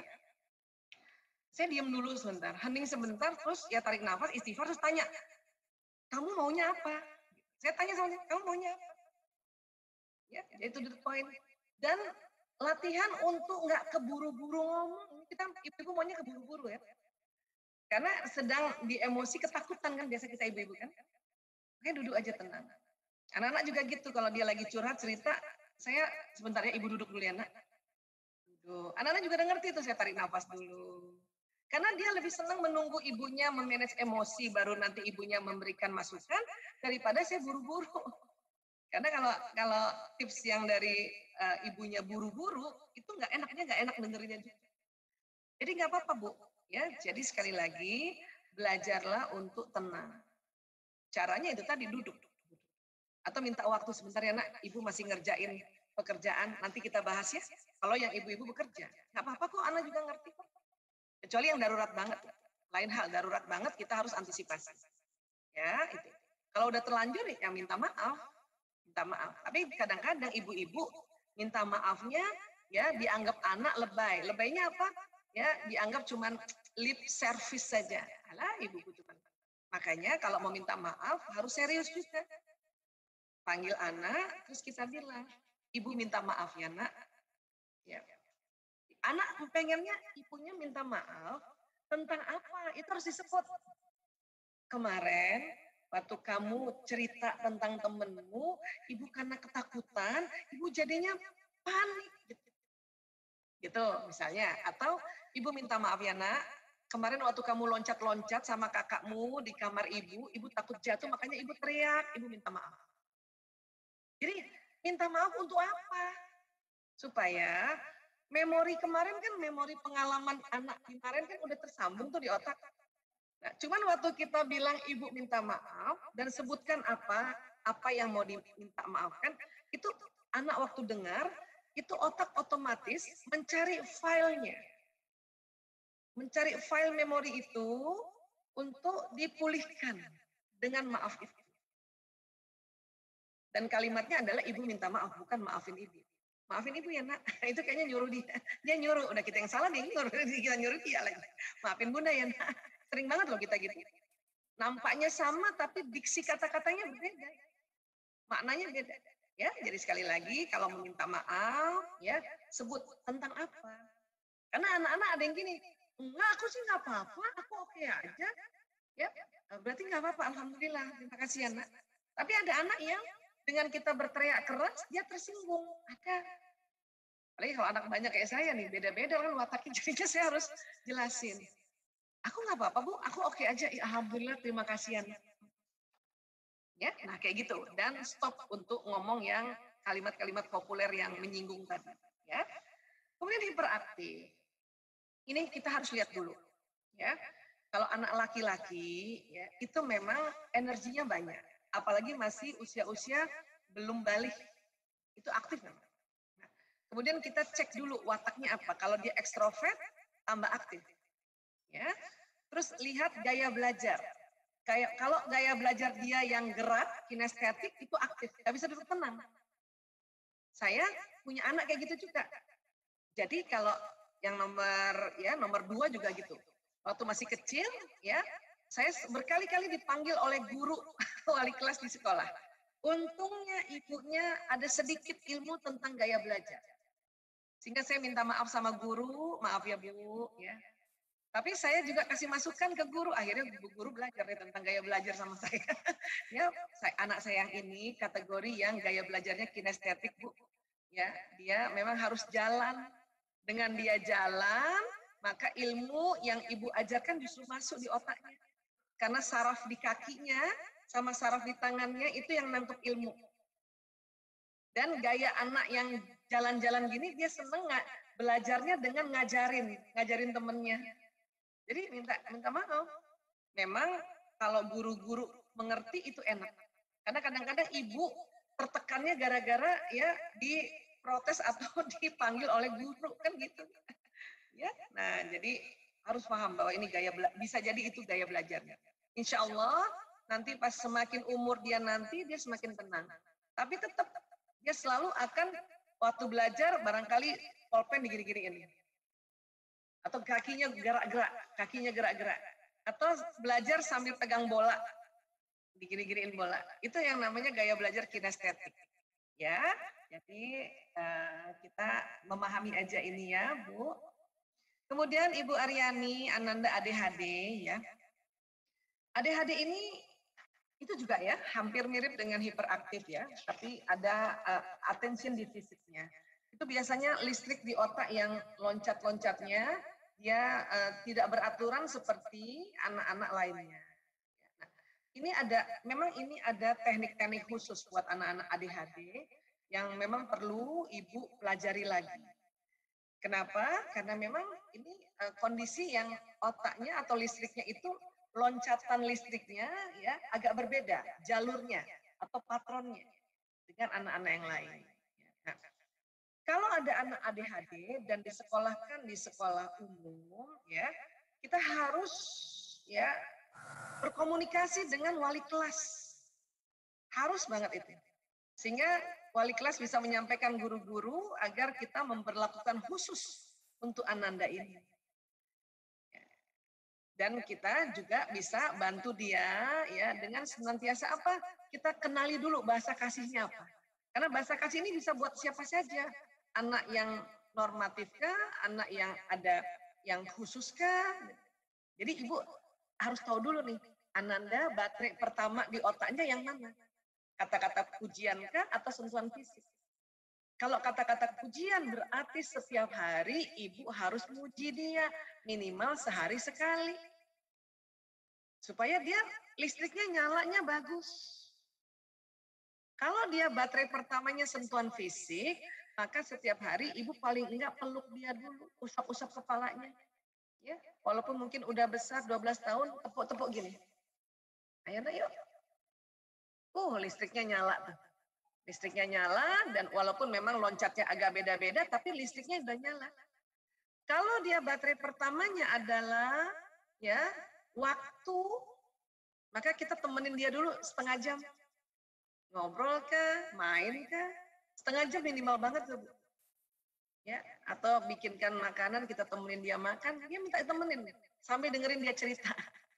diam dulu sebentar, hening sebentar, terus ya tarik nafas, istighfar, terus tanya, kamu maunya apa? Saya tanya sama dia, kamu maunya apa? Ya, itu the point. Dan latihan untuk nggak keburu-buru ngomong. Kita ibu-ibu maunya keburu-buru ya. Karena sedang di emosi ketakutan kan, biasa kita ibu-ibu kan. Oke, duduk aja tenang. Anak-anak juga gitu, kalau dia lagi curhat, cerita, saya sebentar ya, ibu duduk dulu ya nak. Duduk. Anak-anak juga udah ngerti tuh, saya tarik nafas dulu. Karena dia lebih senang menunggu ibunya memanage emosi, baru nanti ibunya memberikan masukan, daripada saya buru-buru. Karena kalau tips yang dari ibunya buru-buru, itu nggak enak dengerinnya juga. Jadi nggak apa-apa Bu. Ya, jadi sekali lagi, belajarlah untuk tenang. Caranya itu tadi, duduk. Atau minta waktu sebentar ya nak, ibu masih ngerjain pekerjaan, nanti kita bahas ya. Kalau yang ibu-ibu bekerja, nggak apa-apa kok, anak juga ngerti kok. Kecuali yang darurat banget, lain hal, darurat banget kita harus antisipasi. Ya, itu. Kalau udah terlanjur ya minta maaf. Tapi kadang-kadang ibu-ibu minta maafnya ya dianggap anak lebay. Lebaynya apa? Ya dianggap cuman lip service saja. Alah ibuku cuman. Makanya kalau mau minta maaf harus serius juga. Panggil anak, terus kita bilang, ibu minta maaf ya nak. Ya. Anak pengennya ibunya minta maaf tentang apa? Itu harus disebut. Kemarin, waktu kamu cerita tentang temenmu, ibu karena ketakutan, ibu jadinya panik. Gitu misalnya. Atau ibu minta maaf ya nak, kemarin waktu kamu loncat-loncat sama kakakmu di kamar ibu takut jatuh, makanya ibu teriak, ibu minta maaf. Jadi minta maaf untuk apa? Supaya memori kemarin kan, memori pengalaman anak kemarin kan udah tersambung tuh di otak. Nah, cuman waktu kita bilang ibu minta maaf dan sebutkan apa yang mau diminta maafkan, itu anak waktu dengar, itu otak otomatis mencari filenya. Mencari file memori itu untuk dipulihkan dengan maaf itu. Dan kalimatnya adalah ibu minta maaf, bukan maafin ibu. Maafin ibu ya nak, itu kayaknya nyuruh dia. Dia nyuruh, udah kita yang salah, dia nyuruh, kita nyuruh dia lagi. Maafin bunda ya nak, sering banget loh kita gitu. Nampaknya sama, tapi diksi kata-katanya berbeda. Maknanya beda. Ya, jadi sekali lagi, kalau meminta maaf, ya sebut tentang apa. Karena anak-anak ada yang gini, enggak aku sih nggak apa-apa, aku oke aja. Ya, berarti nggak apa-apa, alhamdulillah, terima kasih ya nak. Tapi ada anak yang dengan kita berteriak keras, dia tersinggung. Ada. Apalagi kalau anak banyak kayak saya nih, beda-beda kan wataknya, jadinya saya harus jelasin. Aku nggak apa-apa Bu, aku oke aja. Ya, alhamdulillah, terima kasih ya. Ya, nah kayak gitu. Dan stop untuk ngomong yang kalimat-kalimat populer yang menyinggung tadi. Ya. Kemudian hiperaktif. Ini kita harus lihat dulu. Ya. Kalau anak laki-laki, ya, itu memang energinya banyak. Apalagi masih usia-usia belum balik, itu aktif memang. Nah, kemudian kita cek dulu wataknya apa. Kalau dia ekstrovert, tambah aktif. Ya. Terus lihat gaya belajar. Kayak kalau gaya belajar dia yang gerak, kinestetik itu aktif, nggak bisa duduk tenang. Saya punya anak kayak gitu juga. Jadi kalau yang nomor 2 juga gitu. Waktu masih kecil, ya, saya berkali-kali dipanggil oleh guru wali kelas di sekolah. Untungnya ibunya ada sedikit ilmu tentang gaya belajar. Sehingga saya minta maaf sama guru, maaf ya Bu, ya. Tapi saya juga kasih masukan ke guru, akhirnya guru belajar tentang gaya belajar sama saya. Ya, anak saya yang ini kategori yang gaya belajarnya kinestetik, Bu. Ya, dia memang harus jalan. Dengan dia jalan, maka ilmu yang ibu ajarkan justru masuk di otaknya. Karena saraf di kakinya sama saraf di tangannya itu yang nangkep ilmu. Dan gaya anak yang jalan-jalan gini, dia seneng nggak belajarnya dengan ngajarin temennya. Jadi minta maaf. Memang kalau guru-guru mengerti itu enak. Karena kadang-kadang ibu tertekannya gara-gara ya diprotes atau dipanggil oleh guru kan gitu. Ya, nah jadi harus paham bahwa ini bisa jadi itu gaya belajarnya. Insya Allah nanti pas semakin umur dia semakin tenang. Tapi tetap dia selalu akan waktu belajar barangkali pulpen digiri-giriin. Atau kakinya gerak-gerak. Atau belajar sambil pegang bola, digiri-giriin bola. Itu yang namanya gaya belajar kinestetik. Ya, jadi kita memahami aja ini ya, Bu. Kemudian Ibu Aryani Ananda ADHD ya. ADHD ini itu juga ya, hampir mirip dengan hiperaktif ya, tapi ada attention deficitnya. Itu biasanya listrik di otak yang loncat-loncatnya, dia tidak beraturan seperti anak-anak lainnya. Nah, memang ini ada teknik-teknik khusus buat anak-anak ADHD yang memang perlu ibu pelajari lagi. Kenapa? Karena memang ini kondisi yang otaknya atau listriknya itu loncatan listriknya ya agak berbeda jalurnya atau patronnya dengan anak-anak yang lain. Nah, kalau ada anak ADHD dan disekolahkan di sekolah umum, ya kita harus ya berkomunikasi dengan wali kelas, harus banget itu, sehingga wali kelas bisa menyampaikan guru-guru agar kita memperlakukan khusus untuk Ananda ini. Dan kita juga bisa bantu dia ya dengan senantiasa apa? Kita kenali dulu bahasa kasihnya apa. Karena bahasa kasih ini bisa buat siapa saja. Anak yang normatif kah, anak yang ada yang khusus kah. Jadi ibu harus tahu dulu nih, Ananda baterai pertama di otaknya yang mana? Kata-kata pujian kah atau sentuhan fisik? Kalau kata-kata pujian berarti setiap hari ibu harus muji dia minimal sehari sekali. Supaya dia listriknya nyalanya bagus. Kalau dia baterai pertamanya sentuhan fisik, maka setiap hari ibu paling enggak peluk dia dulu, usap-usap kepalanya. Ya, walaupun mungkin udah besar 12 tahun, tepuk-tepuk gini. Ayo yuk. Listriknya nyala tuh. Listriknya nyala dan walaupun memang loncatnya agak beda-beda, tapi listriknya udah nyala. Kalau dia baterai pertamanya adalah ya waktu, maka kita temenin dia dulu setengah jam. Ngobrol kah, main kah, setengah jam minimal banget tuh, Bu. Ya, atau bikinkan makanan, kita temenin dia makan, dia minta temenin sambil dengerin dia cerita.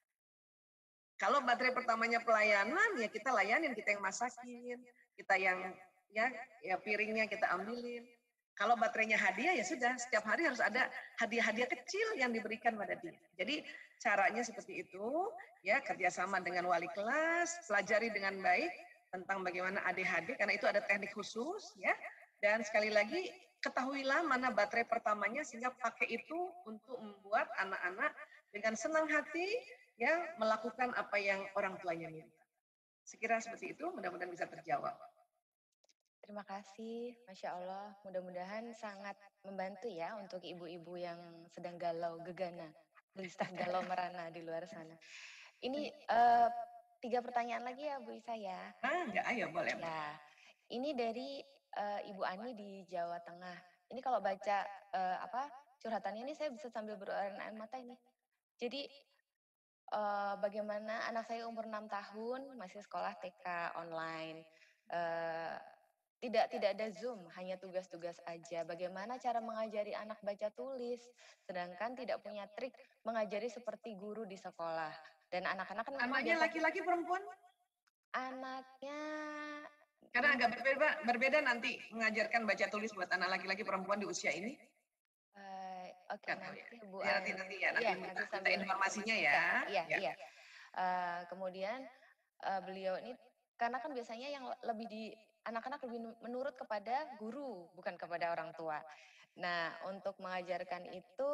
Kalau baterai pertamanya pelayanan, ya kita layanin, kita yang masakin, kita yang ya piringnya kita ambilin. Kalau baterainya hadiah ya sudah, setiap hari harus ada hadiah-hadiah kecil yang diberikan pada dia. Jadi caranya seperti itu, ya kerjasama dengan wali kelas, pelajari dengan baik tentang bagaimana ADHD, karena itu ada teknik khusus, ya. Dan sekali lagi ketahuilah mana baterai pertamanya sehingga pakai itu untuk membuat anak-anak dengan senang hati ya melakukan apa yang orang tuanya minta. Sekira seperti itu, mudah-mudahan bisa terjawab. Terima kasih, Masya Allah. Mudah-mudahan sangat membantu ya untuk ibu-ibu yang sedang galau, gegana, gelisah galau merana di luar sana. Ini 3 pertanyaan lagi ya Bu Isa ya. Enggak, ayo boleh. Ya, ini dari Ibu Ani di Jawa Tengah. Ini kalau baca curhatannya ini saya bisa sambil berair air mata ini. Jadi bagaimana anak saya umur 6 tahun masih sekolah TK online. Tidak ada Zoom, hanya tugas-tugas aja. Bagaimana cara mengajari anak baca tulis, sedangkan tidak punya trik mengajari seperti guru di sekolah. Dan anak-anak kan memang Anaknya laki-laki perempuan? Anaknya Karena agak berbeda nanti mengajarkan baca tulis buat anak laki-laki perempuan di usia ini. Oke, nanti Bu nanti ya, nanti minta informasinya ya. Iya. Kemudian beliau ini karena kan biasanya yang lebih anak-anak lebih menurut kepada guru bukan kepada orang tua. Nah, untuk mengajarkan itu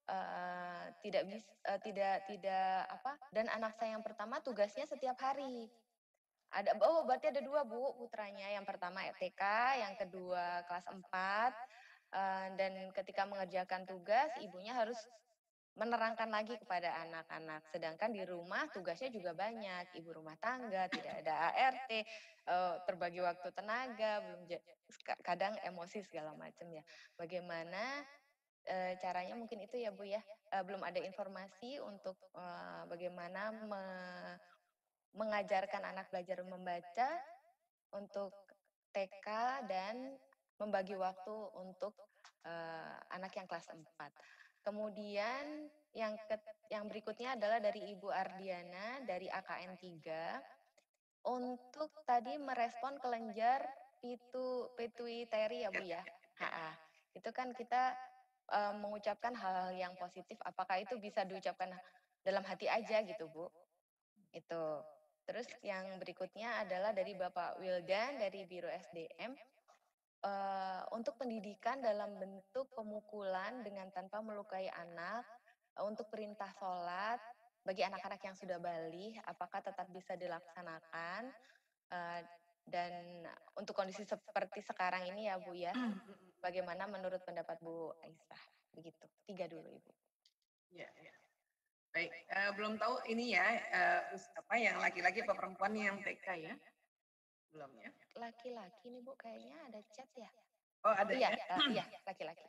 dan anak saya yang pertama tugasnya setiap hari. Berarti ada 2 Bu putranya. Yang pertama TK, yang kedua kelas 4. Dan ketika mengerjakan tugas, ibunya harus menerangkan lagi kepada anak-anak. Sedangkan di rumah tugasnya juga banyak, ibu rumah tangga, tidak ada ART, terbagi waktu tenaga, kadang emosi segala macam ya. Bagaimana caranya mungkin itu ya Bu ya, belum ada informasi untuk bagaimana mengajarkan anak belajar membaca untuk TK dan membagi waktu untuk anak yang kelas 4. Kemudian yang berikutnya adalah dari Ibu Ardiana dari AKN 3 untuk tadi merespon kelenjar pituitari ya Bu ya. Itu kan kita mengucapkan hal-hal yang positif, apakah itu bisa diucapkan dalam hati aja gitu Bu? Itu. Terus yang berikutnya adalah dari Bapak Wildan dari Biro SDM. Untuk pendidikan dalam bentuk pemukulan dengan tanpa melukai anak, untuk perintah sholat bagi anak-anak yang sudah balik, apakah tetap bisa dilaksanakan? Dan untuk kondisi seperti sekarang ini ya Bu ya, bagaimana menurut pendapat Bu Aisyah? Begitu, 3 dulu Ibu. Ya. Baik, belum tahu ini ya, yang laki-laki apa perempuan yang TK ya? Belum ya? Laki-laki nih Bu, kayaknya ada chat ya? Oh ada ya? Iya, laki-laki.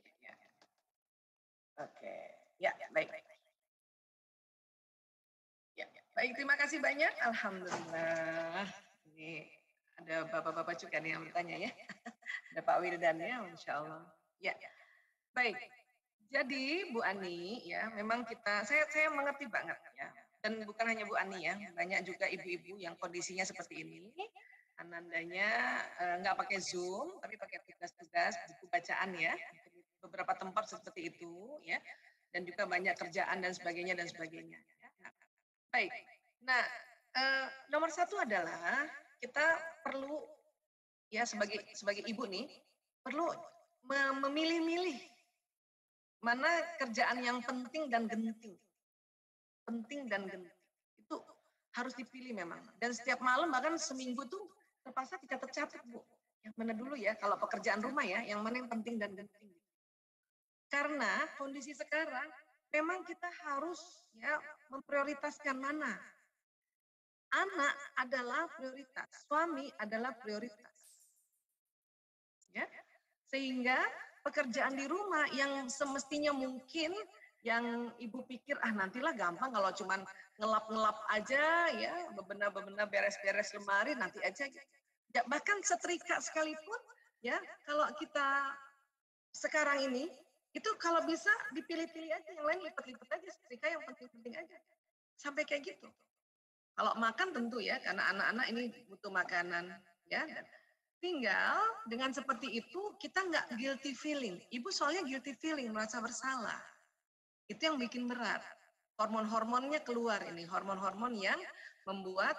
Oke, ya baik. Ya, baik, terima kasih banyak. Alhamdulillah. Ini ada bapak-bapak juga nih yang bertanya ya. Ada Pak Wildan ya, Masya Allah. Ya, baik. Jadi Bu Ani ya, memang saya mengerti banget ya. Dan bukan hanya Bu Ani ya, banyak juga ibu-ibu yang kondisinya seperti ini. Anandanya nggak pakai Zoom, tapi pakai tugas-tugas buku bacaan ya. Beberapa tempat seperti itu ya. Dan juga banyak kerjaan dan sebagainya dan sebagainya. Baik. Nah, nomor 1 adalah kita perlu ya sebagai ibu nih perlu memilih-milih mana kerjaan yang penting dan genting. Penting dan genting. Itu harus dipilih memang. Dan setiap malam bahkan seminggu tuh terpaksa dicatat-catat Bu. Yang mana dulu ya, kalau pekerjaan rumah ya, yang mana yang penting dan genting. Karena kondisi sekarang memang kita harus ya memprioritaskan mana. Anak adalah prioritas, suami adalah prioritas. Ya. Sehingga pekerjaan di rumah yang semestinya mungkin yang ibu pikir nantilah gampang kalau cuman ngelap-ngelap aja ya, bebenah-bebenah beres-beres lemari nanti aja. Ya, bahkan setrika sekalipun ya, kalau kita sekarang ini itu kalau bisa dipilih-pilih aja, yang lain lipat-lipat aja, setrika yang penting-penting aja. Sampai kayak gitu. Kalau makan tentu ya, karena anak-anak ini butuh makanan ya. Tinggal dengan seperti itu kita nggak guilty feeling. Ibu soalnya guilty feeling, merasa bersalah. Itu yang bikin berat. Hormon-hormonnya keluar ini, hormon-hormon yang membuat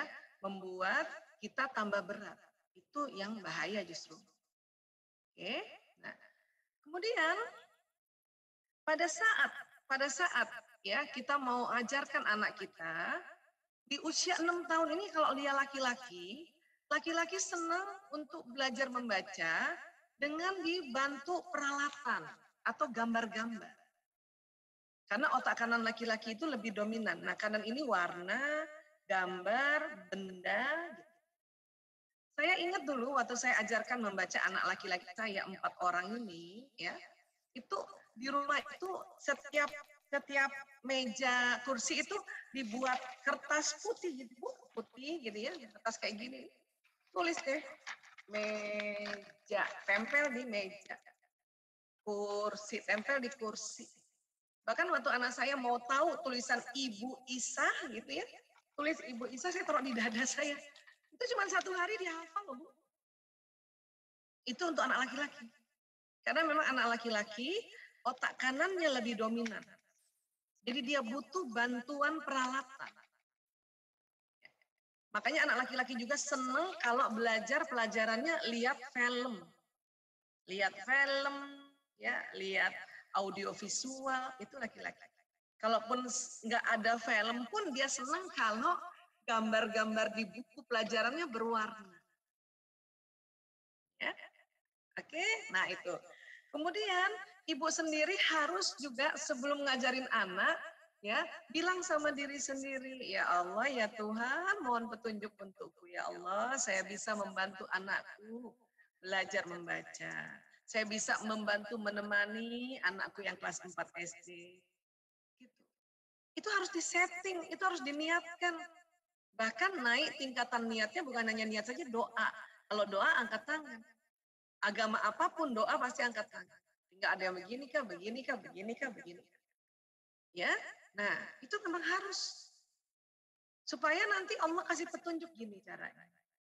kita tambah berat. Itu yang bahaya justru. Oke. Nah, kemudian pada saat ya kita mau ajarkan anak kita di usia 6 tahun ini, kalau dia laki-laki senang untuk belajar membaca dengan dibantu peralatan atau gambar-gambar. Karena otak kanan laki-laki itu lebih dominan. Nah, kanan ini warna, gambar, benda. Gitu. Saya ingat dulu waktu saya ajarkan membaca anak laki-laki saya 4 orang ini, ya, itu di rumah itu setiap setiap meja kursi itu dibuat kertas putih gitu, Bu. Putih gitu ya, kertas kayak gini. Tulis deh meja, tempel di meja. Kursi, tempel di kursi. Bahkan waktu anak saya mau tahu tulisan Ibu Isa gitu ya, tulis Ibu Isa saya taruh di dada saya. Itu cuma 1 hari dia hafal loh, Bu. Itu untuk anak laki-laki. Karena memang anak laki-laki otak kanannya lebih dominan. Jadi dia butuh bantuan peralatan. Makanya anak laki-laki juga senang kalau belajar pelajarannya lihat film. Lihat film, ya, lihat audiovisual, itu laki-laki. Kalaupun nggak ada film pun dia senang kalau gambar-gambar di buku pelajarannya berwarna. Ya. Oke, nah itu. Kemudian ibu sendiri harus juga sebelum ngajarin anak, ya, bilang sama diri sendiri, ya Allah, ya Tuhan, mohon petunjuk untukku, ya Allah, saya bisa membantu anakku belajar membaca. Saya bisa membantu menemani anakku yang kelas 4 SD. Gitu. Itu harus disetting, itu harus diniatkan. Bahkan naik tingkatan niatnya bukan hanya niat saja, doa. Kalau doa angkat tangan. Agama apapun doa pasti angkat tangan. Enggak ada yang begini kah, begini kah, begini kah, begini kah. Ya, nah itu memang harus. Supaya nanti Allah kasih petunjuk gini caranya.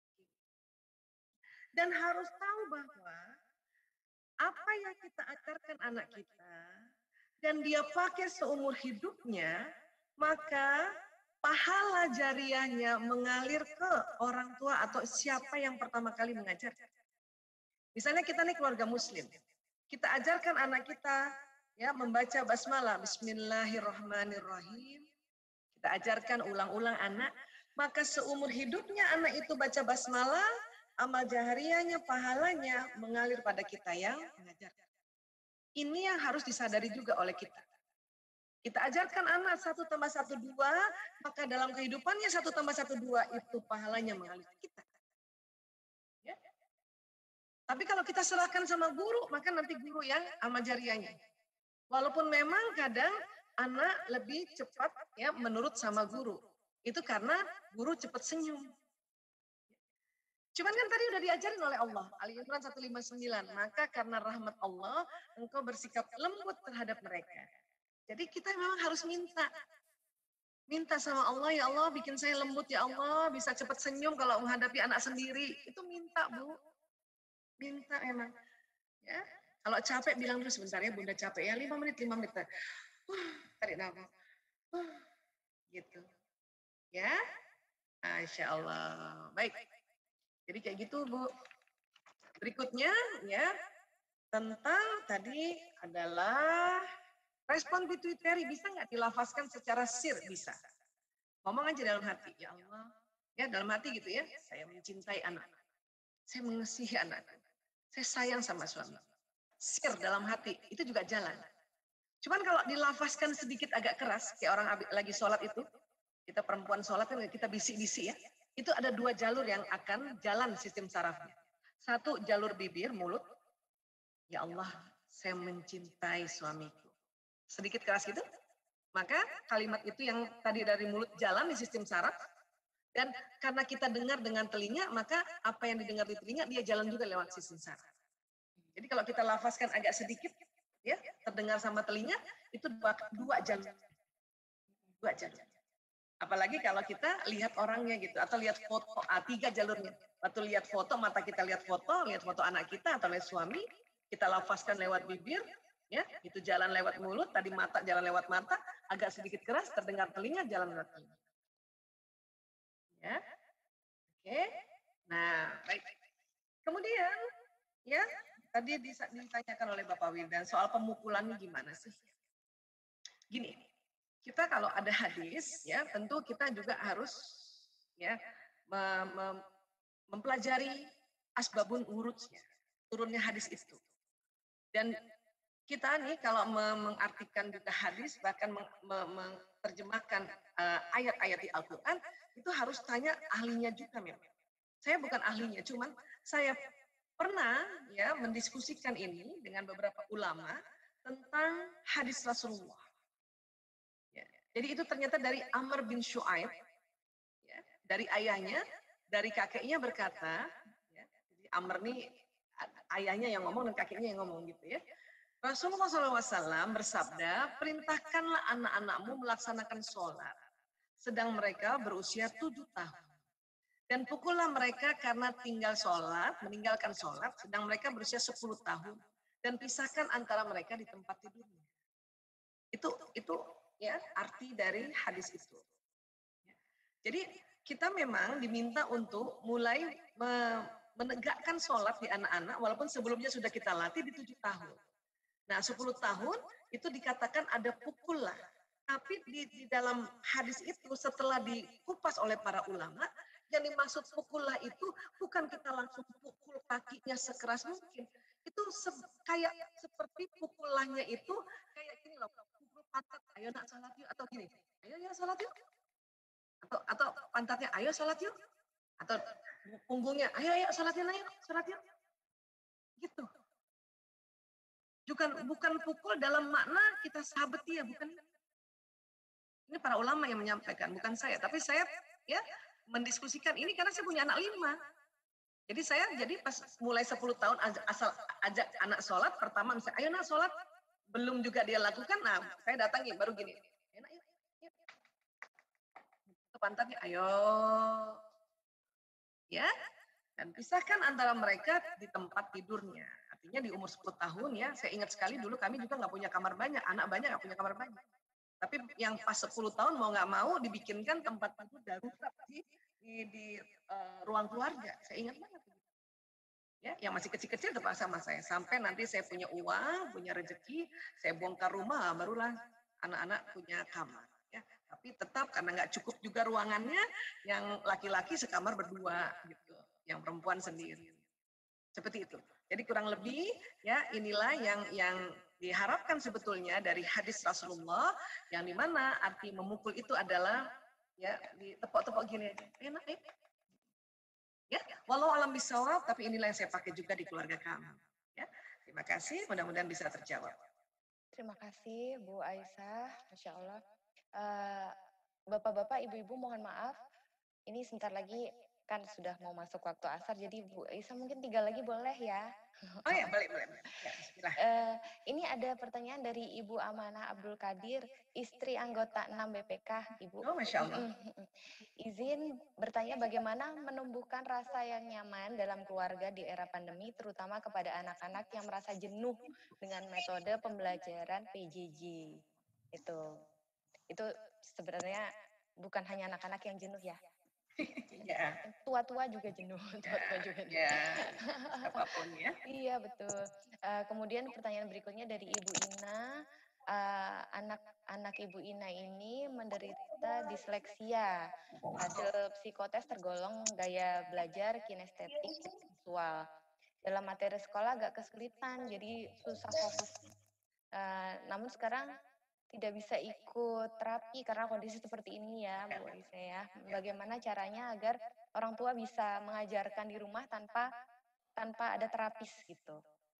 Dan harus tahu bahwa apa yang kita ajarkan anak kita dan dia pakai seumur hidupnya, maka pahala jariahnya mengalir ke orang tua atau siapa yang pertama kali mengajarkan. Misalnya kita nih keluarga muslim, kita ajarkan anak kita ya membaca basmalah, bismillahirrahmanirrahim. Kita ajarkan ulang-ulang anak, maka seumur hidupnya anak itu baca basmalah, amal jahriyahnya, pahalanya mengalir pada kita yang mengajarkan. Ini yang harus disadari juga oleh kita. Kita ajarkan anak 1 tambah 1 2, maka dalam kehidupannya 1 tambah 1 2 itu pahalanya mengalir ke kita. Ya. Tapi kalau kita serahkan sama guru, maka nanti guru yang amal jariyahnya. Walaupun memang kadang anak lebih cepat ya menurut sama guru. Itu karena guru cepat senyum. Cuman kan tadi udah diajarin oleh Allah. Ali Imran 159. Maka karena rahmat Allah, engkau bersikap lembut terhadap mereka. Jadi kita memang harus minta. Minta sama Allah, ya Allah bikin saya lembut, ya Allah bisa cepat senyum kalau menghadapi anak sendiri. Itu minta, Bu. Minta emang. Ya. Kalau capek bilang dulu sebentar ya, Bunda capek ya, 5 menit. Tarik nafas. Gitu. Ya. Masya Allah. Baik. Jadi kayak gitu, Bu. Berikutnya ya tentang tadi adalah respon pituitari. Bisa nggak dilafazkan secara sir? Bisa. Ngomong aja dalam hati, ya Allah. Ya dalam hati gitu ya. Saya mencintai anak. Saya mengasihi anak. Saya sayang sama suami. Sir dalam hati itu juga jalan. Cuman kalau dilafazkan sedikit agak keras, kayak orang lagi sholat itu, kita perempuan sholat kan kita bisik-bisik ya. Itu ada 2 jalur yang akan jalan sistem sarafnya. 1 jalur bibir, mulut. Ya Allah, saya mencintai suamiku. Sedikit keras gitu. Maka kalimat itu yang tadi dari mulut jalan di sistem saraf. Dan karena kita dengar dengan telinga, maka apa yang didengar di telinga, dia jalan juga lewat sistem saraf. Jadi kalau kita lafazkan agak sedikit, ya terdengar sama telinga, itu 2 jalur. 2 jalur. Apalagi kalau kita lihat orangnya gitu, atau lihat foto, 3 jalurnya. Waktu lihat foto, mata kita lihat foto anak kita atau lihat suami, kita lafazkan lewat bibir, ya, itu jalan lewat mulut, tadi mata jalan lewat mata, agak sedikit keras, terdengar telinga, jalan lewat telinga. Ya, oke. Nah, baik. Kemudian, ya, tadi ditanyakan oleh Bapak Wildan soal pemukulannya gimana sih? Gini. Kita kalau ada hadis, ya tentu kita juga harus ya mempelajari asbabun urutnya, turunnya hadis itu. Dan kita nih kalau mengartikan juga hadis, bahkan menerjemahkan ayat-ayat di Al-Quran, itu harus tanya ahlinya juga memang. Saya bukan ahlinya, cuman saya pernah ya mendiskusikan ini dengan beberapa ulama tentang hadis Rasulullah. Jadi itu ternyata dari Amr bin Shu'aib, ya, dari ayahnya, dari kakeknya berkata, ya, jadi Amr ini ayahnya yang ngomong dan kakeknya yang ngomong gitu ya. Rasulullah SAW bersabda, perintahkanlah anak-anakmu melaksanakan sholat, sedang mereka berusia 7 tahun. Dan pukullah mereka karena meninggalkan sholat, sedang mereka berusia 10 tahun. Dan pisahkan antara mereka di tempat tidurnya. Itu ya arti dari hadis itu. Jadi kita memang diminta untuk mulai menegakkan sholat di anak-anak, walaupun sebelumnya sudah kita latih di 7 tahun. Nah 10 tahun itu dikatakan ada pukul lah. Tapi di dalam hadis itu setelah dikupas oleh para ulama, yang dimaksud pukul lah itu bukan kita langsung pukul kakinya sekeras mungkin. Itu kayak seperti pukulannya itu kayak gini loh, pukul pantat, ayo nak salat yuk, atau gini, ayo ya salat yuk. Atau pantatnya, ayo salat yuk. Atau punggungnya, ayo salat yuk. Gitu. Bukan pukul dalam makna kita sahabat dia, bukan. Ini para ulama yang menyampaikan, bukan saya. Tapi saya ya mendiskusikan ini karena saya punya anak 5. Jadi saya pas mulai 10 tahun asal ajak anak sholat, pertama misalnya, ayo nak sholat, belum juga dia lakukan, nah saya datangi baru gini. Yuk. Ke pantatnya, ayo. Ya, dan pisahkan antara mereka di tempat tidurnya. Artinya di umur 10 tahun ya, saya ingat sekali dulu kami juga nggak punya kamar banyak, anak banyak nggak punya kamar banyak. Tapi yang pas 10 tahun mau nggak mau dibikinkan tempat tidur darurat di ruang keluarga. Saya ingat banget. Ya, yang masih kecil-kecil tetap sama saya. Sampai nanti saya punya uang, punya rezeki, saya bongkar rumah, barulah anak-anak punya kamar. Ya, tapi tetap karena nggak cukup juga ruangannya, yang laki-laki sekamar berdua gitu, yang perempuan sendiri. Seperti itu. Jadi kurang lebih ya inilah yang diharapkan sebetulnya dari hadis Rasulullah, yang dimana arti memukul itu adalah ya ditepok-tepok gini aja. Enak ya. Walau alam bisawab, tapi inilah yang saya pakai juga di keluarga kami. Ya, terima kasih. Mudah-mudahan bisa terjawab. Terima kasih Bu Aisyah, Masya Allah. Bapak-bapak, ibu-ibu mohon maaf, ini sebentar lagi kan sudah mau masuk waktu asar, jadi Bu Aisyah mungkin 3 lagi boleh ya? Oh ya, boleh. Ya, bismillah. Ini ada pertanyaan dari Ibu Amanah Abdul Qadir, istri anggota 6 BPK, Ibu. Oh, Masya Allah. Izin bertanya bagaimana menumbuhkan rasa yang nyaman dalam keluarga di era pandemi, terutama kepada anak-anak yang merasa jenuh dengan metode pembelajaran PJJ. Itu sebenarnya bukan hanya anak-anak yang jenuh ya. Ya. Tua-tua juga jenuh. Ya, apapun ya. Iya betul. Kemudian pertanyaan berikutnya dari Ibu Ina. Anak Ibu Ina ini menderita disleksia. Hasil psikotes tergolong gaya belajar kinestetik visual. Dalam materi sekolah agak kesulitan, jadi susah fokus. Namun sekarang tidak bisa ikut terapi karena kondisi seperti ini ya, Bu Aisyah ya. Bagaimana caranya agar orang tua bisa mengajarkan di rumah tanpa ada terapis gitu.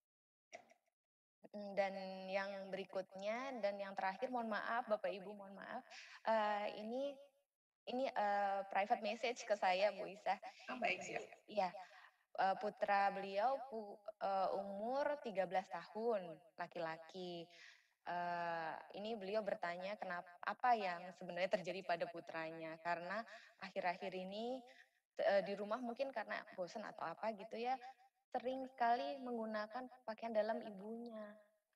Dan yang berikutnya dan yang terakhir, mohon maaf Bapak Ibu, mohon maaf. Ini private message ke saya, Bu Aisyah. Baik, siap. Iya. Putra beliau umur 13 tahun, laki-laki. Ini beliau bertanya apa yang sebenarnya terjadi pada putranya, karena akhir-akhir ini di rumah mungkin karena bosan atau apa gitu ya, sering sekali menggunakan pakaian dalam ibunya.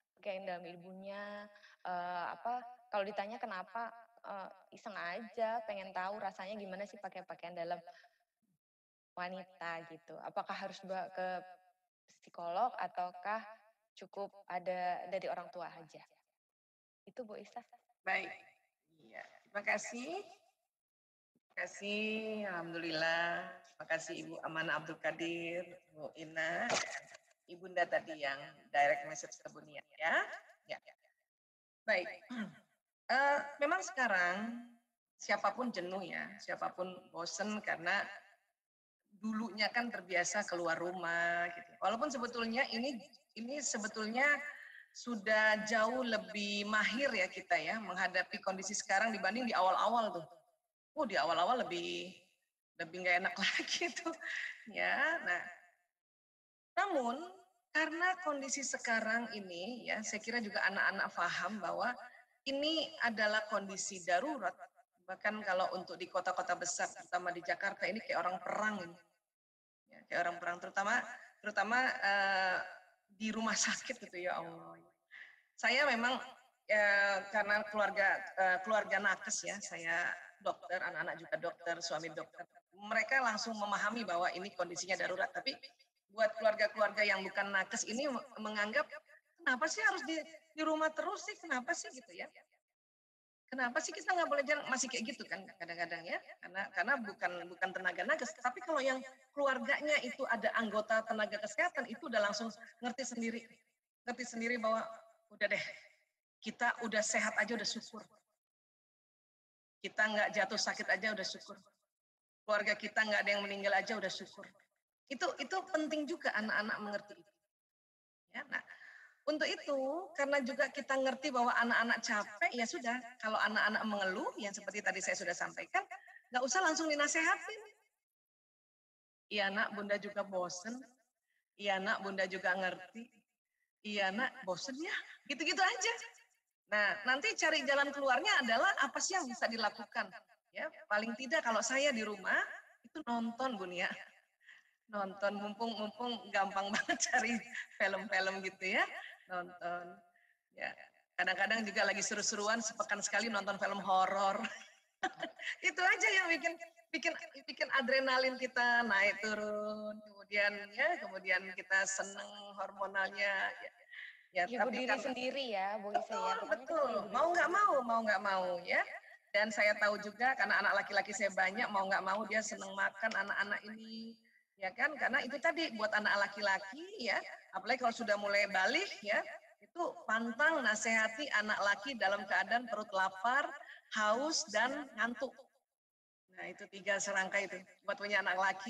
Kalau ditanya kenapa, iseng aja, pengen tahu rasanya gimana sih pakai pakaian dalam wanita gitu. Apakah harus ke psikolog ataukah cukup ada dari orang tua aja? Itu Bu Aisyah. Baik. Iya, terima kasih. Terima kasih, alhamdulillah. Terima kasih Ibu Amanah Abdul Qadir, Bu Ina, Ibunda tadi yang direct message ke Bu Nia ya. Baik. Memang sekarang siapapun jenuh ya, siapapun bosen karena dulunya kan terbiasa keluar rumah gitu. Walaupun sebetulnya ini sebetulnya sudah jauh lebih mahir ya kita ya menghadapi kondisi sekarang dibanding di awal-awal tuh. Di awal-awal lebih nggak enak lagi tuh ya. Nah, namun karena kondisi sekarang ini ya, saya kira juga anak-anak paham bahwa ini adalah kondisi darurat. Bahkan kalau untuk di kota-kota besar, terutama di Jakarta ini kayak orang perang ini. Ya, kayak orang perang, terutama di rumah sakit gitu ya Allah. Saya memang karena keluarga nakes ya, saya dokter, anak-anak juga dokter, suami dokter. Mereka langsung memahami bahwa ini kondisinya darurat. Tapi buat keluarga-keluarga yang bukan nakes ini menganggap kenapa sih harus di rumah terus sih? Kenapa sih gitu ya? Kenapa sih kita nggak boleh jalan? Masih kayak gitu kan kadang-kadang ya? Karena bukan tenaga nakes. Tapi kalau yang keluarganya itu ada anggota tenaga kesehatan itu udah langsung ngerti sendiri bahwa udah deh, kita udah sehat aja udah syukur. Kita nggak jatuh sakit aja udah syukur. Keluarga kita nggak ada yang meninggal aja udah syukur. Itu penting juga anak-anak mengerti itu. Ya, nah, untuk itu karena juga kita ngerti bahwa anak-anak capek, ya sudah. Kalau anak-anak mengeluh, yang seperti tadi saya sudah sampaikan, nggak usah langsung dinasehatin. Iya nak, bunda juga bosen. Iya nak, bunda juga ngerti. Iya nak, bosen ya. Gitu-gitu aja. Nah, nanti cari jalan keluarnya adalah apa sih yang bisa dilakukan. Ya, paling tidak kalau saya di rumah, itu nonton Bun ya. Nonton, mumpung gampang banget cari film-film gitu ya. Nonton. Ya, kadang-kadang juga lagi seru-seruan sepekan sekali nonton film horor. Itu aja yang bikin adrenalin kita naik turun. Kemudian kita seneng hormonalnya. Ya, Hibur diri sendiri ya, Bu Isa ya. Betul. Mau nggak mau ya. Dan saya tahu juga karena anak laki-laki saya banyak, mau nggak mau dia seneng makan anak-anak ini. Ya kan, karena itu tadi buat anak laki-laki ya, apalagi kalau sudah mulai balik ya, itu pantang nasihati anak laki dalam keadaan perut lapar, haus dan ngantuk. Nah, itu 3 serangkai itu buat punya anak laki.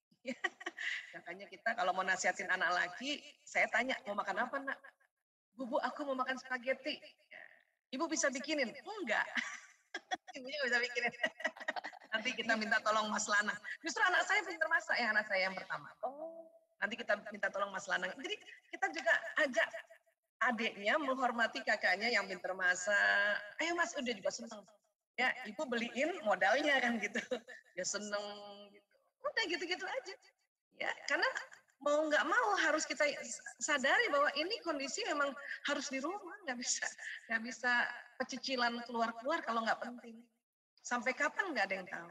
Makanya kita kalau mau nasihatin anak laki, saya tanya, mau makan apa nak? Bu, aku mau makan spaghetti. Ibu bisa bikinin? Enggak. Ibunya bisa bikinin. Nanti kita minta tolong Mas Lanang. Justru anak saya pintar masak ya, anak saya yang pertama. Nanti kita minta tolong Mas Lanang. Jadi kita juga ajak adiknya menghormati kakaknya yang pintar masak. Ayo Mas, udah juga seneng. Ya, ibu beliin modalnya kan gitu. Ya seneng gitu. Udah gitu-gitu aja. Ya, karena mau nggak mau harus kita sadari bahwa ini kondisi memang harus di rumah, nggak bisa pecicilan keluar-keluar kalau nggak penting. Sampai kapan nggak ada yang tahu.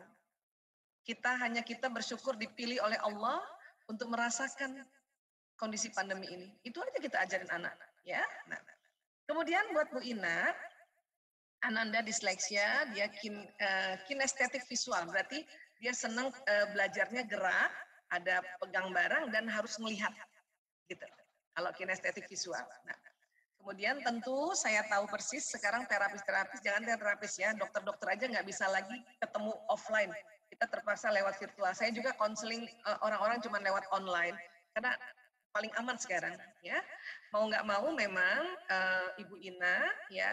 Kita bersyukur dipilih oleh Allah untuk merasakan kondisi pandemi ini. Itu aja kita ajarin anak, ya. Nah, kemudian buat Bu Ina, Ananda disleksia, dia kinestetik visual, berarti dia senang belajarnya gerak, ada pegang barang dan harus melihat, gitu. Kalau kinestetik visual. Nah, kemudian tentu saya tahu persis sekarang terapis, jangan terapis ya, dokter-dokter aja nggak bisa lagi ketemu offline. Kita terpaksa lewat virtual. Saya juga konseling orang-orang cuma lewat online karena paling aman sekarang. Ya, mau nggak mau memang Ibu Ina ya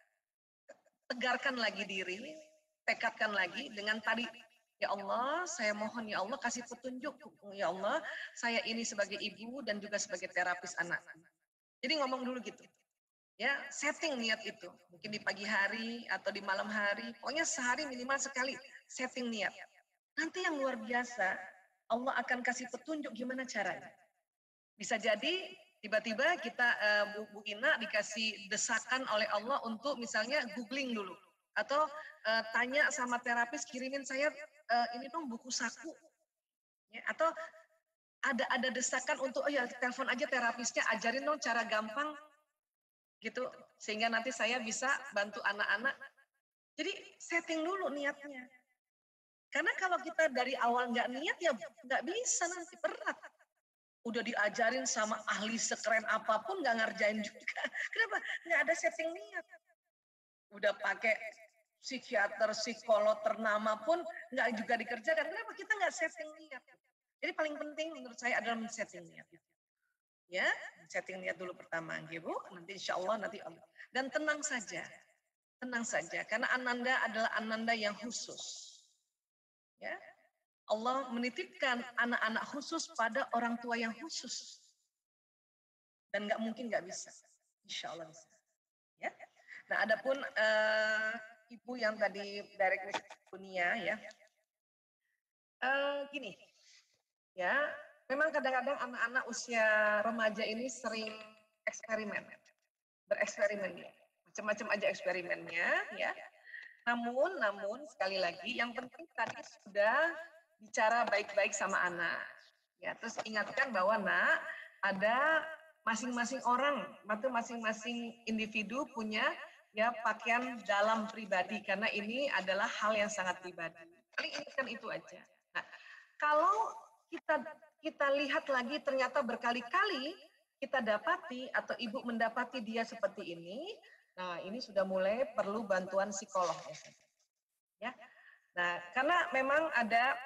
tegarkan lagi diri, tekadkan lagi dengan tadi. Ya Allah, saya mohon ya Allah kasih petunjuk. Ya Allah, saya ini sebagai ibu dan juga sebagai terapis anak. Jadi ngomong dulu gitu. Ya, setting niat itu. Mungkin di pagi hari atau di malam hari, pokoknya sehari minimal sekali setting niat. Nanti yang luar biasa, Allah akan kasih petunjuk gimana caranya. Bisa jadi tiba-tiba kita Bu Ina dikasih desakan oleh Allah untuk misalnya googling dulu atau tanya sama terapis kirimin saya ini dong buku saku. Ya, atau ada desakan untuk telepon aja terapisnya, ajarin dong cara gampang gitu sehingga nanti saya bisa bantu anak-anak. Jadi setting dulu niatnya. Karena kalau kita dari awal nggak niat ya nggak bisa, nanti berat. Udah diajarin sama ahli sekeren apapun nggak ngerjain juga. Kenapa? Nggak ada setting niat. Udah pakai psikiater, psikolog ternama pun nggak juga dikerjakan. Kenapa? Kita nggak setting niat. Jadi paling penting menurut saya adalah men-setting niat. Ya, setting niat dulu pertama, nggih Bu. Nanti insya Allah nanti dan tenang saja. Tenang saja, karena Ananda adalah Ananda yang khusus. Ya, Allah menitipkan anak-anak khusus pada orang tua yang khusus. Dan nggak mungkin nggak bisa. Insya Allah bisa. Ya. Nah, adapun Ibu yang tadi direct message dunia ya. Gini, ya, memang kadang-kadang anak-anak usia remaja ini sering eksperimen, bereksperimen ya. Macam-macam aja eksperimennya ya. Namun sekali lagi yang penting tadi sudah bicara baik-baik sama anak. Ya, terus ingatkan bahwa nak ada masing-masing orang atau masing-masing individu punya ya pakaian dalam pribadi karena ini adalah hal yang sangat pribadi. Paling ingatkan itu aja. Nah, kalau kita lihat lagi ternyata berkali-kali kita dapati atau ibu mendapati dia seperti ini, nah ini sudah mulai perlu bantuan psikolog ya. Nah, karena memang ada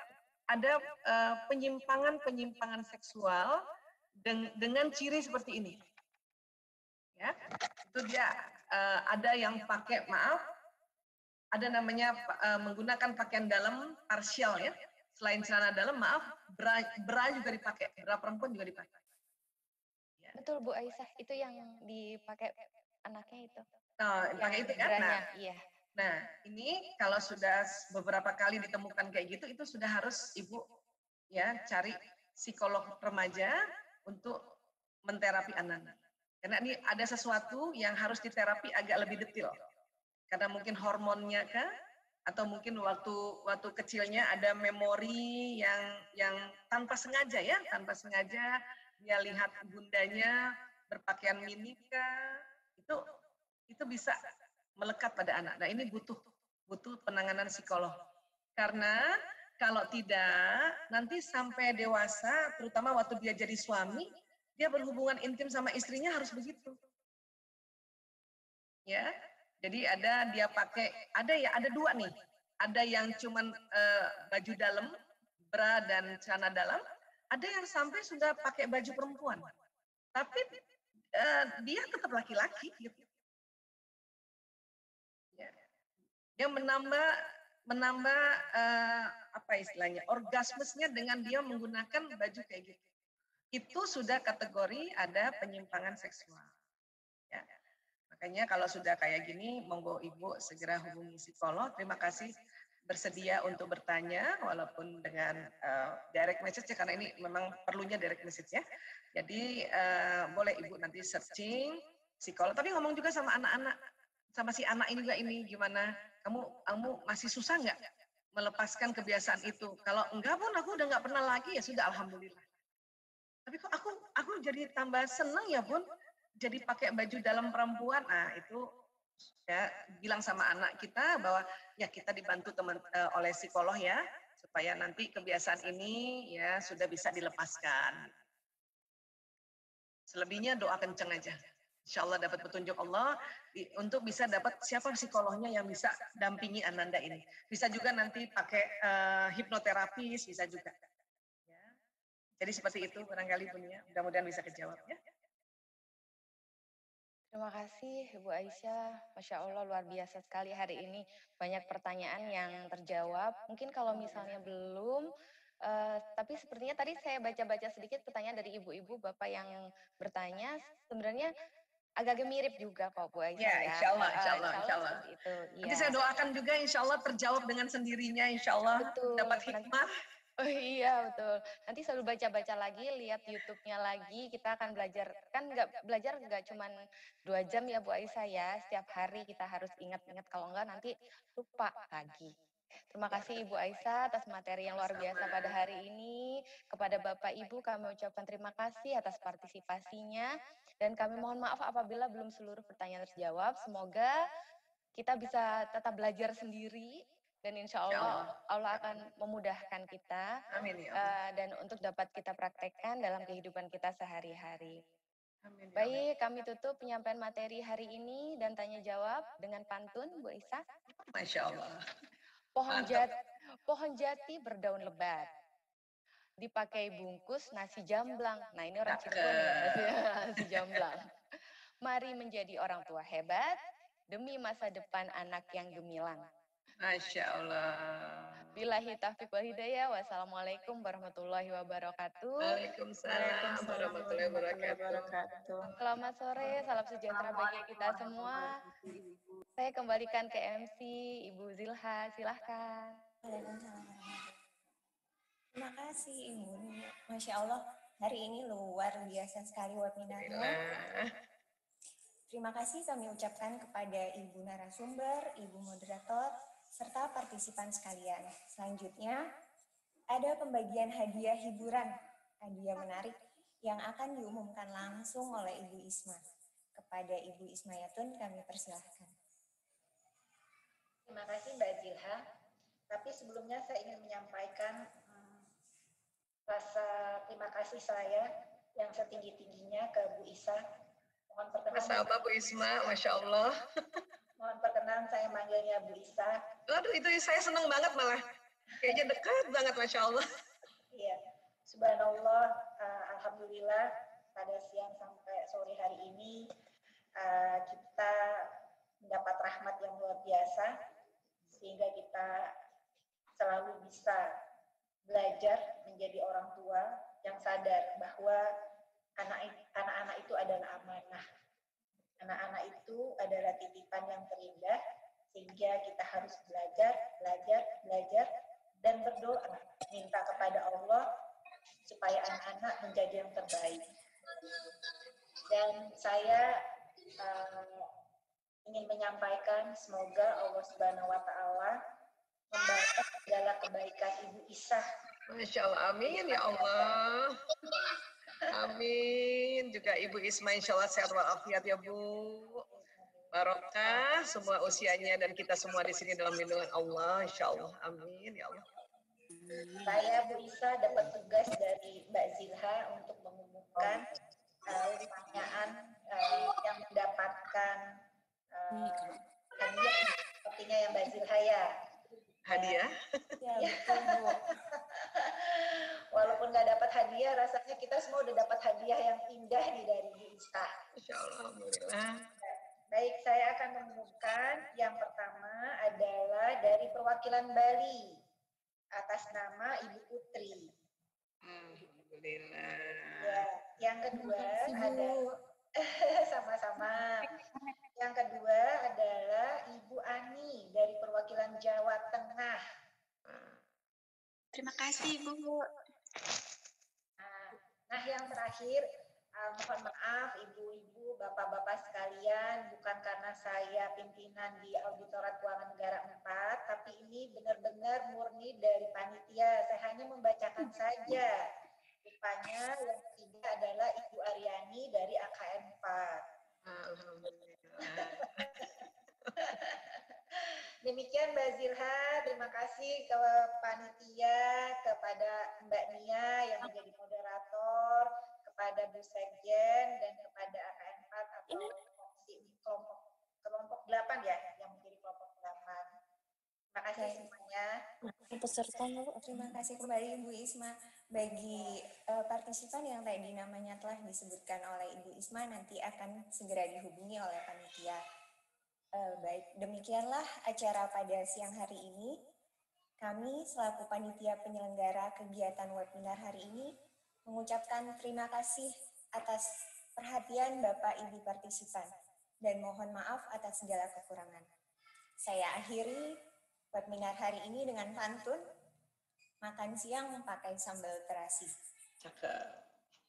penyimpangan seksual dengan ciri seperti ini. Ya, itu dia ada yang pakai ada namanya menggunakan pakaian dalam parsial ya. Selain celana dalam, bra juga dipakai, bra perempuan juga dipakai. Ya. Betul Bu Aisyah, itu yang dipakai anaknya itu. Nah, pakai itu kan? Nah, iya. Nah, ini kalau sudah beberapa kali ditemukan kayak gitu, itu sudah harus Ibu ya cari psikolog remaja untuk menterapi anak. Karena ini ada sesuatu yang harus diterapi agak lebih detail. Karena mungkin hormonnya kah? Atau mungkin waktu kecilnya ada memori yang tanpa sengaja ya, tanpa sengaja dia lihat bundanya berpakaian mini kah? Itu bisa melekat pada anak. Nah, ini butuh penanganan psikolog. Karena kalau tidak, nanti sampai dewasa, terutama waktu dia jadi suami, dia berhubungan intim sama istrinya harus begitu. Ya, jadi ada dua nih. Ada yang cuman baju dalam, bra dan celana dalam, ada yang sampai sudah pakai baju perempuan. Tapi dia tetap laki-laki gitu. Dia menambah apa istilahnya orgasmesnya dengan dia menggunakan baju kayak gitu. Itu sudah kategori ada penyimpangan seksual. Ya. Makanya kalau sudah kayak gini, monggo Ibu segera hubungi psikolog. Terima kasih bersedia untuk bertanya, walaupun dengan direct message ya, karena ini memang perlunya direct message ya. Jadi boleh Ibu nanti searching psikolog. Tapi ngomong juga sama anak-anak, sama si anak ini juga ini gimana? Kamu masih susah nggak melepaskan kebiasaan itu? Kalau enggak pun aku udah nggak pernah lagi ya sudah alhamdulillah. Tapi kok aku jadi tambah seneng ya Bun, jadi pakai baju dalam perempuan. Nah itu ya bilang sama anak kita bahwa ya kita dibantu oleh psikolog ya supaya nanti kebiasaan ini ya sudah bisa dilepaskan. Selebihnya doa kenceng aja. Insya Allah dapat petunjuk Allah untuk bisa dapat siapa psikolognya yang bisa dampingi Ananda ini. Bisa juga nanti pakai hipnoterapis, bisa juga. Ya. Jadi seperti itu barangkali punya. Mudah-mudahan bisa kejawab ya. Terima kasih Ibu Aisyah. Masya Allah luar biasa sekali hari ini. Banyak pertanyaan yang terjawab. Mungkin kalau misalnya belum, tapi sepertinya tadi saya baca-baca sedikit pertanyaan dari ibu-ibu, bapak yang bertanya, sebenarnya agak-agak mirip juga kok Bu Aisyah ya. Insya Allah. Itu, nanti saya doakan juga insya Allah terjawab dengan sendirinya, insya Allah dapat hikmah. Oh iya betul. Nanti selalu baca-baca lagi, lihat YouTube-nya lagi. Kita akan belajar, kan belajar nggak cuma 2 jam ya Bu Aisyah ya. Setiap hari kita harus ingat-ingat, kalau enggak nanti lupa lagi. Terima kasih Ibu Aisyah atas materi yang luar biasa pada hari ini. Kepada Bapak Ibu kami ucapkan terima kasih atas partisipasinya. Dan kami mohon maaf apabila belum seluruh pertanyaan terjawab. Semoga kita bisa tetap belajar sendiri. Dan insya Allah Allah akan memudahkan kita. Amin, ya. Dan untuk dapat kita praktekkan dalam kehidupan kita sehari-hari. Amin, ya. Baik, kami tutup penyampaian materi hari ini dan tanya jawab dengan pantun, Bu Aisyah. Masya Allah. Pohon jati berdaun lebat. dipakai bungkus nasi jamblang. Nah, ini orang Cirebon ya, nasi jamblang. Mari menjadi orang tua hebat demi masa depan anak yang gemilang. Masya Allah. Billahi taufiq wal hidayah. Wassalamualaikum warahmatullahi wabarakatuh. Waalaikumsalam warahmatullahi wabarakatuh. Selamat sore, salam sejahtera bagi kita semua. Saya kembalikan ke MC Ibu Zilha, silahkan. Waalaikumsalam. Terima kasih Ibu. Masya Allah, hari ini luar biasa sekali webinarnya. Terima kasih kami ucapkan kepada Ibu narasumber, Ibu moderator, serta partisipan sekalian. Selanjutnya, ada pembagian hadiah hiburan, hadiah menarik yang akan diumumkan langsung oleh Ibu Isma. Kepada Ibu Ismayatun kami persilahkan. Terima kasih Mbak Zilha. Tapi sebelumnya saya ingin menyampaikan rasa terima kasih saya yang setinggi-tingginya ke Bu Isa. Mohon perkenan. Sama Bu Isma, Masya Allah. Mohon perkenan saya manggilnya Bu Isa. Aduh, itu saya senang banget malah. Kayaknya dekat banget, Masya Allah. Iya, subhanallah, alhamdulillah pada siang sampai sore hari ini kita mendapat rahmat yang luar biasa sehingga kita selalu bisa belajar menjadi orang tua yang sadar bahwa anak-anak itu adalah amanah. Anak-anak itu adalah titipan yang terindah, sehingga kita harus belajar, dan berdoa, minta kepada Allah supaya anak-anak menjadi yang terbaik. Dan saya ingin menyampaikan semoga Allah Subhanahu wa Ta'ala membalas segala kebaikan Ibu Isah. Masya Allah, amin ya Allah. Amin. Juga Ibu Isma insya Allah sehat walafiat ya Bu. Barokah semua usianya dan kita semua di sini dalam lindungan Allah insya Allah. Amin ya Allah. Saya Bu Isa dapat tugas dari Mbak Zilha untuk mengumumkan pertanyaan yang mendapatkan hadiah sepertinya yang Mbak Zilha ya. Hadiah? Ya, betul Bu. Walaupun nggak dapat hadiah, rasanya kita semua udah dapat hadiah yang indah nih dari Bu Isa. Insya Allah, alhamdulillah. Baik, saya akan mengumumkan yang pertama adalah dari perwakilan Bali atas nama Ibu Putri. Alhamdulillah. Ya, yang kedua ada sama-sama. Yang kedua adalah Ibu Ani dari perwakilan Jawa Tengah. Terima kasih Bu. Nah, yang terakhir, mohon maaf Ibu-ibu, Bapak-bapak sekalian, bukan karena saya pimpinan di Auditorat Keuangan Negara 4, tapi ini benar-benar murni dari panitia. Saya hanya membacakan saja. Rupanya yang ketiga adalah Ibu Aryani dari AKN 4. Alhamdulillah. Demikian Mbak Zilha, terima kasih ke panitia, kepada Mbak Nia yang menjadi moderator, kepada Bu Sekjen, dan kepada AKN 4 atau kelompok 8 ya, yang menjadi kelompok 8. Terima kasih semuanya. Pesertanya Bu, terima kasih kembali Ibu Isma. Bagi partisipan yang tadi namanya telah disebutkan oleh Ibu Isma, nanti akan segera dihubungi oleh panitia. Baik, demikianlah acara pada siang hari ini. Kami selaku panitia penyelenggara kegiatan webinar hari ini mengucapkan terima kasih atas perhatian Bapak Ibu partisipan dan mohon maaf atas segala kekurangan. Saya akhiri webinar hari ini dengan pantun makan siang pakai sambal terasi. Cakep.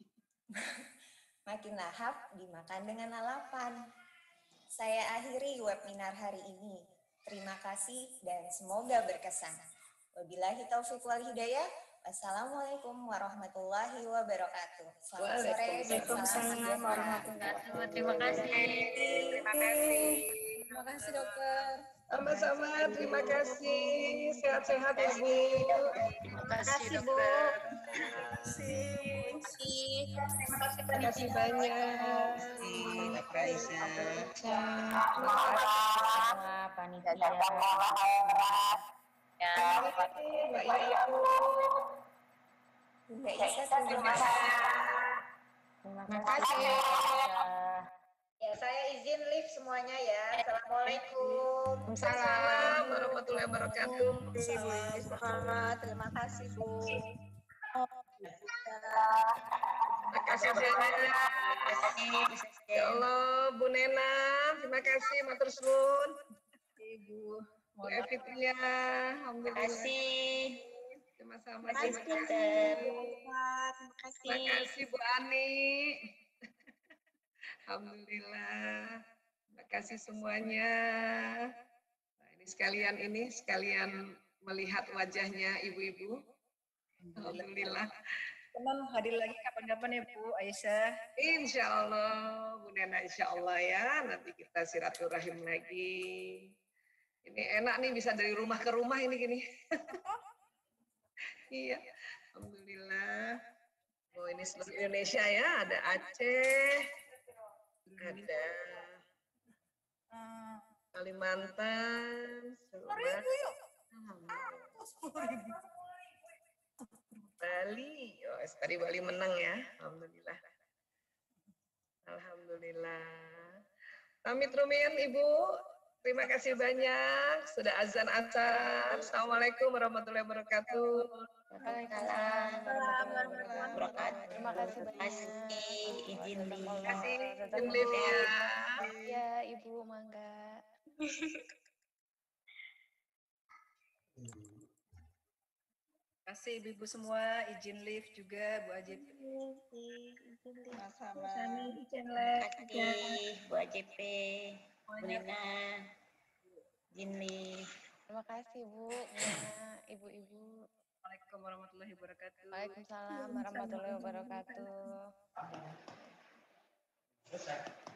Makin lahap dimakan dengan lalapan. Saya akhiri webinar hari ini. Terima kasih dan semoga berkesan. Wabillahi taufiq wal hidayah. Wassalamualaikum warahmatullahi wabarakatuh. Selamat sore dan salam warahmatullahi. Terima kasih. Terima kasih. Terima kasih dokter. Sama-sama, terima kasih. Sehat-sehat ya Bu. Terima kasih Bu. Terima kasih. Terima kasih banyak. Terima kasih. Semua panitia. Ya. Mbak Yayu. Bunda Isa, terima kasih. Terima kasih. Ya, saya izin live semuanya ya. Assalamualaikum. Waalaikumsalam warahmatullahi wabarakatuh. Terima kasih Bu. Terima kasih banyak. Ya Allah, Bu Nena, terima kasih matur suwun. Ibu. Bu Evitria, alhamdulillah. Terima kasih. Sama-sama. Terima kasih, Terima Pinter. kasih. Terima kasih Bu Ani. Alhamdulillah. Terima kasih semuanya. Nah, ini sekalian melihat wajahnya ibu-ibu. Alhamdulillah. Teman hadir lagi kapan-kapan ya Bu Aisyah. Insya Allah, Bu Nena, insya Allah ya. Nanti kita silaturahim lagi. Ini enak nih bisa dari rumah ke rumah ini gini. Iya, alhamdulillah. Oh ini seluruh Indonesia ya, ada Aceh, ada Kalimantan, Bali. Oh, tadi Bali menang ya, alhamdulillah. Alhamdulillah. Pamit rumiyin Ibu. Terima kasih banyak. Sudah azan asar. Assalamualaikum warahmatullahi wabarakatuh. Waalaikumsalam warahmatullahi wabarakatuh. Terima kasih banyak. Izin Terima kasih. Izin live ya. Ya, Ibu, mangga. Terima kasih ibu-ibu semua, izin live juga Bu Ajib. Sama-sama. Terima kasih Bu AJP, Bu Nena, Jinli. Terima kasih Bu, Nena, ibu-ibu. Assalamualaikum warahmatullahi wabarakatuh. Waalaikumsalam warahmatullahi wabarakatuh.